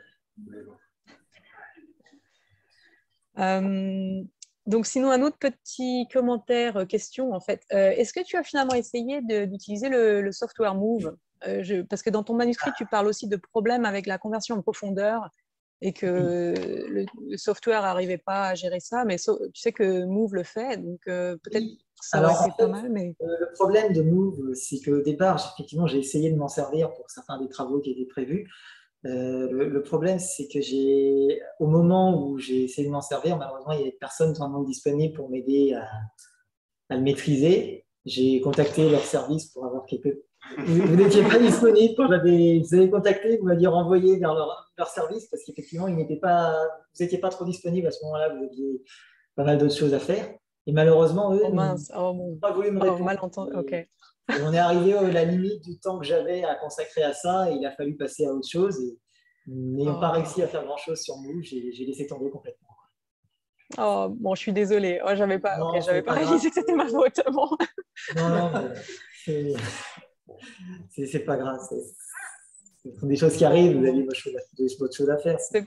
Euh, donc, sinon, un autre petit commentaire, euh, question, en fait. Euh, est-ce que tu as finalement essayé de, d'utiliser le, le software Move euh, je, parce que dans ton manuscrit, tu parles aussi de problèmes avec la conversion en profondeur et que le, le software n'arrivait pas à gérer ça, mais so, tu sais que Move le fait, donc euh, peut-être que ça Alors, aurait été en fait, pas mal. Mais... euh, le problème de Move, c'est qu'au départ, effectivement, j'ai essayé de m'en servir pour certains des travaux qui étaient prévus. Euh, le, le problème, c'est que j'ai, au moment où j'ai essayé de m'en servir, malheureusement, il n'y avait personne vraiment disponible pour m'aider à, à le maîtriser. J'ai contacté leur service pour avoir quelques... Vous, vous n'étiez pas disponible quand j'avais... Vous avez contacté, vous m'aviez renvoyé vers leur, leur service parce qu'effectivement, ils n'étaient pas... vous n'étiez pas trop disponible à ce moment-là. Vous aviez pas mal d'autres choses à faire. Et malheureusement, eux, oh mince, oh, bon. n'ont pas voulu me oh, répondre. mal entendu, ok. Et, et on est arrivé à la limite du temps que j'avais à consacrer à ça et il a fallu passer à autre chose. Et n'ayant oh, pas okay. réussi à faire grand-chose sur Move, j'ai, j'ai laissé tomber complètement. Oh, bon, je suis désolée. Oh, j'avais pas, non, okay, j'avais pas, pas réalisé que c'était ma faute. Bon. Non, non, mais c'est, c'est pas grave. C'est, ce sont des choses qui arrivent. Vous avez d'autres choses à faire. C'est...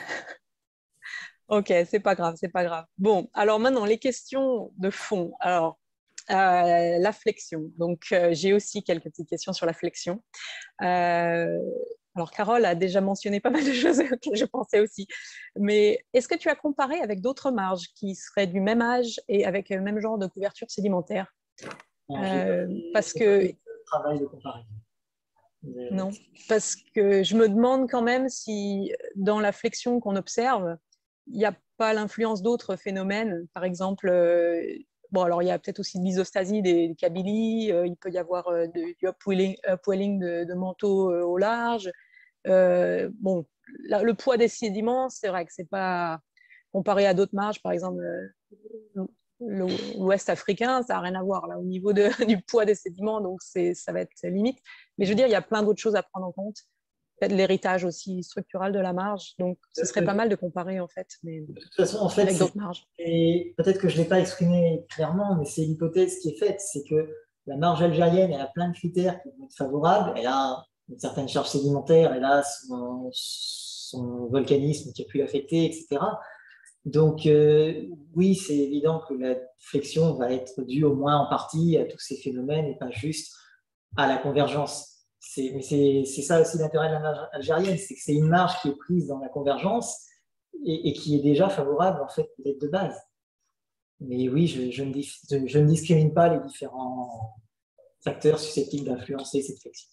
Ok, c'est pas grave, c'est pas grave. Bon, alors maintenant, les questions de fond. Alors, euh, la flexion. Donc, euh, j'ai aussi quelques petites questions sur la flexion. Euh, alors, Carole a déjà mentionné pas mal de choses auxquelles je pensais aussi. Mais est-ce que tu as comparé avec d'autres marges qui seraient du même âge et avec le même genre de couverture sédimentaire? Non, euh, parce que... travail de comparaison. Non, parce que je me demande quand même si dans la flexion qu'on observe, il n'y a pas l'influence d'autres phénomènes. Par exemple, euh, bon, alors il y a peut-être aussi de l'isostasie des, des kabylies, euh, il peut y avoir euh, de, du upwelling, upwelling de, de manteaux euh, au large. Euh, bon, la, le poids des sédiments, c'est vrai que c'est pas comparé à d'autres marges, par exemple euh, l'Ouest africain, ça n'a rien à voir là au niveau de, du poids des sédiments, donc c'est, ça va être limite. Mais je veux dire, il y a plein d'autres choses à prendre en compte. Peut-être l'héritage aussi structural de la marge. Donc, ce serait pas mal de comparer, en fait. Mais de toute façon, en fait, avec d'autres marges. Et peut-être que je ne l'ai pas exprimé clairement, mais c'est l'hypothèse qui est faite, c'est que la marge algérienne, elle a plein de critères qui vont être favorables. Elle a une certaine charge sédimentaire, elle a son, son volcanisme qui a pu l'affecter, et cetera. Donc, euh, oui, c'est évident que la flexion va être due au moins en partie à tous ces phénomènes et pas juste à la convergence. C'est, mais c'est, c'est ça aussi l'intérêt de la marge algérienne, c'est que c'est une marge qui est prise dans la convergence et, et qui est déjà favorable, en fait, peut-être de base. Mais oui, je, je, ne, je, je ne discrimine pas les différents facteurs susceptibles d'influencer cette flexion.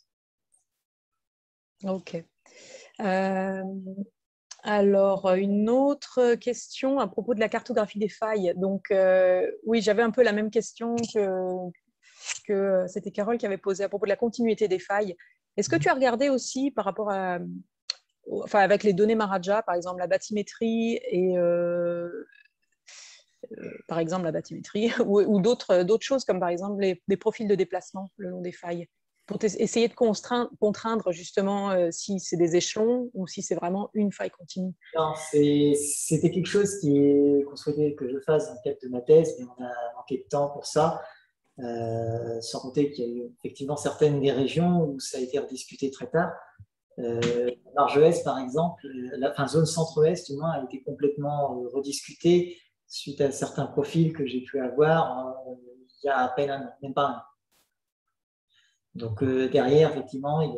Ok. Euh, alors, une autre question à propos de la cartographie des failles. Donc, euh, oui, j'avais un peu la même question que... que c'était Carole qui avait posé à propos de la continuité des failles. Est-ce que tu as regardé aussi par rapport à, enfin avec les données Maharaja, par exemple la bathymétrie et euh, euh, par exemple la bathymétrie ou, ou d'autres, d'autres choses comme par exemple les, les profils de déplacement le long des failles pour essayer de contraindre, contraindre justement euh, si c'est des échelons ou si c'est vraiment une faille continue? Non, c'est, c'était quelque chose qui est, qu'on souhaitait que je fasse dans le cadre de ma thèse, mais on a manqué de temps pour ça. Euh, sans compter qu'il y a eu effectivement certaines des régions où ça a été rediscuté très tard. Euh, la marge Est, par exemple, la enfin, zone centre-ouest, du moins, a été complètement euh, rediscutée suite à certains profils que j'ai pu avoir euh, il y a à peine un an, même pas un an. Donc euh, derrière, effectivement, il est,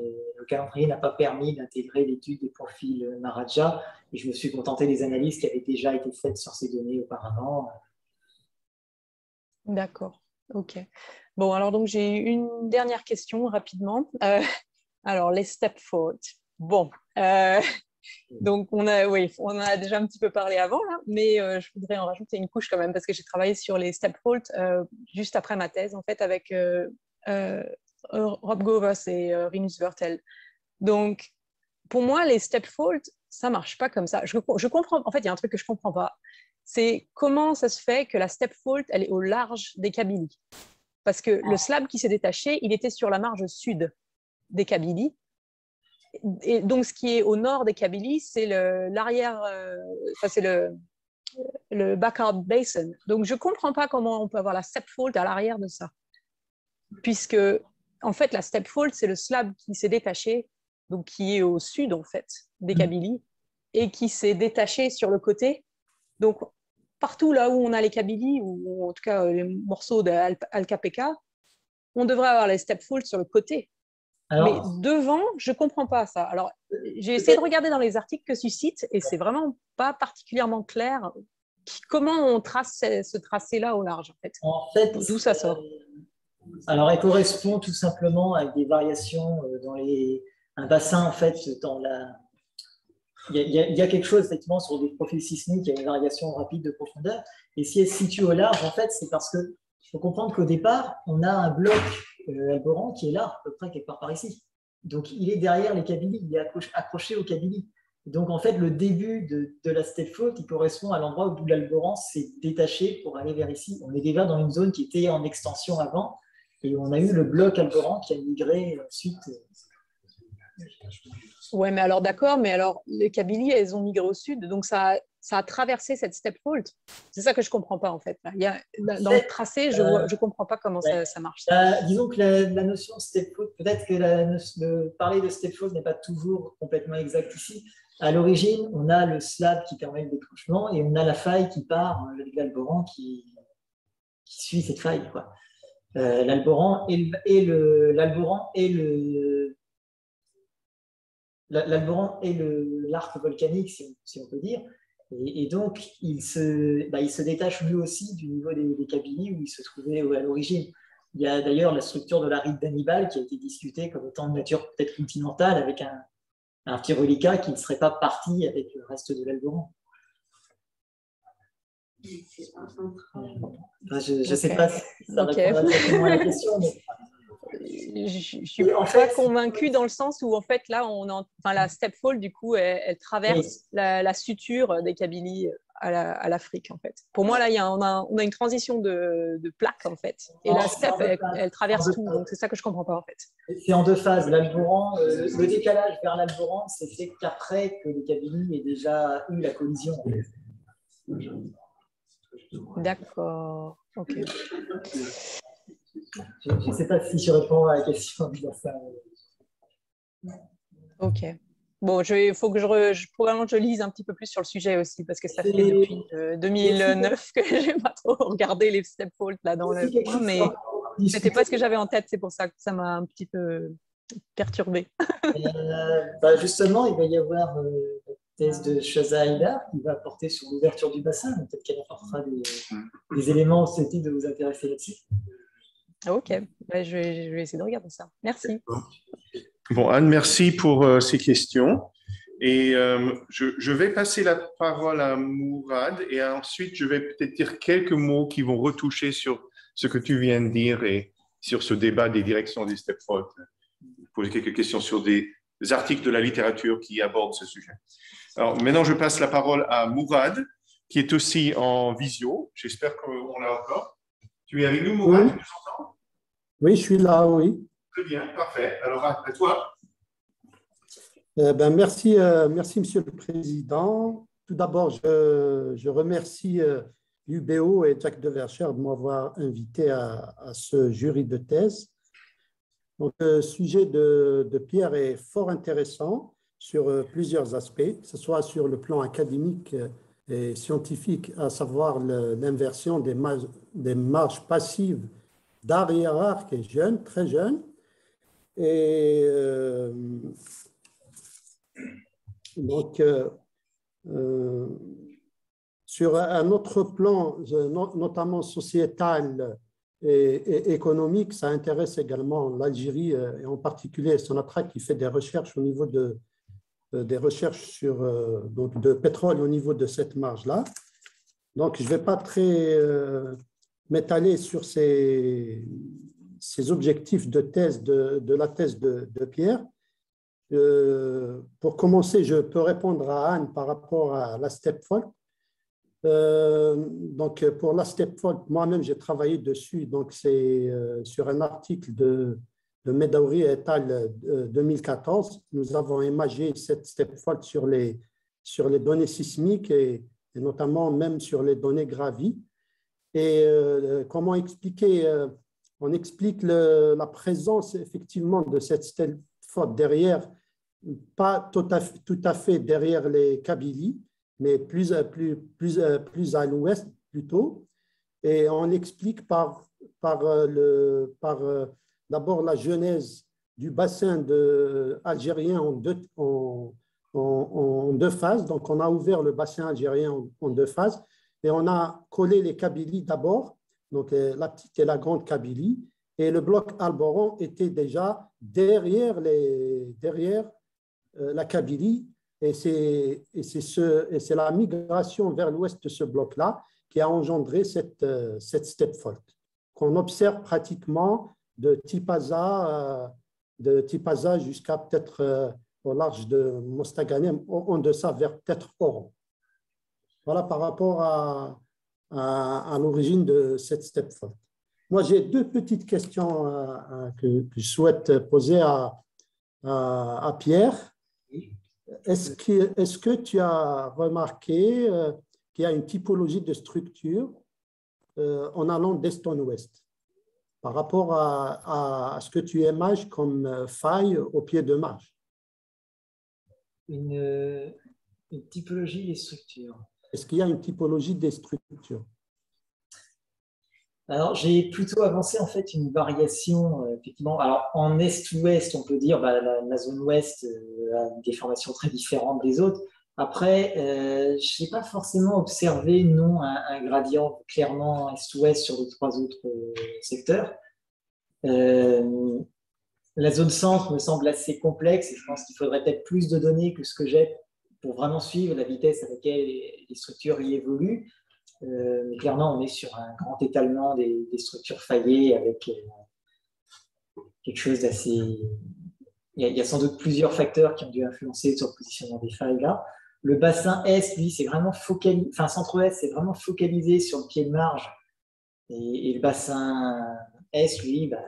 le calendrier n'a pas permis d'intégrer l'étude des profils Maharaja et je me suis contenté des analyses qui avaient déjà été faites sur ces données auparavant. D'accord, ok. Bon, alors donc j'ai une dernière question rapidement. Euh, alors, les stepfolds. Bon, euh, donc on a, oui, on en a déjà un petit peu parlé avant, là, mais euh, je voudrais en rajouter une couche quand même parce que j'ai travaillé sur les stepfolds euh, juste après ma thèse, en fait, avec euh, euh, Rob Govers et euh, Rinus Wertel. Donc, pour moi, les stepfolds, ça marche pas comme ça. Je, je comprends, en fait, il y a un truc que je comprends pas. C'est comment ça se fait que la stepfold, elle est au large des Kabylies. Parce que le slab qui s'est détaché, il était sur la marge sud des Kabylies. Et donc, ce qui est au nord des Kabylies, c'est l'arrière, euh, enfin, c'est le, le Backyard Basin. Donc, je ne comprends pas comment on peut avoir la stepfold à l'arrière de ça. Puisque, en fait, la stepfold, c'est le slab qui s'est détaché, donc qui est au sud, en fait, des Kabylies, et qui s'est détaché sur le côté. Donc, partout là où on a les Kabylies, ou en tout cas les morceaux d'Al-Kapeka, on devrait avoir les stepfolds sur le côté. Alors, mais devant, je ne comprends pas ça. Alors, j'ai essayé de regarder dans les articles que tu cites, et c'est vraiment pas particulièrement clair comment on trace ce, ce tracé-là au large, en fait. En fait, d'où ça sort? Alors, elle correspond tout simplement à des variations dans les... un bassin, en fait, dans la... Il y, a, il y a quelque chose, effectivement, sur des profils sismiques, il y a une variation rapide de profondeur. Et si elle se situe au large, en fait, c'est parce que il faut comprendre qu'au départ, on a un bloc euh, Alboran qui est là, à peu près quelque part par ici. Donc, il est derrière les Kabylies, il est accroché, accroché aux Kabylies. Donc, en fait, le début de, de la stepfold, il correspond à l'endroit où l'Alboran s'est détaché pour aller vers ici. On est déjà dans une zone qui était en extension avant, et on a eu le bloc Alboran qui a migré ensuite. Ouais, mais alors d'accord, mais alors les Kabylies, elles ont migré au sud, donc ça, ça a traversé cette stepfold. C'est ça que je ne comprends pas en fait. Il y a, dans le tracé, je ne euh, comprends pas comment ouais. ça, ça marche. Euh, disons que la, la notion de stepfold, peut-être que la, de parler de stepfold n'est pas toujours complètement exact ici. À l'origine, on a le slab qui permet le décrochement et on a la faille qui part avec l'Alboran qui, qui suit cette faille. Euh, L'Alboran et l'Alboran et le L'Alboran est l'arc volcanique, si, si on peut dire, et, et donc il se, bah, il se détache lui aussi du niveau des, des Kabylies où il se trouvait à l'origine. Il y a d'ailleurs la structure de la rite d'Hannibal qui a été discutée comme étant de nature peut-être continentale avec un, un petit reliquat qui ne serait pas parti avec le reste de l'Alboran. Enfin, je ne sais okay. pas si ça okay. répond exactement à la question, mais... Je ne suis en pas fait, convaincue dans le sens où, en fait, là, on en, enfin, la stepfold, du coup, elle, elle traverse oui. la, la suture des Kabylies à l'Afrique, la, en fait. Pour moi, là, il y a, on, a, on a une transition de, de plaque, en fait. Et oh, la steppe, elle, elle traverse tout. Donc, c'est ça que je ne comprends pas, en fait. C'est en deux phases. L'Alboran, euh, le décalage vers l'Alboran, c'est fait qu'après que les Kabylies aient déjà eu la collision. D'accord. OK. Je ne sais pas si je réponds à la question. Ok. Bon, il faut que je, re, je, probablement je lise un petit peu plus sur le sujet aussi, parce que ça fait depuis euh, deux mille neuf que je n'ai pas trop regardé les stepfolds là dans le coin, mais ce n'était pas ce que j'avais en tête, c'est pour ça que ça m'a un petit peu perturbée. euh, bah justement, il va y avoir euh, la thèse de Shaza Haïdar qui va porter sur l'ouverture du bassin, peut-être qu'elle apportera des, des éléments susceptibles de vous intéresser là-dessus. Ok, ben, je, vais, je vais essayer de regarder ça. Merci. Bon, Anne, merci pour euh, ces questions. Et euh, je, je vais passer la parole à Mourad et ensuite je vais peut-être dire quelques mots qui vont retoucher sur ce que tu viens de dire et sur ce débat des directions des stepfolds. Poser quelques questions sur des, des articles de la littérature qui abordent ce sujet. Alors maintenant, je passe la parole à Mourad, qui est aussi en visio. J'espère qu'on l'a encore. Tu es avec nous, Mourad? Oui. Tu nous entends? Oui, je suis là, oui. Très bien, parfait. Alors, à toi. Euh, ben, merci, euh, merci, Monsieur le Président. Tout d'abord, je, je remercie euh, l'U B O et Jacques Devercher de m'avoir invité à, à ce jury de thèse. Donc, le sujet de, de Pierre est fort intéressant sur euh, plusieurs aspects, que ce soit sur le plan académique et scientifique, à savoir l'inversion des, des marges passives d'arrière-arc et jeunes, très jeunes, Et euh, donc, euh, euh, sur un autre plan, notamment sociétal et, et économique, ça intéresse également l'Algérie, et en particulier Sonatrach qui fait des recherches au niveau de, des recherches sur, donc de pétrole au niveau de cette marge-là. Donc, je ne vais pas très euh, m'étaler sur ces, ces objectifs de thèse, de, de la thèse de, de Pierre. Euh, pour commencer, je peux répondre à Anne par rapport à la stepfault. Euh, donc, pour la stepfault, moi-même, j'ai travaillé dessus. Donc, c'est euh, sur un article de, de Medaouri et al. deux mille quatorze. Nous avons imagé cette stepfault sur les, sur les données sismiques et, et notamment même sur les données gravies. Et euh, comment expliquer euh, On explique le, la présence effectivement de cette stepfault derrière, pas tout à, tout à fait derrière les Kabylie, mais plus, plus, plus, plus à l'ouest plutôt. Et on l'explique par, par, le, par d'abord la genèse du bassin de, algérien en deux, en, en, en deux phases. Donc, on a ouvert le bassin algérien en, en deux phases et on a collé les Kabylie d'abord, donc la petite et la grande Kabylie. Et le bloc Alboran était déjà derrière, les, derrière euh, la Kabylie. Et c'est ce, la migration vers l'ouest de ce bloc-là qui a engendré cette, cette stepfault qu'on observe pratiquement de Tipaza, de Tipaza jusqu'à peut-être au large de Mostaganem, en deçà vers peut-être Oran. Voilà par rapport à, à, à l'origine de cette stepfault. Moi, j'ai deux petites questions à, à, que, que je souhaite poser à, à, à Pierre. Est-ce que, est-ce que tu as remarqué euh, qu'il y a une typologie de structure euh, en allant d'est en ouest par rapport à, à ce que tu images comme faille au pied de marge? Une, une typologie des structures. Est-ce qu'il y a une typologie des structures? Alors, j'ai plutôt avancé en fait une variation, euh, effectivement. Alors, en est-ouest, on peut dire bah, la, la zone ouest euh, a une déformation très différente des autres. Après, euh, je n'ai pas forcément observé, non, un, un gradient clairement est-ouest sur les trois autres euh, secteurs. Euh, la zone centre me semble assez complexe et je pense qu'il faudrait peut-être plus de données que ce que j'ai pour vraiment suivre la vitesse à laquelle les, les structures y évoluent. Euh, mais clairement, on est sur un grand étalement des, des structures faillées avec euh, quelque chose d'assez... Il y, a, il y a sans doute plusieurs facteurs qui ont dû influencer sur le positionnement des failles là. Le bassin Est, lui, c'est vraiment focalisé, enfin centre-Est, c'est vraiment focalisé sur le pied de marge. Et, et le bassin Est, lui, bah,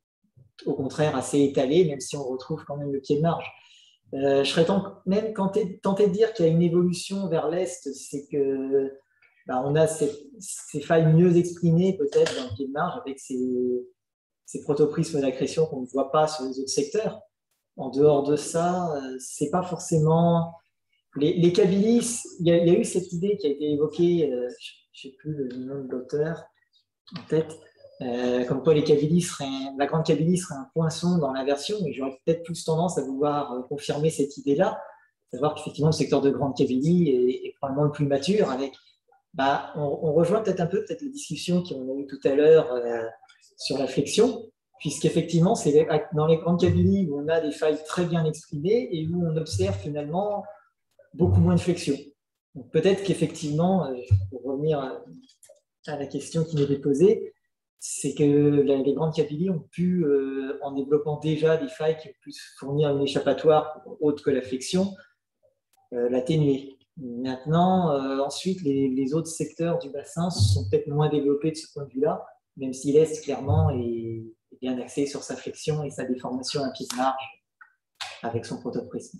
au contraire, assez étalé, même si on retrouve quand même le pied de marge. Euh, je serais même tenté, tenté de dire qu'il y a une évolution vers l'Est, c'est que ben, on a ces, ces failles mieux exprimées peut-être dans le pied de marge avec ces, ces protoprismes d'accrétion qu'on ne voit pas sur les autres secteurs. En dehors de ça, c'est pas forcément... Les, les Kabylie, il y, a, il y a eu cette idée qui a été évoquée, euh, je ne sais plus le nom de l'auteur en tête, euh, comme quoi les Kabylie seraient, la grande Kabylie serait un poinçon dans l'inversion, mais j'aurais peut-être plus tendance à vouloir euh, confirmer cette idée-là, savoir qu'effectivement le secteur de grande Kabylie est, est probablement le plus mature avec... Bah, on, on rejoint peut-être un peu peut-être la discussion qu'on a eue tout à l'heure euh, sur la flexion, puisqu'effectivement, c'est dans les grandes Kabylie où on a des failles très bien exprimées et où on observe finalement beaucoup moins de flexion. Donc peut-être qu'effectivement, euh, pour revenir à, à la question qui m'était posée, c'est que la, les grandes Kabylie ont pu, euh, en développant déjà des failles qui ont pu fournir un échappatoire autre que la flexion, euh, l'atténuer. Maintenant, euh, ensuite, les, les autres secteurs du bassin sont peut-être moins développés de ce point de vue-là, même si l'Est, clairement, est, est bien axé sur sa flexion et sa déformation à pied de marge avec son protoprisme.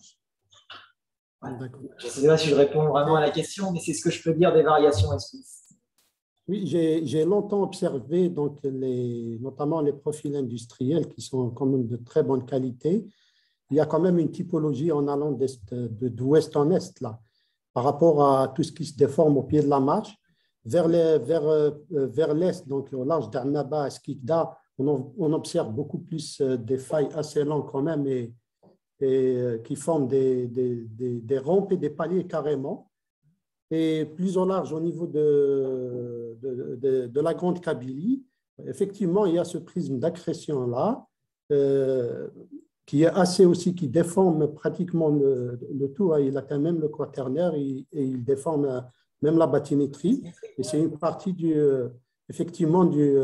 Voilà. Je ne sais pas si je réponds vraiment à la question, mais c'est ce que je peux dire des variations Est-Ouest. Oui, j'ai longtemps observé donc les, notamment les profils industriels qui sont quand même de très bonne qualité. Il y a quand même une typologie en allant d'ouest en est, là, par rapport à tout ce qui se déforme au pied de la marche. Vers l'est, vers, vers donc au large d'Annaba, à Skikda, on, on observe beaucoup plus des failles assez longues quand même et, et qui forment des, des, des, des rampes et des paliers carrément. Et plus au large au niveau de, de, de, de la Grande Kabylie, effectivement, il y a ce prisme d'accrétion-là, euh, qui est assez aussi, qui déforme pratiquement le, le tout. Il atteint même le quaternaire et, et il déforme même la bathymétrie. Et c'est une partie du, effectivement du,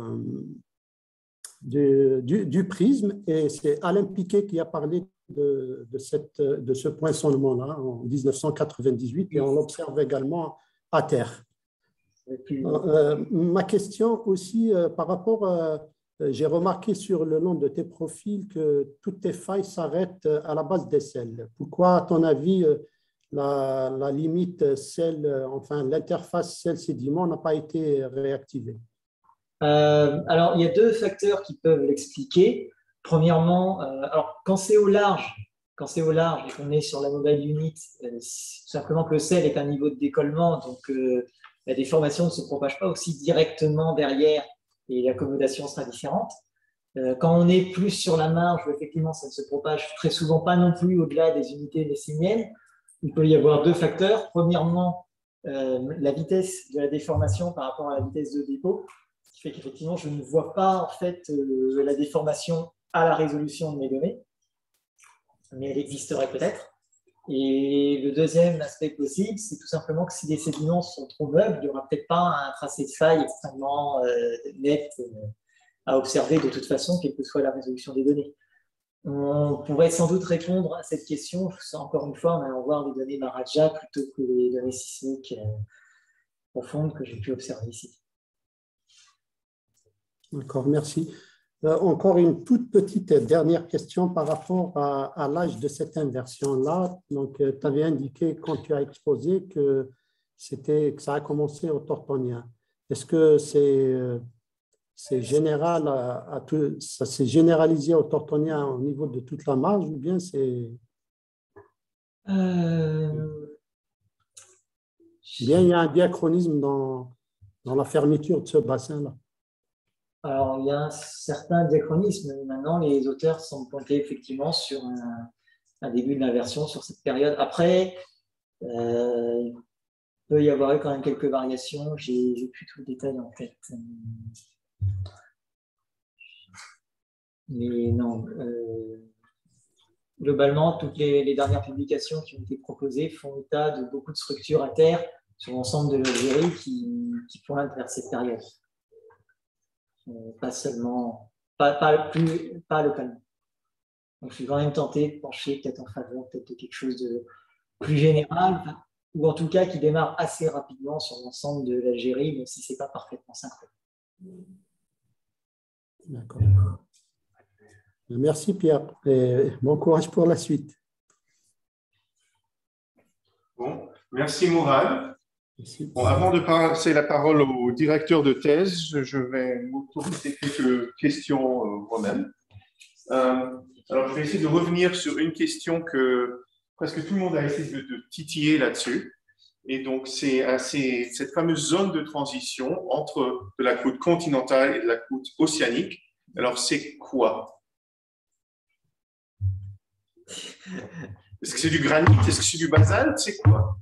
du, du, du prisme. Et c'est Alain Piquet qui a parlé de, de, cette, de ce poinçonnement-là en mille neuf cent quatre-vingt-dix-huit et on l'observe également à terre. Euh, ma question aussi euh, par rapport, euh, j'ai remarqué sur le long de tes profils que toutes tes failles s'arrêtent à la base des sels. Pourquoi, à ton avis, la, la limite sel, enfin l'interface sel-sédiment n'a pas été réactivée? euh, Alors, il y a deux facteurs qui peuvent l'expliquer. Premièrement, euh, alors quand c'est au large, quand c'est au large et qu'on est sur la mobile unit, euh, tout simplement que le sel est un niveau de décollement, donc euh, la déformation ne se propage pas aussi directement derrière et l'accommodation sera différente. Euh, quand on est plus sur la marge, effectivement, ça ne se propage très souvent pas non plus au-delà des unités messiniennes. Il peut y avoir deux facteurs. Premièrement, euh, la vitesse de la déformation par rapport à la vitesse de dépôt, ce qui fait qu'effectivement, je ne vois pas en fait euh, la déformation à la résolution de mes données, mais elle existerait peut-être. Et le deuxième aspect possible, c'est tout simplement que si les sédiments sont trop meubles, il n'y aura peut-être pas un tracé de faille extrêmement euh, net euh, à observer de toute façon, quelle que soit la résolution des données. On pourrait sans doute répondre à cette question, encore une fois, en allant voir les données Maharaja plutôt que les données sismiques euh, profondes que j'ai pu observer ici. D'accord, merci. Euh, encore une toute petite dernière question par rapport à, à l'âge de cette inversion-là. Donc, euh, tu avais indiqué quand tu as exposé que, que ça a commencé au Tortonien. Est-ce que c'est euh, général à, à tout, ça s'est généralisé au Tortonien au niveau de toute la marge ou bien c'est… Euh... Bien, il y a un diachronisme dans, dans la fermeture de ce bassin-là. Alors, il y a un certain diachronisme. Maintenant, les auteurs sont pointés effectivement sur un, un début de l'inversion sur cette période. Après, euh, il peut y avoir eu quand même quelques variations. J'ai plus tout le détail en tête. Mais non. Euh, globalement, toutes les, les dernières publications qui ont été proposées font état de beaucoup de structures à terre sur l'ensemble de l'Algérie qui, qui pointent vers cette période. Pas seulement, pas, pas, plus, pas localement. Donc, je suis quand même tenté de pencher peut-être en faveur peut-être de quelque chose de plus général, ou en tout cas qui démarre assez rapidement sur l'ensemble de l'Algérie, même si ce n'est pas parfaitement synchrone. D'accord. Merci Pierre, et bon courage pour la suite. Bon, merci Mourad. Bon, avant de passer la parole au directeur de thèse, je vais m'autoriser quelques questions euh, moi-même. Euh, alors, je vais essayer de revenir sur une question que presque tout le monde a essayé de, de titiller là-dessus. Et donc, c'est cette fameuse zone de transition entre de la côte continentale et de la côte océanique. Alors, c'est quoi? Est-ce que c'est du granit? Est-ce que c'est du basalte? C'est quoi?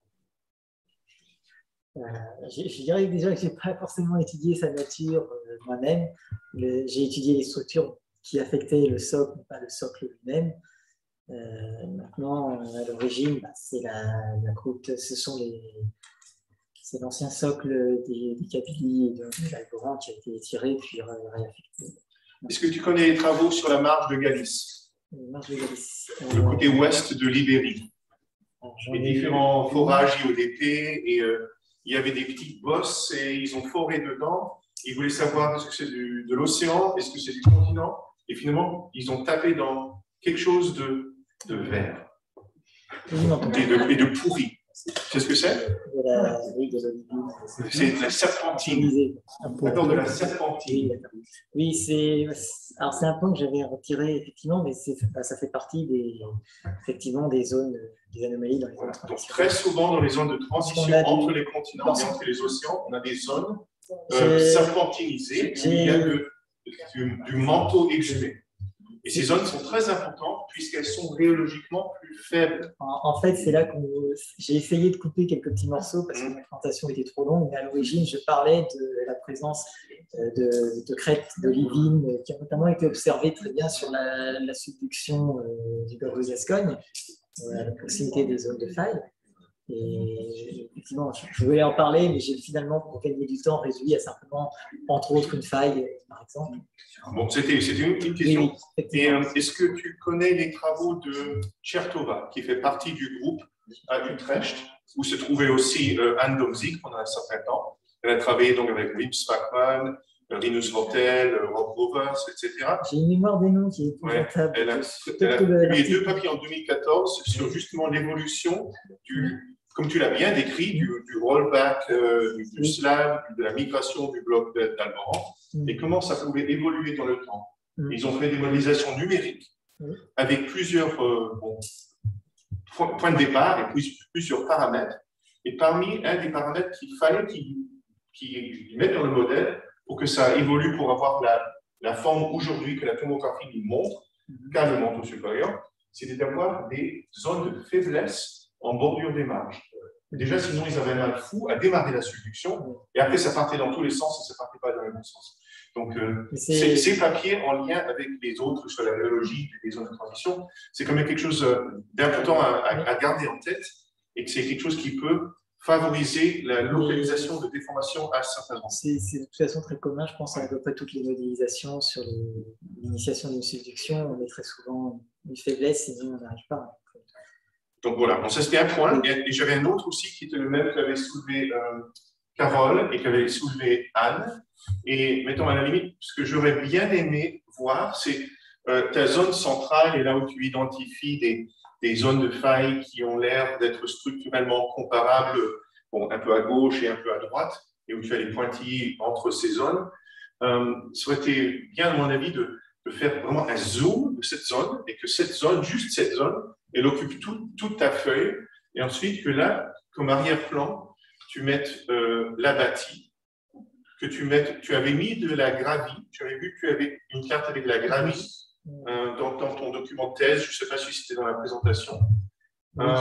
Euh, je, je dirais déjà que je n'ai pas forcément étudié sa nature euh, moi-même. J'ai étudié les structures qui affectaient le socle, mais pas le socle lui-même. Euh, maintenant, à l'origine, bah, c'est la, la côte, ce sont les, c'est l'ancien socle des, des Kabylie et de, de l'Alboran qui a été tiré puis réaffecté. Est-ce que tu connais les travaux sur la marge de Galice? La marge de Galice. Le côté ouest de l'Ibérie. Les différents forages I O D P et euh, il y avait des petites bosses et ils ont foré dedans. Ils voulaient savoir est-ce que c'est de l'océan, est-ce que c'est du continent. Et finalement, ils ont tapé dans quelque chose de, de vert et de, et de pourri. C'est ce que c'est? C'est de la serpentine. D'accord, de la serpentine. Oui, c'est alors c'est un point que j'avais retiré effectivement, mais ça fait partie des effectivement des zones, des anomalies dans les zones de transition. Très souvent dans les zones de transition entre les continents et entre les océans, on a des zones euh, serpentinisées. Il y a de du, du manteau exhumé. Et ces zones sont très importantes puisqu'elles sont géologiquement plus faibles. En, en fait, c'est là que j'ai essayé de couper quelques petits morceaux parce que ma présentation était trop longue, mais à l'origine, je parlais de la présence de, de crêtes d'olivine qui ont notamment été observées très bien sur la, la subduction euh, du golfe de Gascogne, euh, à la proximité des zones de faille. Et effectivement, je voulais en parler, mais j'ai finalement, pour gagner du temps, réduit à simplement, entre autres, une faille, par exemple. Bon, c'était une petite question. Oui, oui, et euh, est-ce que tu connais les travaux de Chertova, qui fait partie du groupe à Utrecht, où se trouvait aussi euh, Anne Domzig pendant un certain temps. Elle a travaillé donc avec Wim Spackman, Rinus Wortel, Rob Rovers, et cetera. J'ai une mémoire des noms qui est épouvantable. Ouais, elle a, elle a publié deux papiers en deux mille quatorze sur justement l'évolution du, comme tu l'as bien décrit, du, du rollback, euh, du, du slab, de la migration du bloc d'Alboran, mm. et comment ça pouvait évoluer dans le temps. Mm. Ils ont fait des modélisations numériques mm. avec plusieurs euh, bon, points de départ et puis plusieurs paramètres. Et parmi un des paramètres qu'il fallait qu'ils qu'ils mettent dans le modèle pour que ça évolue pour avoir la, la forme aujourd'hui que la tomographie nous montre, qu'a le manteau supérieur, c'était d'avoir des zones de faiblesse en bordure des marges. Déjà, sinon, ils avaient un mal fou à démarrer la subduction, et après, ça partait dans tous les sens et ça ne partait pas dans le même sens. Donc, euh, ces, ces papiers en lien avec les autres sur la biologie des zones de transition, c'est quand même quelque chose d'important à, à, à garder en tête, et que c'est quelque chose qui peut favoriser la localisation de déformation à certains endroits. C'est de toute façon très commun, je pense, à peu près toutes les modélisations sur l'initiation d'une subduction. On met très souvent une faiblesse, sinon on n'arrive pas. Donc voilà, bon, ça c'était un point. Et, et j'avais un autre aussi qui était le même qu'avait soulevé euh, Carole et qu'avait soulevé Anne. Et mettons à la limite, ce que j'aurais bien aimé voir, c'est euh, ta zone centrale et là où tu identifies des, des zones de faille qui ont l'air d'être structurellement comparables, bon, un peu à gauche et un peu à droite, et où tu as les pointillés entre ces zones. Euh, ça aurait été bien, à mon avis, de, de faire vraiment un zoom de cette zone et que cette zone, juste cette zone, elle occupe tout, toute ta feuille, et ensuite que là, comme arrière-plan, tu mettes euh, la bâtie, que tu mettes, tu avais mis de la gravie, tu avais vu que tu avais une carte avec de la gravie euh, dans, dans ton document de thèse, je ne sais pas si c'était dans la présentation. Euh,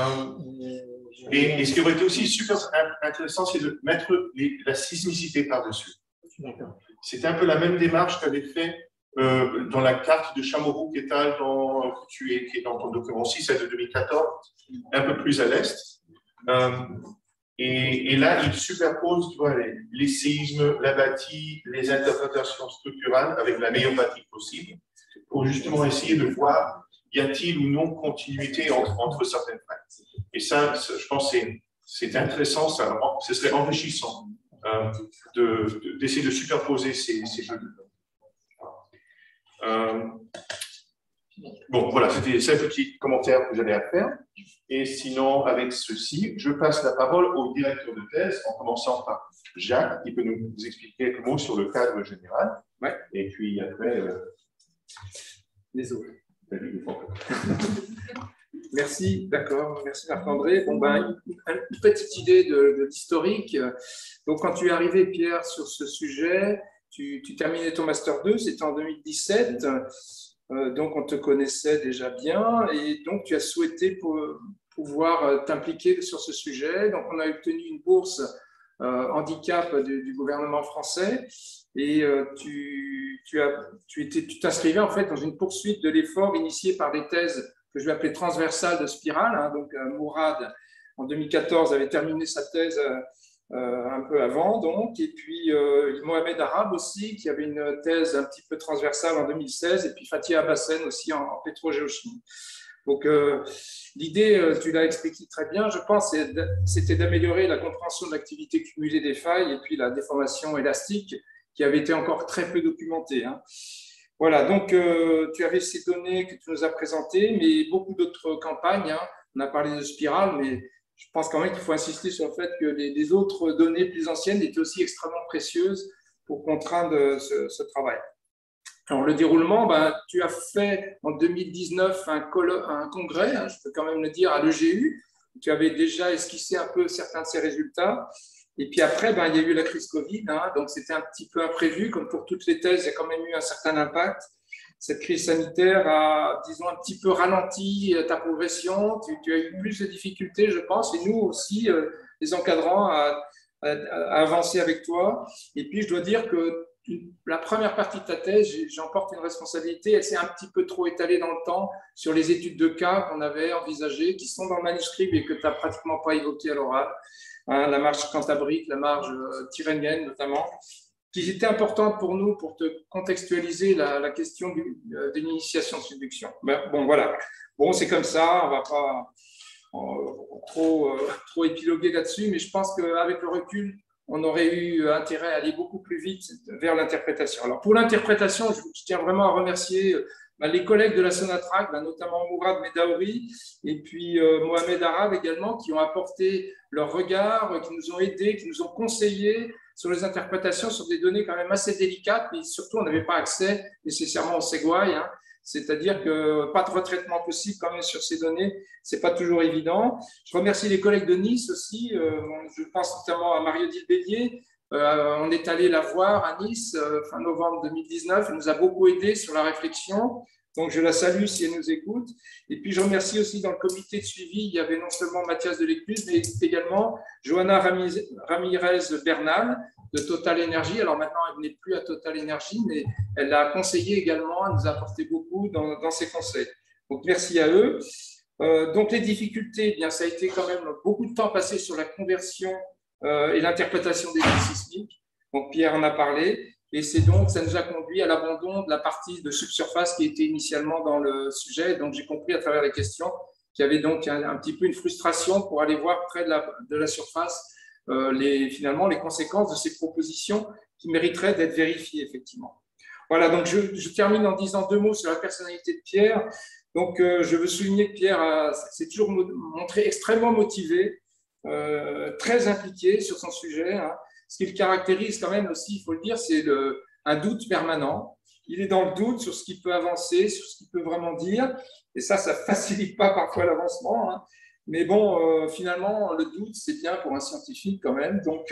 et, et ce qui aurait été aussi super intéressant, c'est de mettre les, la sismicité par-dessus. C'était un peu la même démarche que tu avais fait Euh, dans la carte de Chameroux et al. Dans, que tu es, qui est dans ton document aussi, celle de deux mille quatorze, un peu plus à l'est. Euh, et, et là, il superpose tu vois, les, les séismes, la bâtie, les interprétations structurales avec la meilleure bâtie possible pour justement essayer de voir y a-t-il ou non continuité entre, entre certaines failles. Et ça, ça, je pense que c'est intéressant, ça, ce serait enrichissant euh, d'essayer de, de, de superposer ces, ces jeux. Euh, bon, voilà, c'était ça le petit commentaire que j'avais à faire. Et sinon, avec ceci, je passe la parole au directeur de thèse, en commençant par Jacques, qui peut nous expliquer quelques mots sur le cadre général. Ouais. Et puis après, euh... les autres. Merci, d'accord. Merci Marc-André. Bon, ben, une petite idée de, de l'historique. Donc, quand tu es arrivé, Pierre, sur ce sujet, Tu, tu terminais ton Master deux, c'était en deux mille dix-sept, euh, donc on te connaissait déjà bien, et donc tu as souhaité pour, pouvoir t'impliquer sur ce sujet. Donc on a obtenu une bourse euh, handicap du, du gouvernement français, et euh, tu, tu, as, tu, étais, tu t'inscrivais en fait dans une poursuite de l'effort initié par des thèses que je vais appeler transversales de spirale. Hein. Donc euh, Mourad, en deux mille quatorze, avait terminé sa thèse euh, Euh, un peu avant, donc, et puis euh, Mohamed Arab aussi, qui avait une thèse un petit peu transversale en deux mille seize, et puis Fatih Abassen aussi en, en pétrogéochimie. Donc, euh, l'idée, euh, tu l'as expliqué très bien, je pense, c'était d'améliorer la compréhension de l'activité cumulée des failles et puis la déformation élastique, qui avait été encore très peu documentée. Hein. Voilà, donc, euh, tu avais ces données que tu nous as présentées, mais beaucoup d'autres campagnes. Hein. On a parlé de spirale, mais je pense quand même qu'il faut insister sur le fait que les, les autres données plus anciennes étaient aussi extrêmement précieuses pour contraindre ce, ce travail. Alors, le déroulement, ben, tu as fait en deux mille dix-neuf un, un congrès, hein, je peux quand même le dire, à l'E G U. Tu avais déjà esquissé un peu certains de ces résultats. Et puis après, ben, il y a eu la crise Covid, hein, donc c'était un petit peu imprévu. Comme pour toutes les thèses, il y a quand même eu un certain impact. Cette crise sanitaire a, disons, un petit peu ralenti ta progression. Tu, tu as eu plus de difficultés, je pense, et nous aussi, euh, les encadrants, à, à, à avancer avec toi. Et puis, je dois dire que la première partie de ta thèse, j'en porte une responsabilité, elle s'est un petit peu trop étalée dans le temps sur les études de cas qu'on avait envisagées, qui sont dans le manuscrit, mais que tu n'as pratiquement pas évoquées à l'oral. Hein, la marge cantabrique, la marge euh, tyrrhénienne notamment, qui étaient importantes pour nous pour te contextualiser la, la question du, euh, de l'initiation de subduction. Ben, bon, voilà. Bon, c'est comme ça, on ne va pas euh, trop, euh, trop épiloguer là-dessus, mais je pense qu'avec le recul, on aurait eu intérêt à aller beaucoup plus vite vers l'interprétation. Alors, pour l'interprétation, je, je tiens vraiment à remercier ben, les collègues de la Sonatrach, ben, notamment Mourad Medaouri et puis euh, Mohamed Arab également, qui ont apporté leur regard, qui nous ont aidés, qui nous ont conseillés sur les interprétations, sur des données quand même assez délicates, mais surtout, on n'avait pas accès nécessairement au Segway, hein, c'est-à-dire que pas de retraitement possible quand même sur ces données, ce n'est pas toujours évident. Je remercie les collègues de Nice aussi, euh, je pense notamment à Marie-Odile Bélier. Euh, on est allé la voir à Nice euh, fin novembre deux mille dix-neuf, elle nous a beaucoup aidé sur la réflexion. Donc, je la salue si elle nous écoute. Et puis, je remercie aussi dans le comité de suivi, il y avait non seulement Mathias Delecluse, mais également Johanna Ramirez-Bernal de Total Energy. Alors maintenant, elle n'est plus à Total Energy, mais elle l'a conseillé également, elle nous a apporté beaucoup dans, dans ses conseils. Donc, merci à eux. Euh, donc, les difficultés, eh bien, ça a été quand même beaucoup de temps passé sur la conversion euh, et l'interprétation des données sismiques. Donc, Pierre en a parlé. Et c'est donc, ça nous a conduit à l'abandon de la partie de subsurface qui était initialement dans le sujet. Donc, j'ai compris à travers les questions qu'il y avait donc un, un petit peu une frustration pour aller voir près de la, de la surface euh, les, finalement les conséquences de ces propositions qui mériteraient d'être vérifiées, effectivement. Voilà, donc je, je termine en disant deux mots sur la personnalité de Pierre. Donc, euh, je veux souligner que Pierre s'est toujours montré extrêmement motivé, euh, très impliqué sur son sujet, hein. Ce qui le caractérise quand même aussi, il faut le dire, c'est un doute permanent. Il est dans le doute sur ce qu'il peut avancer, sur ce qu'il peut vraiment dire. Et ça, ça ne facilite pas parfois l'avancement. Hein. Mais bon, euh, finalement, le doute, c'est bien pour un scientifique quand même. Donc,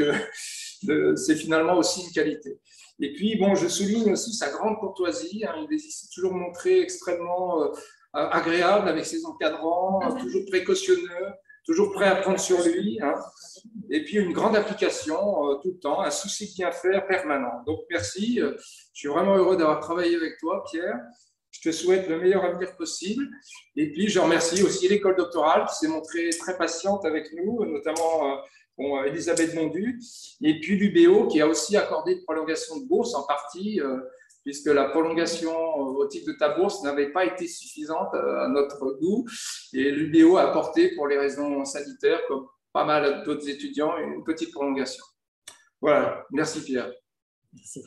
euh, c'est finalement aussi une qualité. Et puis, bon, je souligne aussi sa grande courtoisie. Hein. Il s'est toujours montré extrêmement euh, agréable avec ses encadrants, hein, toujours précautionneux, toujours prêt à prendre sur lui, hein. Et puis une grande application euh, tout le temps, un souci de bien faire permanent. Donc merci, je suis vraiment heureux d'avoir travaillé avec toi, Pierre. Je te souhaite le meilleur avenir possible. Et puis je remercie aussi l'école doctorale qui s'est montrée très patiente avec nous, notamment euh, bon, Elisabeth Mondu, et puis l'U B O qui a aussi accordé une prolongation de bourse en partie, euh, puisque la prolongation au titre de ta bourse n'avait pas été suffisante à notre goût. Et l'U B O a apporté, pour les raisons sanitaires, comme pas mal d'autres étudiants, une petite prolongation. Voilà, merci Pierre. Merci.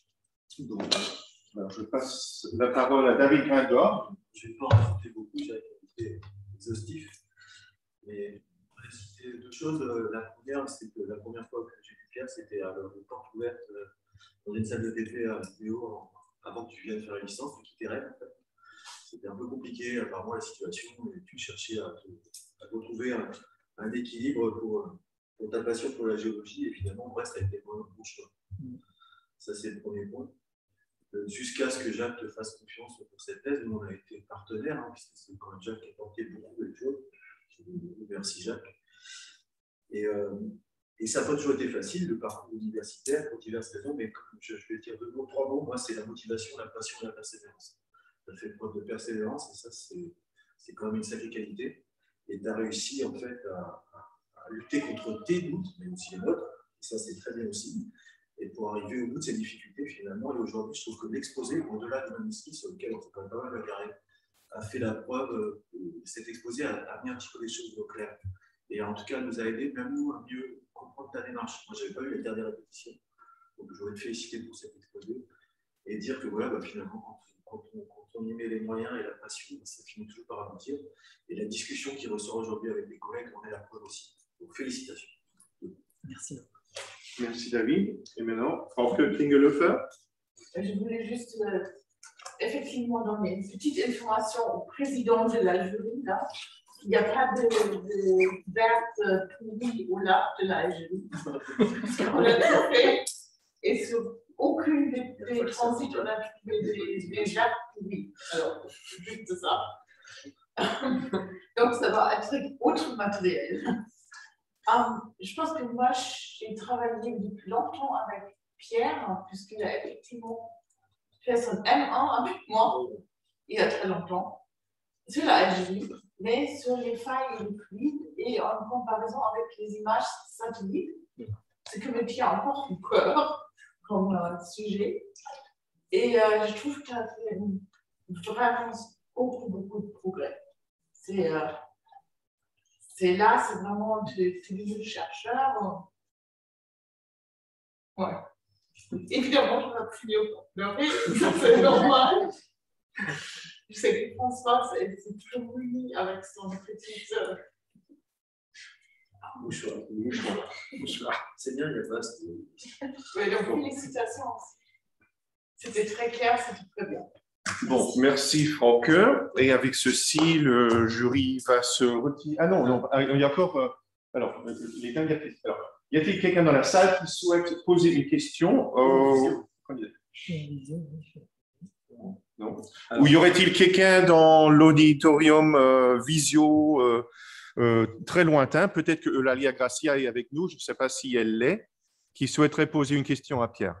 Donc, alors je passe la parole à David Grindor. Je ne vais pas en rajouter beaucoup, j'ai été exhaustif. Mais je voudrais citer deux choses. La première, c'est que la première fois que j'ai vu Pierre, c'était à une porte ouverte dans une salle de T P à l'U B O avant que tu viennes faire la licence, tu quittais Rennes. En fait. C'était un peu compliqué, apparemment, la situation, et tu cherchais à, à retrouver un, un équilibre pour, pour ta passion pour la géologie, et finalement, bref, ça a été vraiment un bon choix. Ça, c'est le premier point. Jusqu'à ce que Jacques te fasse confiance pour cette thèse, nous, on a été partenaires, hein, puisque c'est quand même Jacques qui a porté beaucoup de choses. Merci Jacques. Et, euh, et ça n'a pas toujours été facile, le parcours universitaire, pour diverses raisons, mais comme je, je vais dire deux mots, trois mots, moi, c'est la motivation, la passion et la persévérance. Tu as fait preuve de persévérance, et ça, c'est quand même une sacrée qualité. Et tu as réussi, en fait, à, à, à lutter contre tes doutes, mais aussi les nôtres, et ça, c'est très bien aussi. Et pour arriver au bout de ces difficultés, finalement, et aujourd'hui, je trouve que l'exposé, au-delà du manuscrit sur lequel on s'est quand même pas mal bagarré, a fait la preuve, euh, cet exposé a, a mis un petit peu les choses au clair. Et en tout cas, nous a aidé, même nous, à mieux comprendre ta démarche. Moi, je n'avais pas eu la dernière répétition, donc je voudrais te féliciter pour cet exposé et dire que voilà, bah, finalement, quand, quand, on, quand on y met les moyens et la passion, ça finit toujours par aboutir. Et la discussion qui ressort aujourd'hui avec les collègues en est la preuve aussi. Donc, félicitations. Merci. Merci David. Et maintenant, Frauke Klingelhofer. Je voulais juste euh, effectivement donner une petite information au président de la jury, là, il n'y a pas de, de verte pourrie au large de l'Algérie. On a tout fait et sur aucune des, des transits, on a trouvé des, des vertes pourries. Alors, juste ça. Donc, ça va être autre matériel. Um, je pense que moi, j'ai travaillé depuis longtemps avec Pierre, puisqu'il a effectivement fait son M un avec moi, il y a très longtemps, sur l'Algérie, mais sur les failles et les fluides, et en comparaison avec les images satellites, ce qui me tient encore au cœur comme euh, sujet. Et euh, je trouve qu'il y a vraiment beaucoup, beaucoup de progrès. C'est euh, là, c'est vraiment des chercheurs. Ouais. Évidemment, je vais finir par pleurer, ça c'est normal. Je sais que François, c'est toujours oui avec son petite. Euh... Mouchoir, mouchoir, mouchoir. C'est bien, il y a pas. Oui, donc félicitations aussi. C'était très clair, c'était très bien. Bon, merci Franck. Et avec ceci, le jury va se retirer. Ah non, non, il y a encore. Euh, alors, les dernières questions. Alors, y a-t-il quelqu'un dans la salle qui souhaite poser une question euh, Non. Ou y aurait-il quelqu'un dans l'auditorium euh, visio euh, euh, très lointain, peut-être que Eulalia Gracia est avec nous, je ne sais pas si elle l'est, qui souhaiterait poser une question à Pierre?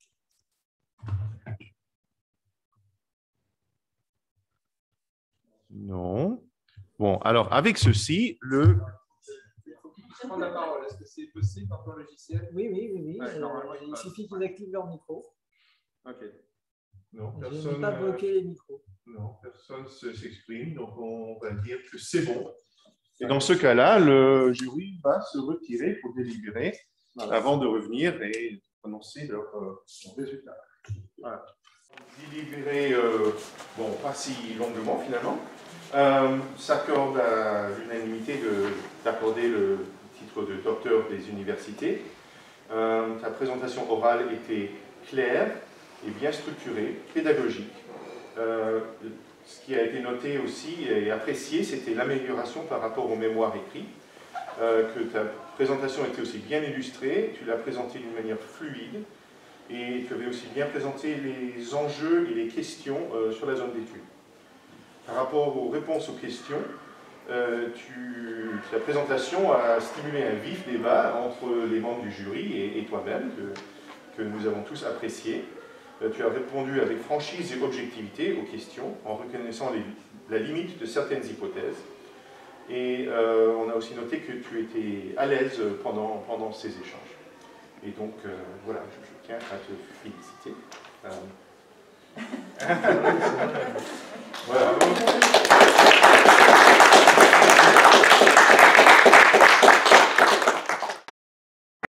Non. Bon, alors avec ceci, le... Je prends la parole. Est-ce que c'est possible dans ton logiciel? Oui, oui, oui. oui. Ouais, euh, il suffit qu'ils activent leur micro. Ok. Non, Je personne. n'ai pas bloqué les micros. Non, personne ne s'exprime, donc on va dire que c'est bon. Et dans ce cas-là, le jury va se retirer pour délibérer avant de revenir et prononcer leur, euh, leur résultat. Voilà. Délibérer, euh, bon, pas si longuement finalement, euh, s'accorde à l'unanimité d'accorder le titre de docteur des universités. Euh, ta présentation orale était claire et bien structurée, pédagogique. Euh, ce qui a été noté aussi et apprécié, c'était l'amélioration par rapport au mémoire écrit, euh, que ta présentation était aussi bien illustrée, tu l'as présentée d'une manière fluide, et tu avais aussi bien présenté les enjeux et les questions euh, sur la zone d'étude. Par rapport aux réponses aux questions, euh, tu, ta présentation a stimulé un vif débat entre les membres du jury et, et toi-même, que, que nous avons tous apprécié. Euh, tu as répondu avec franchise et objectivité aux questions, en reconnaissant les, la limite de certaines hypothèses. Et euh, on a aussi noté que tu étais à l'aise pendant, pendant ces échanges. Et donc, euh, voilà, je, je tiens à te féliciter. Euh...